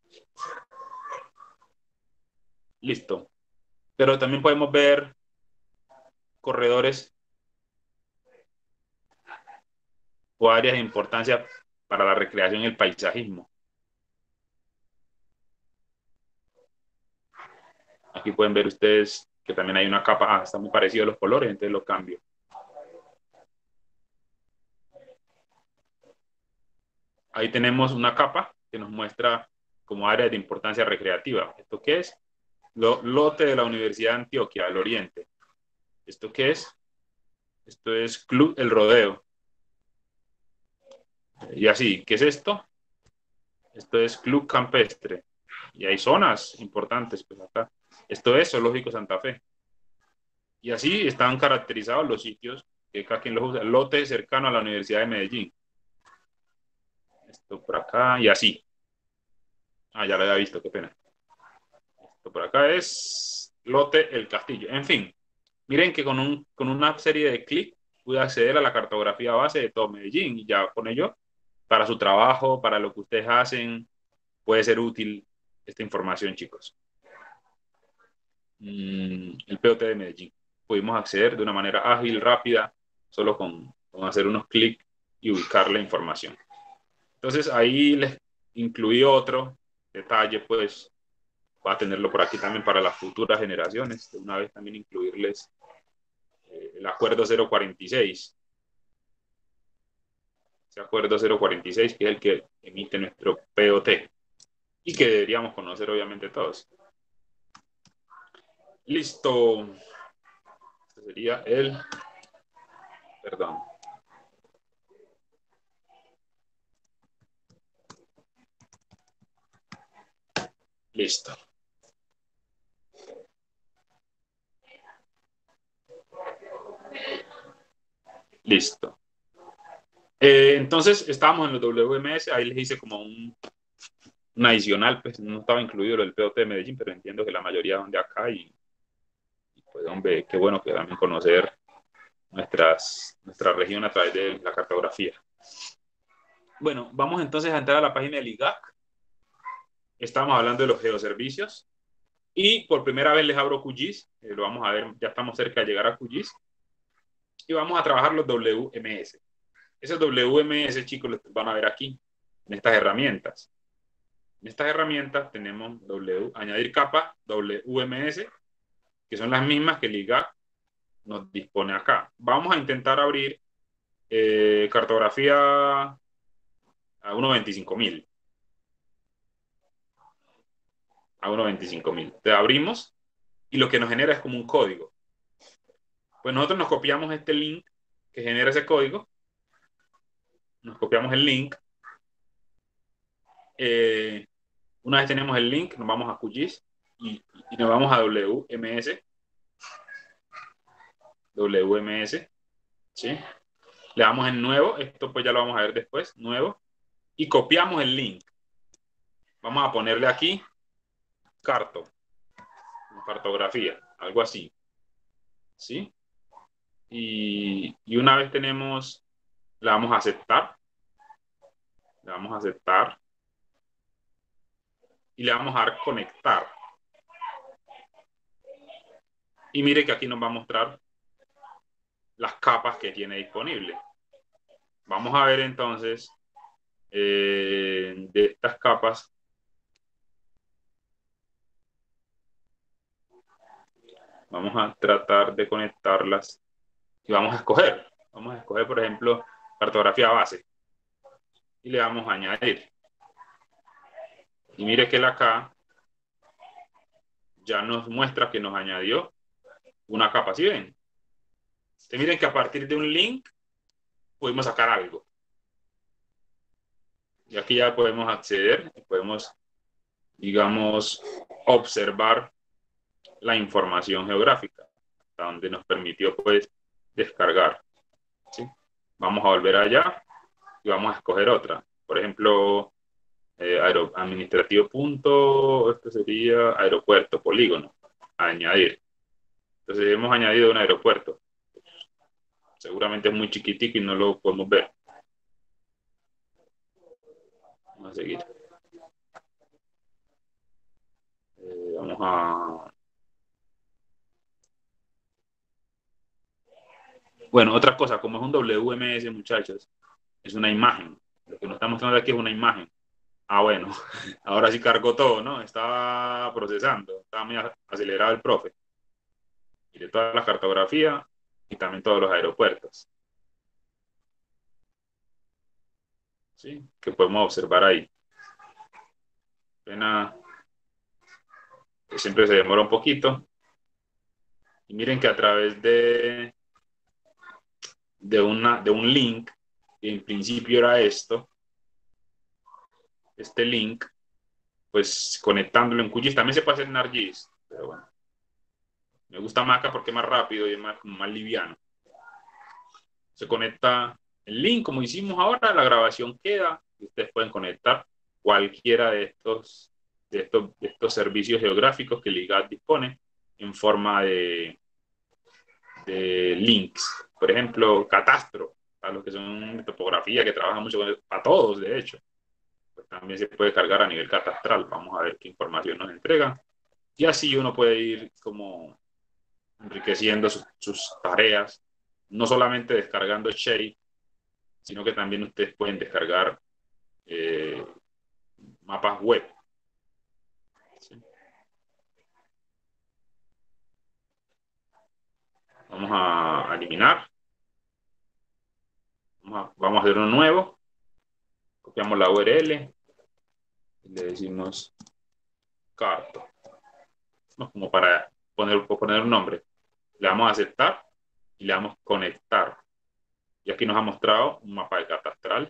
Listo. Pero también podemos ver corredores o áreas de importancia para la recreación y el paisajismo. Aquí pueden ver ustedes que también hay una capa. Ah, está muy parecido a los colores, entonces lo cambio. Ahí tenemos una capa que nos muestra como área de importancia recreativa. ¿Esto qué es? Lo, lote de la Universidad de Antioquia, al oriente. ¿Esto qué es? Esto es Club El Rodeo. Y así, ¿qué es esto? Esto es Club Campestre. Y hay zonas importantes, pues acá. Esto es Zoológico Santa Fe. Y así están caracterizados los sitios que cada quien los usa. Lote cercano a la Universidad de Medellín. Esto por acá y así. Ah, ya lo había visto, qué pena. Esto por acá es Lote El Castillo. En fin, miren que con, un, con una serie de clics pude acceder a la cartografía base de todo Medellín. Y ya con ello, para su trabajo, para lo que ustedes hacen, puede ser útil esta información, chicos. Mm, el P O T de Medellín. Pudimos acceder de una manera ágil, rápida, solo con, con hacer unos clics y ubicar la información. Entonces ahí les incluí otro detalle, pues voy a tenerlo por aquí también para las futuras generaciones, de una vez también incluirles eh, el acuerdo cero cuarenta y seis. Ese acuerdo cero cuarenta y seis, que es el que emite nuestro P O T y que deberíamos conocer obviamente todos. Listo. Este sería el, perdón. Listo. Listo. Eh, entonces, estábamos en los W M S, ahí les hice como un, un adicional, pues no estaba incluido el P O T de Medellín, pero entiendo que la mayoría son de acá y, y pues, hombre, qué bueno que también conocer nuestras, nuestra región a través de la cartografía. Bueno, vamos entonces a entrar a la página del I G A C. Estamos hablando de los geoservicios y por primera vez les abro Q G I S, eh, lo vamos a ver, ya estamos cerca de llegar a Q G I S y vamos a trabajar los W M S. Esos W M S, chicos, los van a ver aquí, en estas herramientas. En estas herramientas tenemos W, añadir capa, W M S, que son las mismas que el I G A C nos dispone acá. Vamos a intentar abrir eh, cartografía a uno veinticinco mil. A uno veinticinco mil. Te abrimos y lo que nos genera es como un código. Pues nosotros nos copiamos este link que genera ese código. Nos copiamos el link. Eh, una vez tenemos el link, nos vamos a Q G I S y, y nos vamos a W M S. W M S. ¿Sí? Le damos en nuevo. Esto pues ya lo vamos a ver después. Nuevo. Y copiamos el link. Vamos a ponerle aquí carto. Cartografía. Algo así. ¿Sí? Y, y una vez tenemos, le vamos a aceptar. Le vamos a aceptar. Y le vamos a dar conectar. Y mire que aquí nos va a mostrar las capas que tiene disponible. Vamos a ver entonces eh, de estas capas. Vamos a tratar de conectarlas y vamos a escoger. Vamos a escoger, por ejemplo, cartografía base. Y le damos a añadir. Y mire que él acá ya nos muestra que nos añadió una capa. ¿Sí ven? Entonces, miren que a partir de un link podemos sacar algo. Y aquí ya podemos acceder y podemos, digamos, observar la información geográfica, hasta donde nos permitió pues descargar. ¿Sí? Vamos a volver allá y vamos a escoger otra. Por ejemplo, eh, aero, administrativo punto, esto sería aeropuerto, polígono, añadir. Entonces hemos añadido un aeropuerto. Seguramente es muy chiquitico y no lo podemos ver. Vamos a seguir. Eh, vamos a... Bueno, otra cosa, como es un W M S, muchachos, es una imagen. Lo que nos está mostrando aquí es una imagen. Ah, bueno, ahora sí cargó todo, ¿no? Estaba procesando, estaba muy acelerado el profe. Y de toda la cartografía y también todos los aeropuertos. ¿Sí? Que podemos observar ahí. Pena que siempre se demora un poquito. Y miren que a través de, de, una, de un link, que en principio era esto, este link, pues conectándolo en Q G I S, también se puede hacer en ArcGIS, pero bueno. Me gusta más acá porque es más rápido y es más, más liviano. Se conecta el link, como hicimos ahora, la grabación queda y ustedes pueden conectar cualquiera de estos, de estos, de estos servicios geográficos que el I G A C dispone en forma de, de links. Por ejemplo, catastro, a los que son de topografía, que trabajan mucho con el, a todos, de hecho. Pues también se puede cargar a nivel catastral. Vamos a ver qué información nos entrega. Y así uno puede ir como enriqueciendo sus, sus tareas, no solamente descargando Shape, sino que también ustedes pueden descargar eh, mapas web. ¿Sí? Vamos a eliminar. Vamos a, vamos a hacer uno nuevo. Copiamos la U R L. Y le decimos carto. No, como para poner, poner un nombre. Le damos a aceptar y le damos conectar. Y aquí nos ha mostrado un mapa de catastral.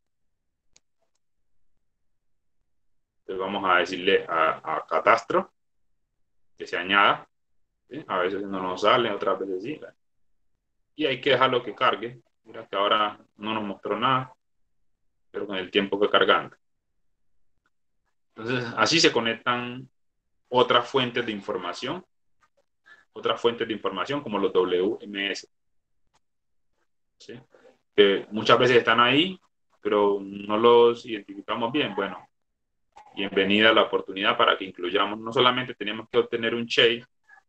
Entonces vamos a decirle a, a catastro que se añada. ¿Sí? A veces no nos sale, otras veces sí. Y hay que dejarlo que cargue. Mira que ahora no nos mostró nada, pero con el tiempo que cargando. Entonces, así se conectan otras fuentes de información, otras fuentes de información como los W M S. ¿Sí? Que muchas veces están ahí, pero no los identificamos bien. Bueno, bienvenida a la oportunidad para que incluyamos. No solamente tenemos que obtener un shade,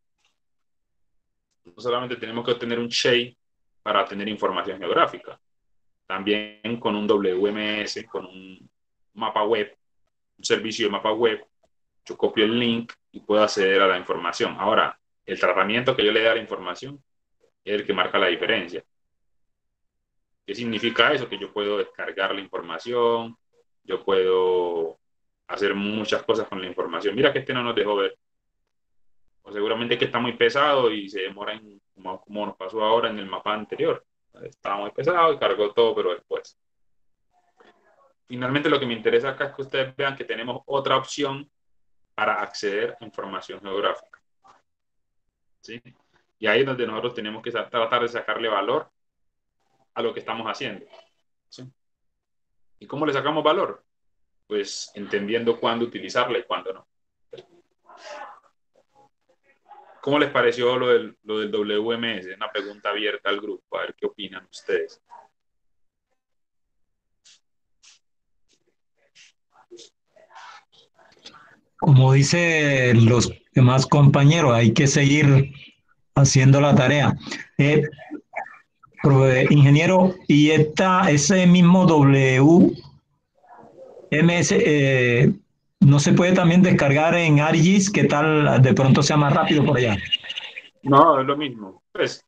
no solamente tenemos que obtener un shade para tener información geográfica. También con un W M S, con un mapa web, un servicio de mapa web, yo copio el link y puedo acceder a la información. Ahora, el tratamiento que yo le dé a la información es el que marca la diferencia. ¿Qué significa eso? Que yo puedo descargar la información, yo puedo hacer muchas cosas con la información. Mira que este no nos dejó ver. O seguramente que está muy pesado y se demora en, como, como nos pasó ahora en el mapa anterior. Estaba muy pesado y cargó todo, pero después. Finalmente lo que me interesa acá es que ustedes vean que tenemos otra opción para acceder a información geográfica. ¿Sí? Y ahí es donde nosotros tenemos que tratar de sacarle valor a lo que estamos haciendo. ¿Sí? ¿Y cómo le sacamos valor? Pues entendiendo cuándo utilizarla y cuándo no. ¿Cómo les pareció lo del, lo del W M S? Una pregunta abierta al grupo, a ver qué opinan ustedes. Como dicen los demás compañeros, hay que seguir haciendo la tarea. Eh, ingeniero, ¿y esta, ese mismo W M S eh, no se puede también descargar en ArcGIS? ¿Qué tal de pronto sea más rápido por allá? No, es lo mismo. Pues,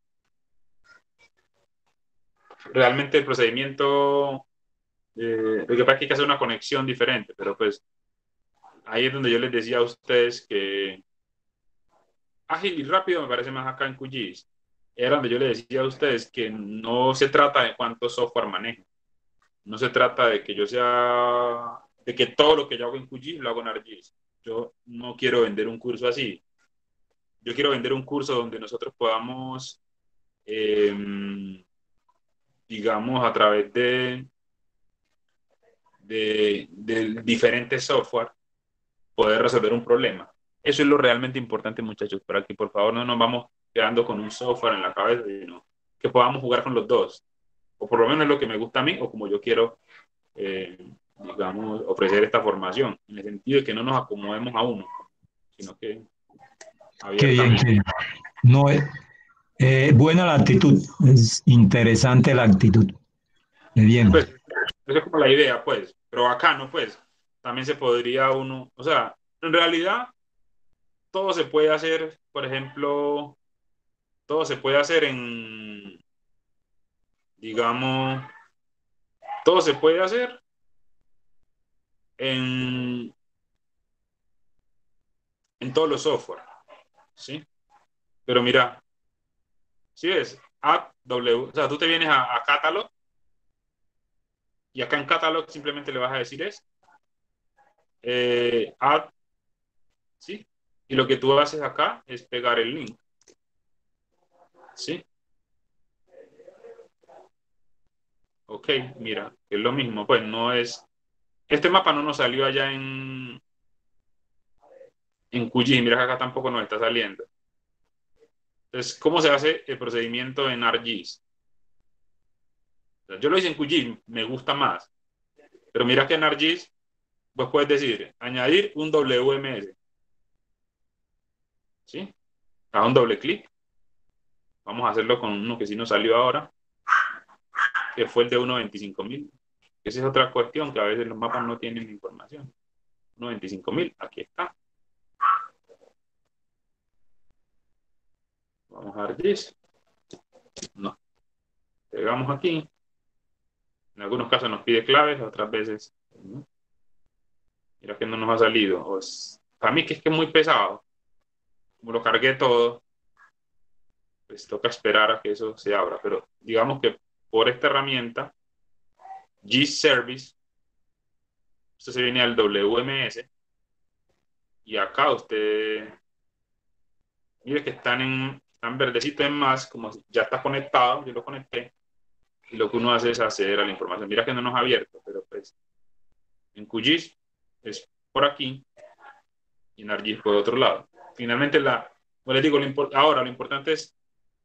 realmente el procedimiento, eh, lo que pasa es que hay que hacer una conexión diferente, pero pues ahí es donde yo les decía a ustedes que ágil y rápido me parece más acá en Q G I S. Era donde yo les decía a ustedes que no se trata de cuánto software manejo. No se trata de que yo sea, de que todo lo que yo hago en Q G I S lo hago en ArcGIS. Yo no quiero vender un curso así. Yo quiero vender un curso donde nosotros podamos, eh, digamos, a través de, de, de diferentes software, poder resolver un problema. Eso es lo realmente importante, muchachos, para que por favor no nos vamos quedando con un software en la cabeza, sino que podamos jugar con los dos. O por lo menos es lo que me gusta a mí, o como yo quiero, eh, digamos, ofrecer esta formación, en el sentido de que no nos acomodemos a uno, sino que Qué bien, qué bien. No, es eh, buena la actitud, es interesante la actitud. Muy bien. Pues, esa es como la idea, pues, pero acá no, pues, también se podría uno, o sea, en realidad, todo se puede hacer, por ejemplo, todo se puede hacer en, digamos, todo se puede hacer en, en todos los software, ¿sí? Pero mira, si ves, add W, o sea, tú te vienes a, a Catalog y acá en Catalog simplemente le vas a decir es eh, add, ¿sí? Y lo que tú haces acá es pegar el link, ¿sí? Ok, mira, es lo mismo, pues no es, este mapa no nos salió allá en, en Q G I S, mira que acá tampoco nos está saliendo. Entonces, ¿cómo se hace el procedimiento en ArcGIS? Yo lo hice en Q G I S, me gusta más, pero mira que en ArcGIS, pues puedes decir, añadir un W M S, ¿sí? A un doble clic. Vamos a hacerlo con uno que sí nos salió ahora. que fue el de uno veinticinco mil. Esa es otra cuestión, que a veces los mapas no tienen información. uno veinticinco mil, aquí está. Vamos a ArcGIS. No. Pegamos aquí. En algunos casos nos pide claves, otras veces no. Mira que no nos ha salido. Pues, para mí que es que es muy pesado. Como lo cargué todo, pues toca esperar a que eso se abra. Pero digamos que por esta herramienta, GIS Service, esto se viene al W M S, y acá usted, mire que están en, están verdecitos en más, como si ya está conectado, yo lo conecté, y lo que uno hace es acceder a la información. Mira que no nos ha abierto, pero pues en QGIS es por aquí, y en ArcGIS por otro lado. Finalmente, la, como les digo, lo ahora lo importante es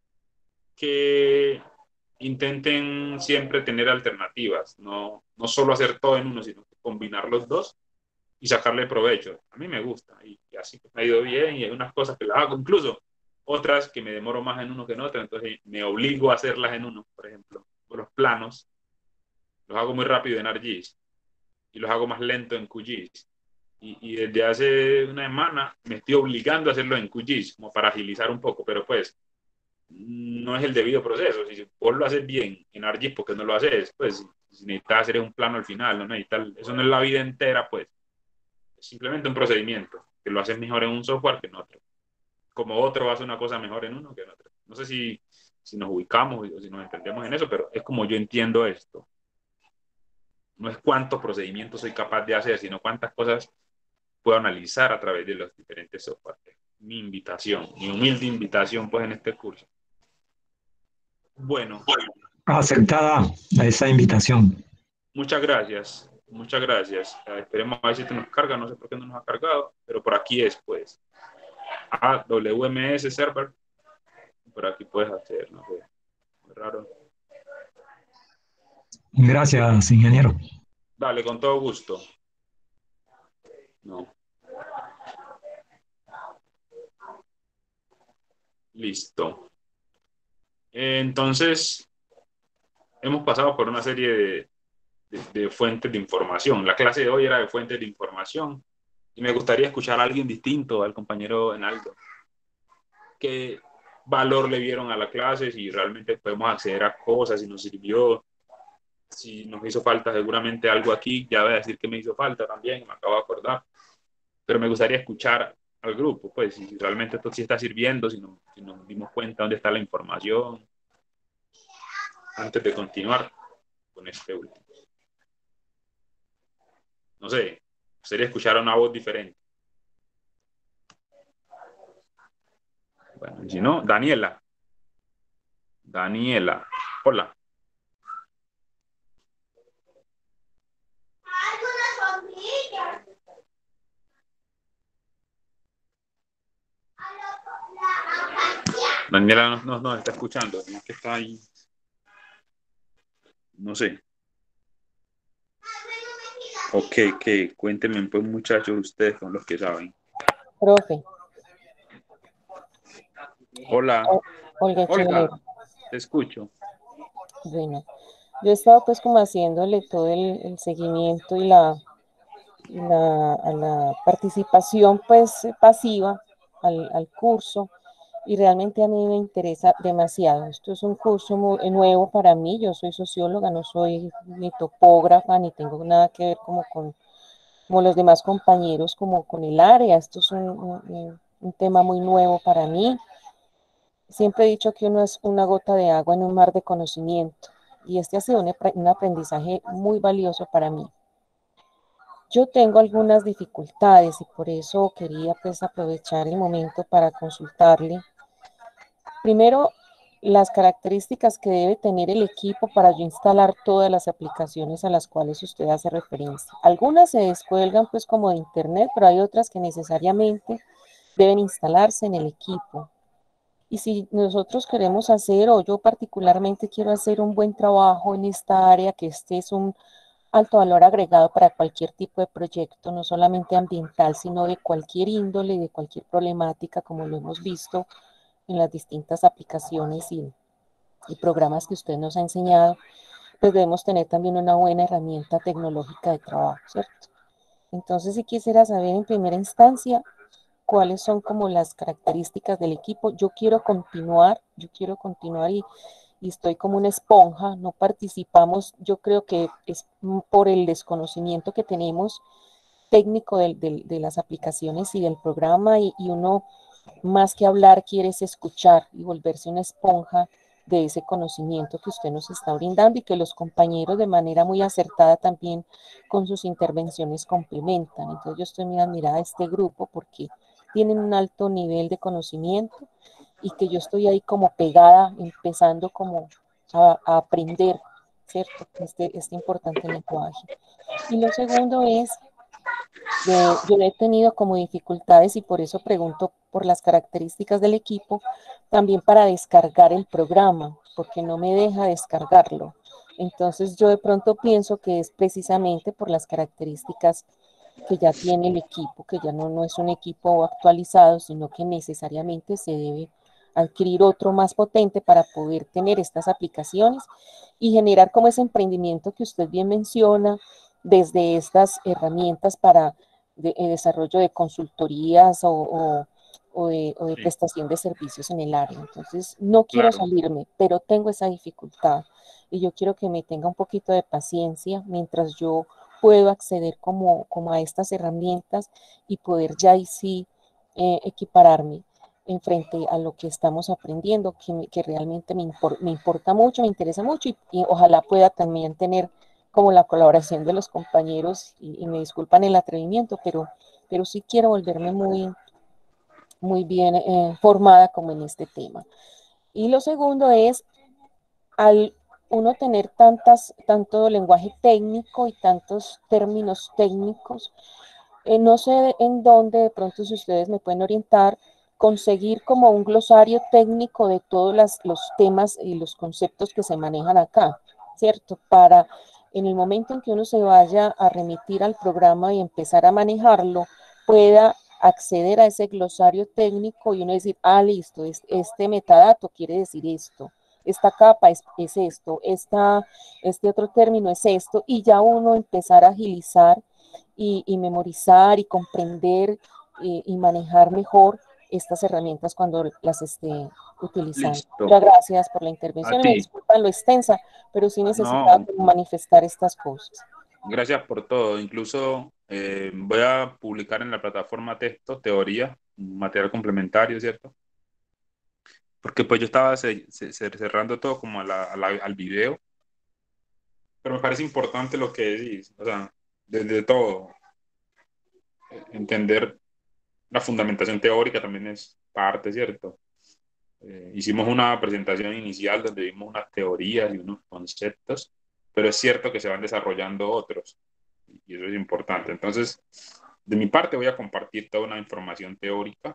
que intenten siempre tener alternativas, no, no solo hacer todo en uno, sino combinar los dos y sacarle provecho. A mí me gusta y, y así me ha ido bien, y hay unas cosas que las hago, incluso otras que me demoro más en uno que en otro, entonces me obligo a hacerlas en uno. Por ejemplo, los planos los hago muy rápido en ArcGIS y los hago más lento en QGIS. Y, y desde hace una semana me estoy obligando a hacerlo en QGIS, como para agilizar un poco, pero pues no es el debido proceso. Si vos lo haces bien en ArcGIS, ¿por qué no lo haces? Pues si necesitas hacer un plano al final, no necesitas, eso no es la vida entera, pues es simplemente un procedimiento que lo haces mejor en un software que en otro, como otro hace una cosa mejor en uno que en otro. No sé si, si nos ubicamos o si nos entendemos en eso, pero es como yo entiendo esto. No es cuántos procedimientos soy capaz de hacer, sino cuántas cosas puedo analizar a través de los diferentes softwares. Mi invitación, mi humilde invitación, pues, en este curso. Bueno. Aceptada esa invitación. Muchas gracias, muchas gracias. Eh, esperemos a ver si te nos carga, no sé por qué no nos ha cargado, pero por aquí es, pues. A W M S Server. Por aquí puedes hacer, no sé. Muy raro. Gracias, ingeniero. Dale, con todo gusto. No. Listo. Eh, entonces, hemos pasado por una serie de, de, de fuentes de información. La clase de hoy era de fuentes de información y me gustaría escuchar a alguien distinto al compañero Enaldo. ¿Qué valor le vieron a la clase? Si realmente podemos acceder a cosas, si nos sirvió, si nos hizo falta seguramente algo aquí. Ya voy a decir que me hizo falta también, me acabo de acordar. Pero me gustaría escuchar al grupo, pues, si realmente esto sí está sirviendo, si, no, si nos dimos cuenta dónde está la información, antes de continuar con este último. No sé, sería escuchar una voz diferente. Bueno, y si no, Daniela. Daniela, hola. Daniela nos no, no, está escuchando, es que está ahí. No sé. Ok, ok, cuéntenme pues, muchachos, ustedes son los que saben. Profe. Hola. Olga, Olga, te escucho. Bueno, yo he estado pues como haciéndole todo el, el seguimiento y la, y la, a la participación pues pasiva al, al curso, y realmente a mí me interesa demasiado. Esto es un curso muy nuevo para mí. Yo soy socióloga, no soy ni topógrafa, ni tengo nada que ver como con como los demás compañeros, como con el área. Esto es un, un, un tema muy nuevo para mí. Siempre he dicho que uno es una gota de agua en un mar de conocimiento, y este ha sido un, un aprendizaje muy valioso para mí. Yo tengo algunas dificultades y por eso quería pues aprovechar el momento para consultarle. Primero, las características que debe tener el equipo para yo instalar todas las aplicaciones a las cuales usted hace referencia. Algunas se descuelgan pues como de internet, pero hay otras que necesariamente deben instalarse en el equipo. Y si nosotros queremos hacer, o yo particularmente quiero hacer un buen trabajo en esta área, que este es un alto valor agregado para cualquier tipo de proyecto, no solamente ambiental, sino de cualquier índole, de cualquier problemática, como lo hemos visto en las distintas aplicaciones y, y programas que usted nos ha enseñado, pues debemos tener también una buena herramienta tecnológica de trabajo, ¿cierto? Entonces, si quisiera saber en primera instancia cuáles son como las características del equipo. Yo quiero continuar, yo quiero continuar y, y estoy como una esponja, no participamos, yo creo que es por el desconocimiento que tenemos técnico de, de, de las aplicaciones y del programa y, y uno más que hablar quiere es escuchar y volverse una esponja de ese conocimiento que usted nos está brindando y que los compañeros de manera muy acertada también con sus intervenciones complementan. Entonces yo estoy muy admirada de este grupo porque tienen un alto nivel de conocimiento y que yo estoy ahí como pegada, empezando como a, a aprender, ¿cierto? Este, este importante lenguaje. Y lo segundo es de, yo he tenido como dificultades y por eso pregunto por las características del equipo, también para descargar el programa, porque no me deja descargarlo. Entonces yo de pronto pienso que es precisamente por las características que ya tiene el equipo, que ya no, no es un equipo actualizado, sino que necesariamente se debe adquirir otro más potente para poder tener estas aplicaciones y generar como ese emprendimiento que usted bien menciona desde estas herramientas para de, de desarrollo de consultorías o, o, o, de, o de Sí, prestación de servicios en el área. Entonces, no quiero claro. salirme, pero tengo esa dificultad y yo quiero que me tenga un poquito de paciencia mientras yo puedo acceder como, como a estas herramientas y poder ya y sí eh, equipararme en frente a lo que estamos aprendiendo, que, me, que realmente me, impor, me importa mucho, me interesa mucho y, y ojalá pueda también tener como la colaboración de los compañeros y, y me disculpan el atrevimiento, pero, pero sí quiero volverme muy, muy bien eh, formada como en este tema. Y lo segundo es, al uno tener tantas, tanto lenguaje técnico y tantos términos técnicos, eh, no sé en dónde, de pronto si ustedes me pueden orientar, conseguir como un glosario técnico de todos las, los temas y los conceptos que se manejan acá, ¿cierto? Para en el momento en que uno se vaya a remitir al programa y empezar a manejarlo, pueda acceder a ese glosario técnico y uno decir, ah, listo, este metadato quiere decir esto, esta capa es, es esto, esta, este otro término es esto, y ya uno empezar a agilizar y, y memorizar y comprender y, y manejar mejor estas herramientas cuando las esté utilizando. Listo. Muchas gracias por la A intervención y me ti. disculpan lo extensa, pero sí necesitaba No, manifestar estas cosas. gracias por todo. Incluso eh, voy a publicar en la plataforma texto, teoría, un material complementario, ¿cierto? Porque pues yo estaba ce- ce- cerrando todo como a la- a la- al video, pero me parece importante lo que decís, o sea, desde todo, eh, entender la fundamentación teórica también es parte, ¿cierto? Eh, hicimos una presentación inicial donde vimos unas teorías y unos conceptos, pero es cierto que se van desarrollando otros y eso es importante. Entonces, de mi parte voy a compartir toda una información teórica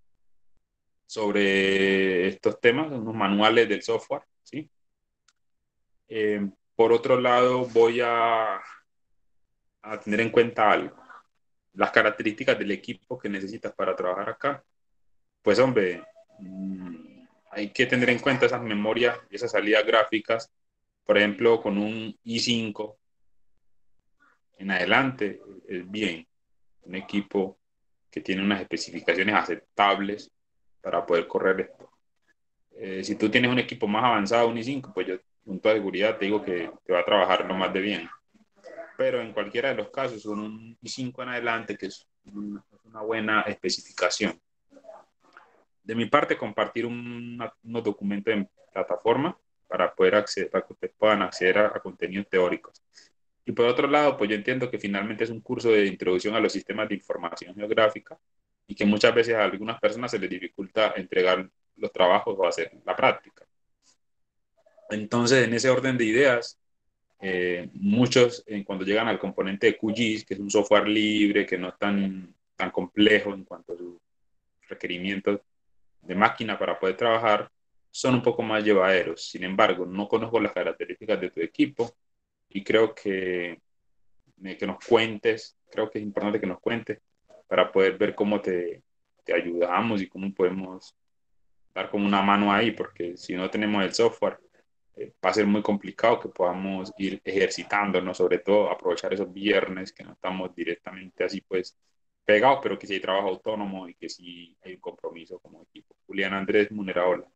sobre estos temas, unos manuales del software, ¿sí? Eh, por otro lado, voy a, a tener en cuenta algo, las características del equipo que necesitas para trabajar acá. Pues hombre, mmm, hay que tener en cuenta esas memorias y esas salidas gráficas, por ejemplo, con un i cinco en adelante, es bien, un equipo que tiene unas especificaciones aceptables para poder correr esto. Eh, si tú tienes un equipo más avanzado, un i cinco, pues yo con toda seguridad te digo que te va a trabajar lo más de bien. Pero en cualquiera de los casos, un i cinco en adelante, que es una buena especificación. De mi parte, compartir una, unos documentos en plataforma para poder acceder, para que ustedes puedan acceder a, a contenidos teóricos. Y por otro lado, pues yo entiendo que finalmente es un curso de introducción a los sistemas de información geográfica y que muchas veces a algunas personas se les dificulta entregar los trabajos o hacer la práctica. Entonces, en ese orden de ideas, eh, muchos eh, cuando llegan al componente de Q G I S, que es un software libre, que no es tan, tan complejo en cuanto a sus requerimientos de máquina para poder trabajar, son un poco más llevaderos. Sin embargo, no conozco las características de tu equipo y creo que, que nos cuentes, creo que es importante que nos cuentes para poder ver cómo te, te ayudamos y cómo podemos dar como una mano ahí, porque si no tenemos el software, eh, va a ser muy complicado que podamos ir ejercitándonos, sobre todo aprovechar esos viernes que no estamos directamente así pues pegados, pero que sí hay trabajo autónomo y que sí hay un compromiso como equipo. Julián Andrés Muneraola.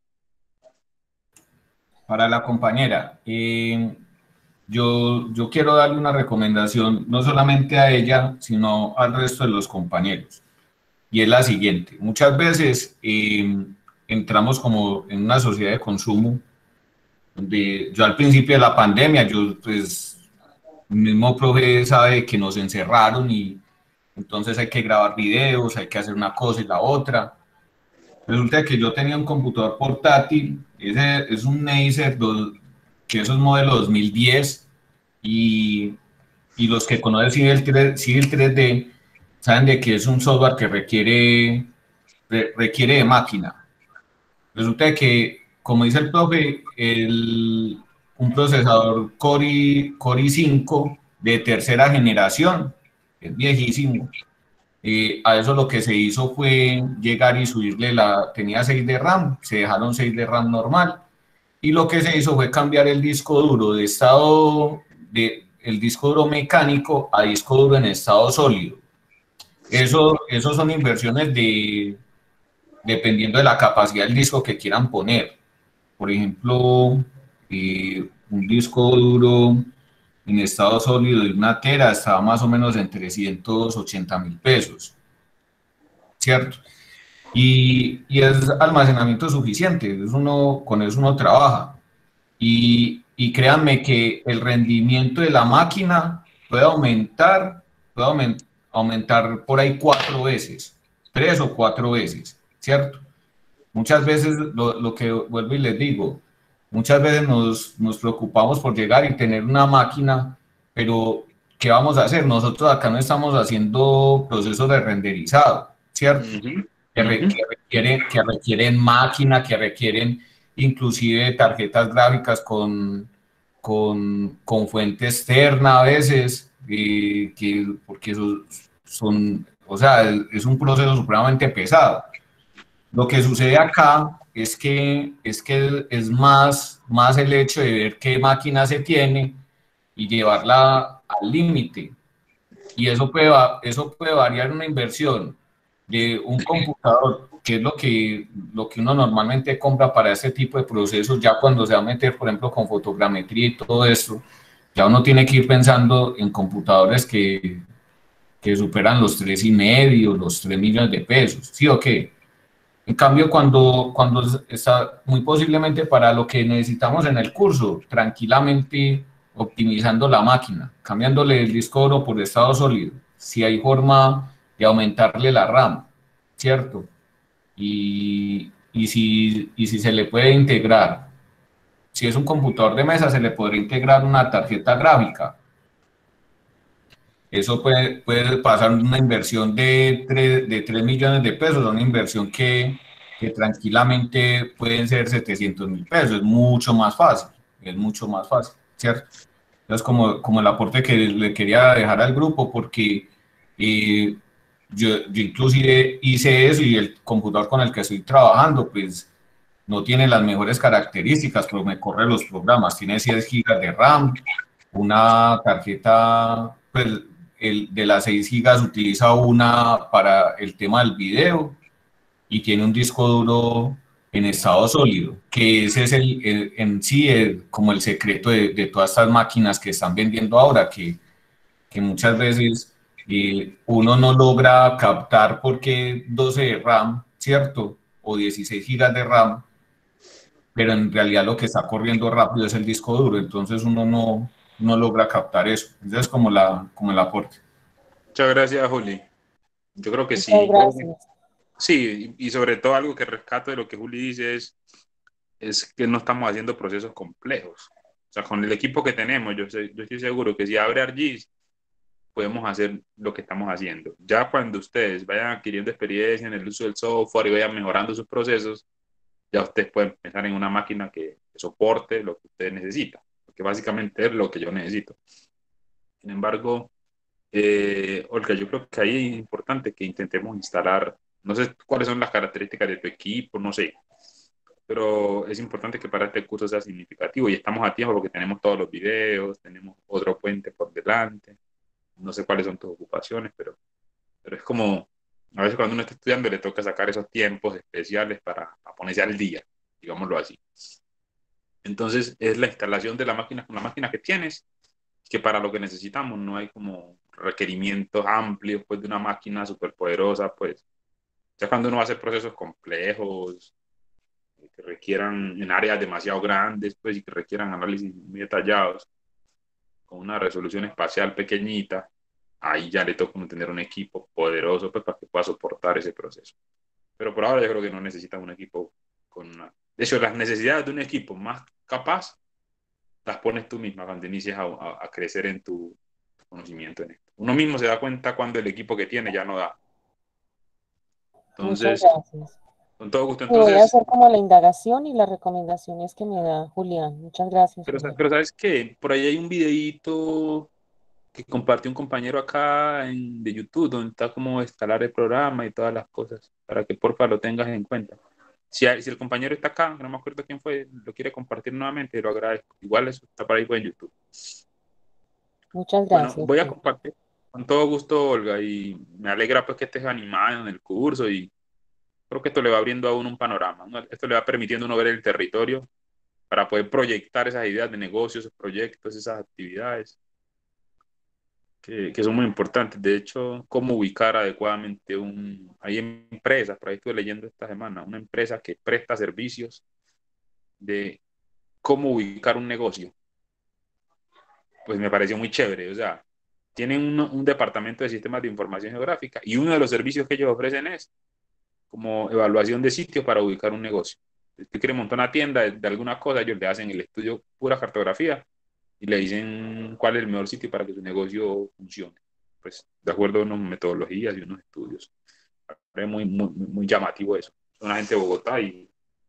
Para la compañera, eh, yo, yo quiero darle una recomendación no solamente a ella, sino al resto de los compañeros. Y es la siguiente. Muchas veces eh, entramos como en una sociedad de consumo, donde yo al principio de la pandemia, yo pues, el mismo profe sabe que nos encerraron y entonces hay que grabar videos, hay que hacer una cosa y la otra. Resulta que yo tenía un computador portátil, ese es un Acer, dos, que esos modelos dos mil diez, y, y los que conocen Civil, tres, Civil tres D saben de que es un software que requiere, re, requiere de máquina. Resulta que, como dice el profe, el, un procesador Core, Core i cinco de tercera generación, es viejísimo. Eh, a eso lo que se hizo fue llegar y subirle la, tenía seis de RAM, se dejaron seis de RAM normal, y lo que se hizo fue cambiar el disco duro de estado, de, el disco duro mecánico a disco duro en estado sólido. Eso, eso son inversiones de, dependiendo de la capacidad del disco que quieran poner. Por ejemplo, eh, un disco duro en estado sólido de una tera estaba más o menos en trescientos ochenta mil pesos, ¿cierto? Y, y es almacenamiento suficiente, es uno, con eso uno trabaja. Y, y créanme que el rendimiento de la máquina puede aumentar, puede aument, aumentar por ahí cuatro veces, tres o cuatro veces, ¿cierto? Muchas veces, lo, lo que vuelvo y les digo, muchas veces nos, nos preocupamos por llegar y tener una máquina, pero ¿qué vamos a hacer? Nosotros acá no estamos haciendo procesos de renderizado, ¿cierto? Uh-huh. Que, re, que, requieren, que requieren máquina, que requieren inclusive tarjetas gráficas con, con, con fuente externa a veces, eh, que, porque son, son, o sea, es un proceso supremamente pesado. Lo que sucede acá es que, es que es más, más el hecho de ver qué máquina se tiene y llevarla al límite. Y eso puede, eso puede variar una inversión de un computador, que es lo que, lo que uno normalmente compra para este tipo de procesos, ya cuando se va a meter, por ejemplo, con fotogrametría y todo esto, ya uno tiene que ir pensando en computadores que, que superan los tres y medio, los tres millones de pesos, ¿sí o qué? En cambio, cuando, cuando está muy posiblemente para lo que necesitamos en el curso, tranquilamente optimizando la máquina, cambiándole el disco duro por estado sólido, si hay forma de aumentarle la RAM, ¿cierto? Y, y, si, y si se le puede integrar, si es un computador de mesa, se le podría integrar una tarjeta gráfica. Eso puede, puede pasar una inversión de tres, de tres millones de pesos a una inversión que, que tranquilamente pueden ser setecientos mil pesos. Es mucho más fácil, es mucho más fácil, ¿cierto? Entonces, como, como el aporte que le quería dejar al grupo, porque eh, yo, yo inclusive hice eso y el computador con el que estoy trabajando, pues no tiene las mejores características, pero me corre los programas. Tiene seis gigas de RAM, una tarjeta, pues, el, de las seis gigas utiliza una para el tema del video y tiene un disco duro en estado sólido, que ese es el, el en sí el, como el secreto de, de todas estas máquinas que están vendiendo ahora, que, que muchas veces eh, uno no logra captar porque doce de RAM, ¿cierto? O dieciséis gigas de RAM, pero en realidad lo que está corriendo rápido es el disco duro, entonces uno no, no logra captar eso. Ese es como, la, como el aporte. Muchas gracias, Juli. Yo creo que Muchas sí. gracias. Sí, y sobre todo algo que rescato de lo que Juli dice es, es que no estamos haciendo procesos complejos. O sea, con el equipo que tenemos, yo, sé, yo estoy seguro que si abre ArcGIS, podemos hacer lo que estamos haciendo. Ya cuando ustedes vayan adquiriendo experiencia en el uso del software y vayan mejorando sus procesos, ya ustedes pueden pensar en una máquina que soporte lo que ustedes necesitan, porque básicamente es lo que yo necesito. Sin embargo, eh, Olga, yo creo que ahí es importante que intentemos instalar, no sé cuáles son las características de tu equipo, no sé, pero es importante que para este curso sea significativo y estamos a tiempo porque tenemos todos los videos, tenemos otro puente por delante. No sé cuáles son tus ocupaciones, pero, pero es como, a veces cuando uno está estudiando le toca sacar esos tiempos especiales para, para ponerse al día, digámoslo así. Entonces es la instalación de la máquina con la máquina que tienes, que para lo que necesitamos no hay como requerimientos amplios pues, de una máquina súper poderosa, pues ya cuando uno va a hacer procesos complejos, que requieran en áreas demasiado grandes, pues, y que requieran análisis muy detallados, con una resolución espacial pequeñita, ahí ya le toca uno tener un equipo poderoso, pues, para que pueda soportar ese proceso. Pero por ahora yo creo que no necesita un equipo con una... De hecho, las necesidades de un equipo más capaz las pones tú misma cuando inicias a, a, a crecer en tu conocimiento en esto. Uno mismo se da cuenta cuando el equipo que tiene ya no da. Muchas Entonces, gracias. con todo gusto. Y voy a Entonces, hacer como la indagación y las recomendaciones que me da Julián. Muchas gracias, pero, Julián. pero ¿sabes qué? Por ahí hay un videíto que compartió un compañero acá en, de YouTube, donde está como escalar el programa y todas las cosas, para que porfa lo tengas en cuenta. Si, hay- si el compañero está acá, no me acuerdo quién fue, lo quiere compartir nuevamente, lo agradezco. Igual eso está por ahí por en YouTube. Muchas Bueno, gracias. voy a Sí. compartir con todo gusto, Olga, y me alegra pues que estés animado en el curso y creo que esto le va abriendo a uno un panorama, ¿no? Esto le va permitiendo a uno ver el territorio para poder proyectar esas ideas de negocios, esos proyectos, esas actividades que, que son muy importantes. De hecho, cómo ubicar adecuadamente un... Hay empresas, por ahí estuve leyendo esta semana, una empresa que presta servicios de cómo ubicar un negocio. Pues me pareció muy chévere, o sea, tienen un, un departamento de sistemas de información geográfica y uno de los servicios que ellos ofrecen es como evaluación de sitios para ubicar un negocio. Si usted quiere montar una tienda de, de alguna cosa, ellos le hacen el estudio pura cartografía y le dicen cuál es el mejor sitio para que su negocio funcione. Pues de acuerdo a unas metodologías y unos estudios. Es muy, muy, muy llamativo eso. Es una gente de Bogotá y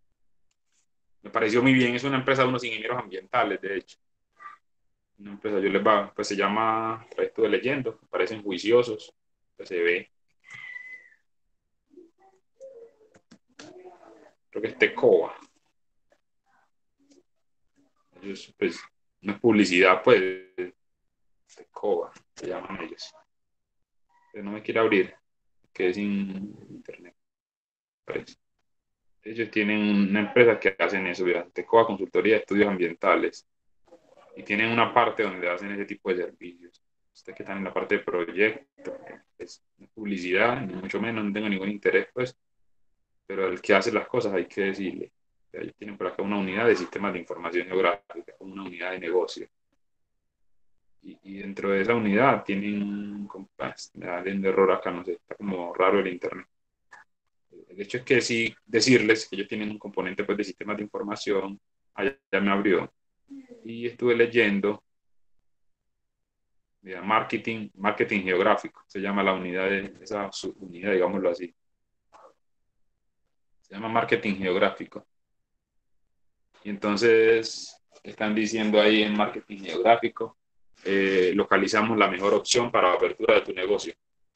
me pareció muy bien. Es una empresa de unos ingenieros ambientales, de hecho. Una empresa, yo les va, pues se llama, pues estuve leyendo, parecen juiciosos, pues se ve. Creo que es Tecoa. Ellos, pues, no es publicidad, pues, Tecoa, se llaman ellos. Pero no me quiere abrir, que es sin internet, parece. Ellos tienen una empresa que hacen eso, ¿verdad? Tecoa Consultoría de Estudios Ambientales. Y tienen una parte donde hacen ese tipo de servicios. Ustedes que están en la parte de proyecto, es publicidad, ni mucho menos, no tengo ningún interés, pues. Pero el que hace las cosas hay que decirle. Ellos tienen por acá una unidad de sistemas de información geográfica, una unidad de negocio. Y, y dentro de esa unidad tienen, compás, me da el error acá, no sé, está como raro el internet. El hecho es que sí, decirles que ellos tienen un componente pues, de sistemas de información, allá ya me abrió. Y estuve leyendo, mira, marketing, marketing geográfico, se llama la unidad, de, esa subunidad, digámoslo así. Se llama marketing geográfico. Y entonces están diciendo ahí en marketing geográfico, eh, localizamos la mejor opción para la apertura de tu negocio.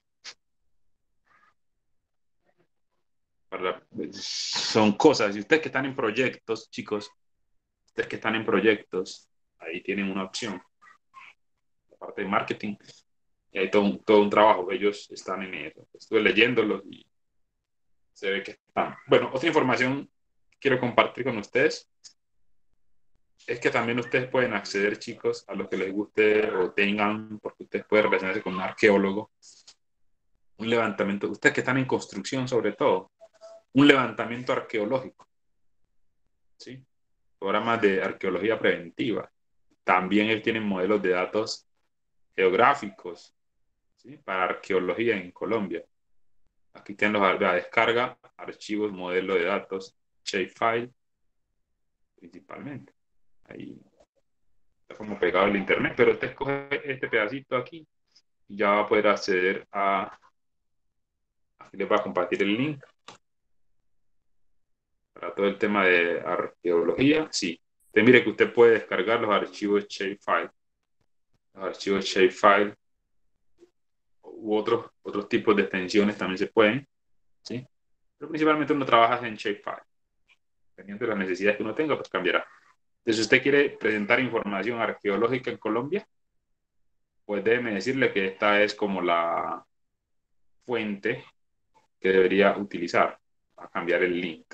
Para, son cosas, y ustedes que están en proyectos, chicos, ustedes que están en proyectos, ahí tienen una opción. La parte de marketing, y hay todo un, todo un trabajo, ellos están en eso. Estuve leyéndolos y se ve que están. Bueno, otra información que quiero compartir con ustedes es que también ustedes pueden acceder, chicos, a lo que les guste o tengan, porque ustedes pueden relacionarse con un arqueólogo, un levantamiento, ustedes que están en construcción sobre todo, un levantamiento arqueológico, ¿sí? Programas de arqueología preventiva. También ellos tienen modelos de datos geográficos, ¿sí? Para arqueología en Colombia. Aquí tienen los, la descarga, archivos, modelo de datos, shapefile, principalmente. Ahí está como pegado el internet, pero usted escoge este pedacito aquí y ya va a poder acceder a... Aquí les voy a compartir el link para todo el tema de arqueología. Sí, usted mire que usted puede descargar los archivos shapefile, los archivos shapefile u otros, otros tipos de extensiones también se pueden, ¿sí? Pero principalmente uno trabaja en shapefile. dependiendo de las necesidades que uno tenga, pues cambiará. Entonces, si usted quiere presentar información arqueológica en Colombia, pues déjeme decirle que esta es como la fuente que debería utilizar a cambiar el link.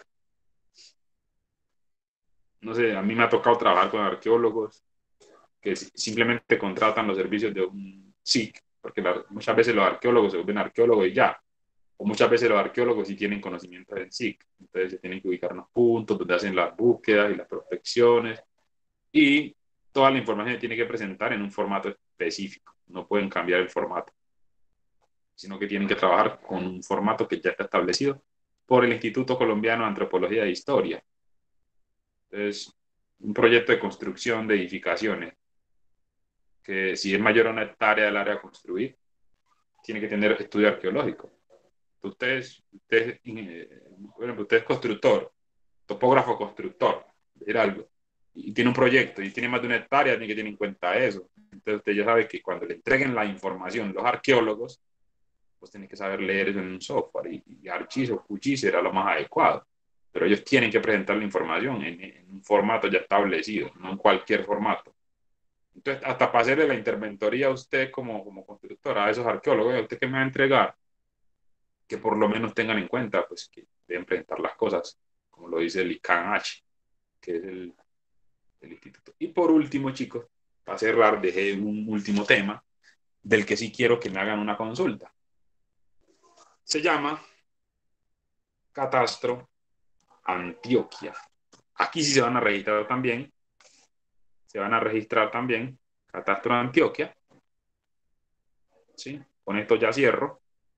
No sé, a mí me ha tocado trabajar con arqueólogos que simplemente contratan los servicios de un S I C, porque la, muchas veces los arqueólogos se vuelven arqueólogos y ya, o muchas veces los arqueólogos sí tienen conocimiento del S I C, entonces se tienen que ubicar en los puntos donde hacen las búsquedas y las prospecciones, y toda la información se tiene que presentar en un formato específico, no pueden cambiar el formato, sino que tienen que trabajar con un formato que ya está establecido por el Instituto Colombiano de Antropología e Historia. Es un proyecto de construcción de edificaciones, que si es mayor a una hectárea del área a construir, tiene que tener estudio arqueológico. Usted es, usted, eh, por ejemplo, usted es constructor, topógrafo constructor, decir algo, y tiene un proyecto y tiene más de una hectárea, tiene que tener en cuenta eso. Entonces usted ya sabe que cuando le entreguen la información los arqueólogos, pues tiene que saber leer eso en un software, y, y ArcGIS o QGIS será lo más adecuado. Pero ellos tienen que presentar la información en, en un formato ya establecido, no en cualquier formato. Entonces, hasta para hacerle la interventoría a usted como, como constructora, a esos arqueólogos, a usted que me va a entregar, que por lo menos tengan en cuenta pues, que deben presentar las cosas, como lo dice el I C A N H, que es el, el instituto. Y por último, chicos, para cerrar, dejé un último tema del que sí quiero que me hagan una consulta. Se llama Catastro Antioquia. Aquí sí se van a registrar también. Se van a registrar también Catastro Antioquia. ¿Sí? Con esto ya cierro.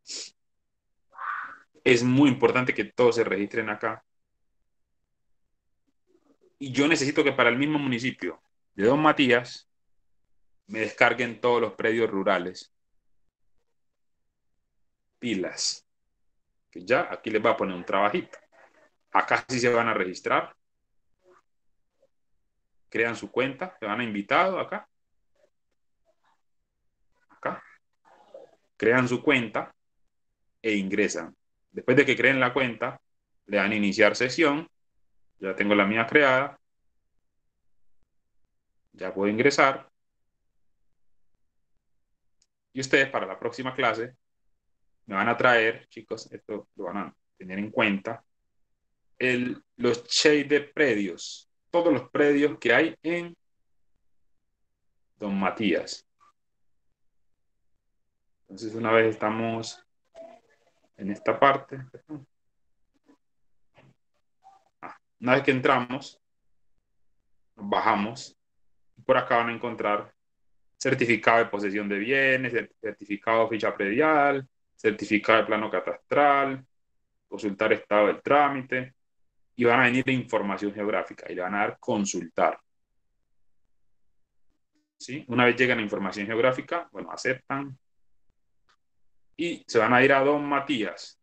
Es muy importante que todos se registren acá. Y yo necesito que para el mismo municipio de Don Matías me descarguen todos los predios rurales. Pilas. Que ya aquí les va a poner un trabajito. Acá sí se van a registrar. Crean su cuenta. Se van a invitado acá. Acá. Crean su cuenta e ingresan. Después de que creen la cuenta, le dan a iniciar sesión. Ya tengo la mía creada. Ya puedo ingresar. Y ustedes para la próxima clase me van a traer, chicos, esto lo van a tener en cuenta, el, los shades de predios. Todos los predios que hay en Don Matías. Entonces, una vez estamos en esta parte, ah, una vez que entramos, nos bajamos, por acá van a encontrar certificado de posesión de bienes, certificado de ficha predial, certificado de plano catastral, consultar estado del trámite, y van a venir de información geográfica y le van a dar consultar. ¿Sí? Una vez llegan a información geográfica, bueno, aceptan y se van a ir a Don Matías.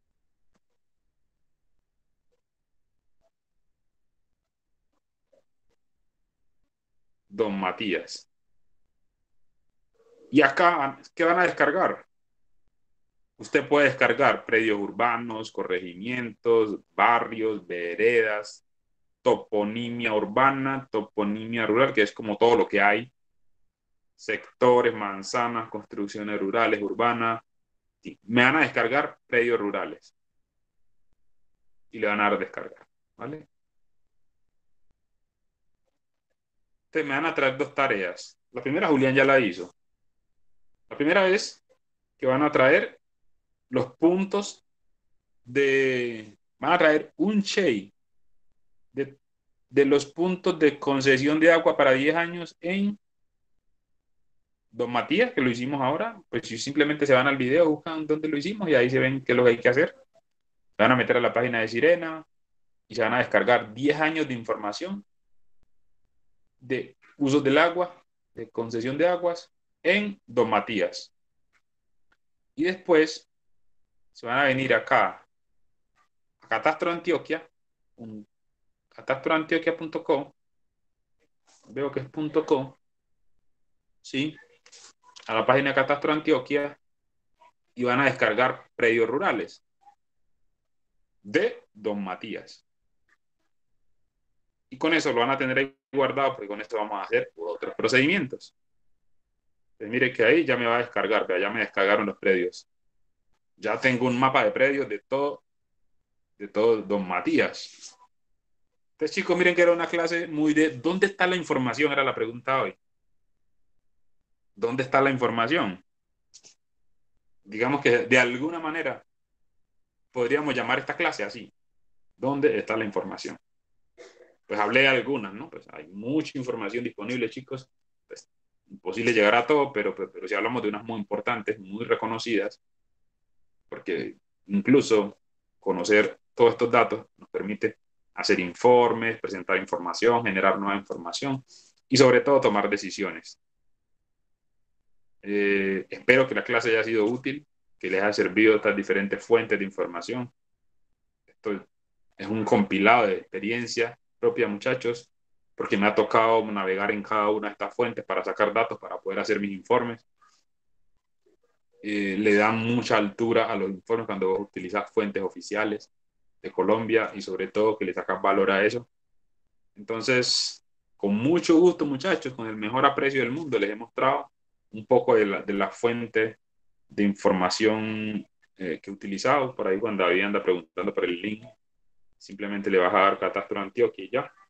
Don Matías. Y acá, ¿qué van a descargar? Usted puede descargar predios urbanos, corregimientos, barrios, veredas, toponimia urbana, toponimia rural, que es como todo lo que hay, sectores, manzanas, construcciones rurales, urbanas. Sí. Me van a descargar predios rurales y le van a dar descargar, ¿vale? Entonces me van a traer dos tareas. La primera Julián ya la hizo. La primera es que van a traer los puntos de... Van a traer un shade de, de los puntos de concesión de agua para diez años en Don Matías, que lo hicimos ahora. Pues si simplemente se van al video, buscan dónde lo hicimos y ahí se ven qué es lo que hay que hacer. Se van a meter a la página de Sirena y se van a descargar diez años de información de usos del agua, de concesión de aguas en Don Matías. Y después se van a venir acá a Catastro Antioquia, catastro antioquia punto com, veo que es .com, ¿sí? A la página de Catastro Antioquia y van a descargar predios rurales de Don Matías. Y con eso lo van a tener ahí guardado, porque con esto vamos a hacer otros procedimientos. Entonces, mire que ahí ya me va a descargar, vea, ya me descargaron los predios. Ya tengo un mapa de predios de todo, de todo Don Matías. Entonces, chicos, miren que era una clase muy de... ¿Dónde está la información? Era la pregunta hoy. ¿Dónde está la información? Digamos que de alguna manera podríamos llamar esta clase así. ¿Dónde está la información? Pues hablé de algunas, ¿no? Pues hay mucha información disponible, chicos. Pues, imposible llegar a todo, pero, pero, pero si hablamos de unas muy importantes, muy reconocidas, porque incluso conocer todos estos datos nos permite hacer informes, presentar información, generar nueva información y sobre todo tomar decisiones. Eh, espero que la clase haya sido útil, que les haya servido estas diferentes fuentes de información. Esto es un compilado de experiencia propia, muchachos, porque me ha tocado navegar en cada una de estas fuentes para sacar datos, para poder hacer mis informes. Eh, le dan mucha altura a los informes cuando vos utilizas fuentes oficiales de Colombia y sobre todo que le sacas valor a eso. Entonces, con mucho gusto, muchachos, con el mejor aprecio del mundo, les he mostrado un poco de la, de la fuente de información eh, que he utilizado. Por ahí cuando David anda preguntando por el link, simplemente le vas a dar Catastro Antioquia y ya.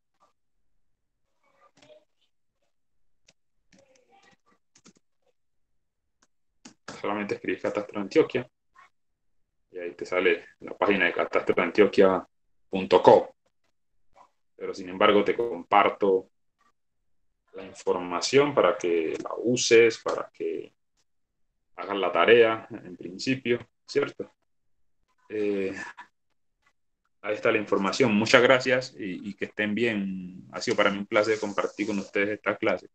Solamente escribes Catastro Antioquia y ahí te sale la página de catastro antioquia punto co. Pero sin embargo te comparto la información para que la uses, para que hagas la tarea en principio, ¿cierto? Eh, ahí está la información. Muchas gracias y, y que estén bien. Ha sido para mí un placer compartir con ustedes esta clase.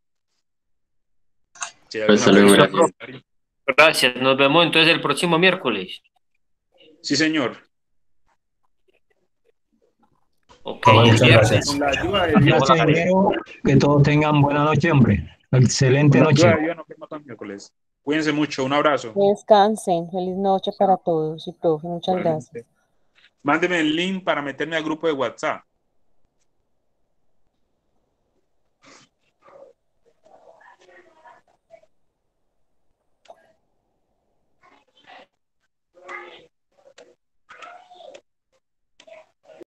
Si hay alguna pregunta, gracias, nos vemos entonces el próximo miércoles. sí, señor. Ok, Muchas gracias. gracias. Con la ayuda de Dios, que todos tengan buena noche, hombre. Excelente Con la noche. ayuda de Dios, nos vemos el miércoles. Cuídense mucho, un abrazo. Descansen, feliz noche para todos y profe, muchas Igualmente. gracias. Mándeme el link para meterme al grupo de WhatsApp.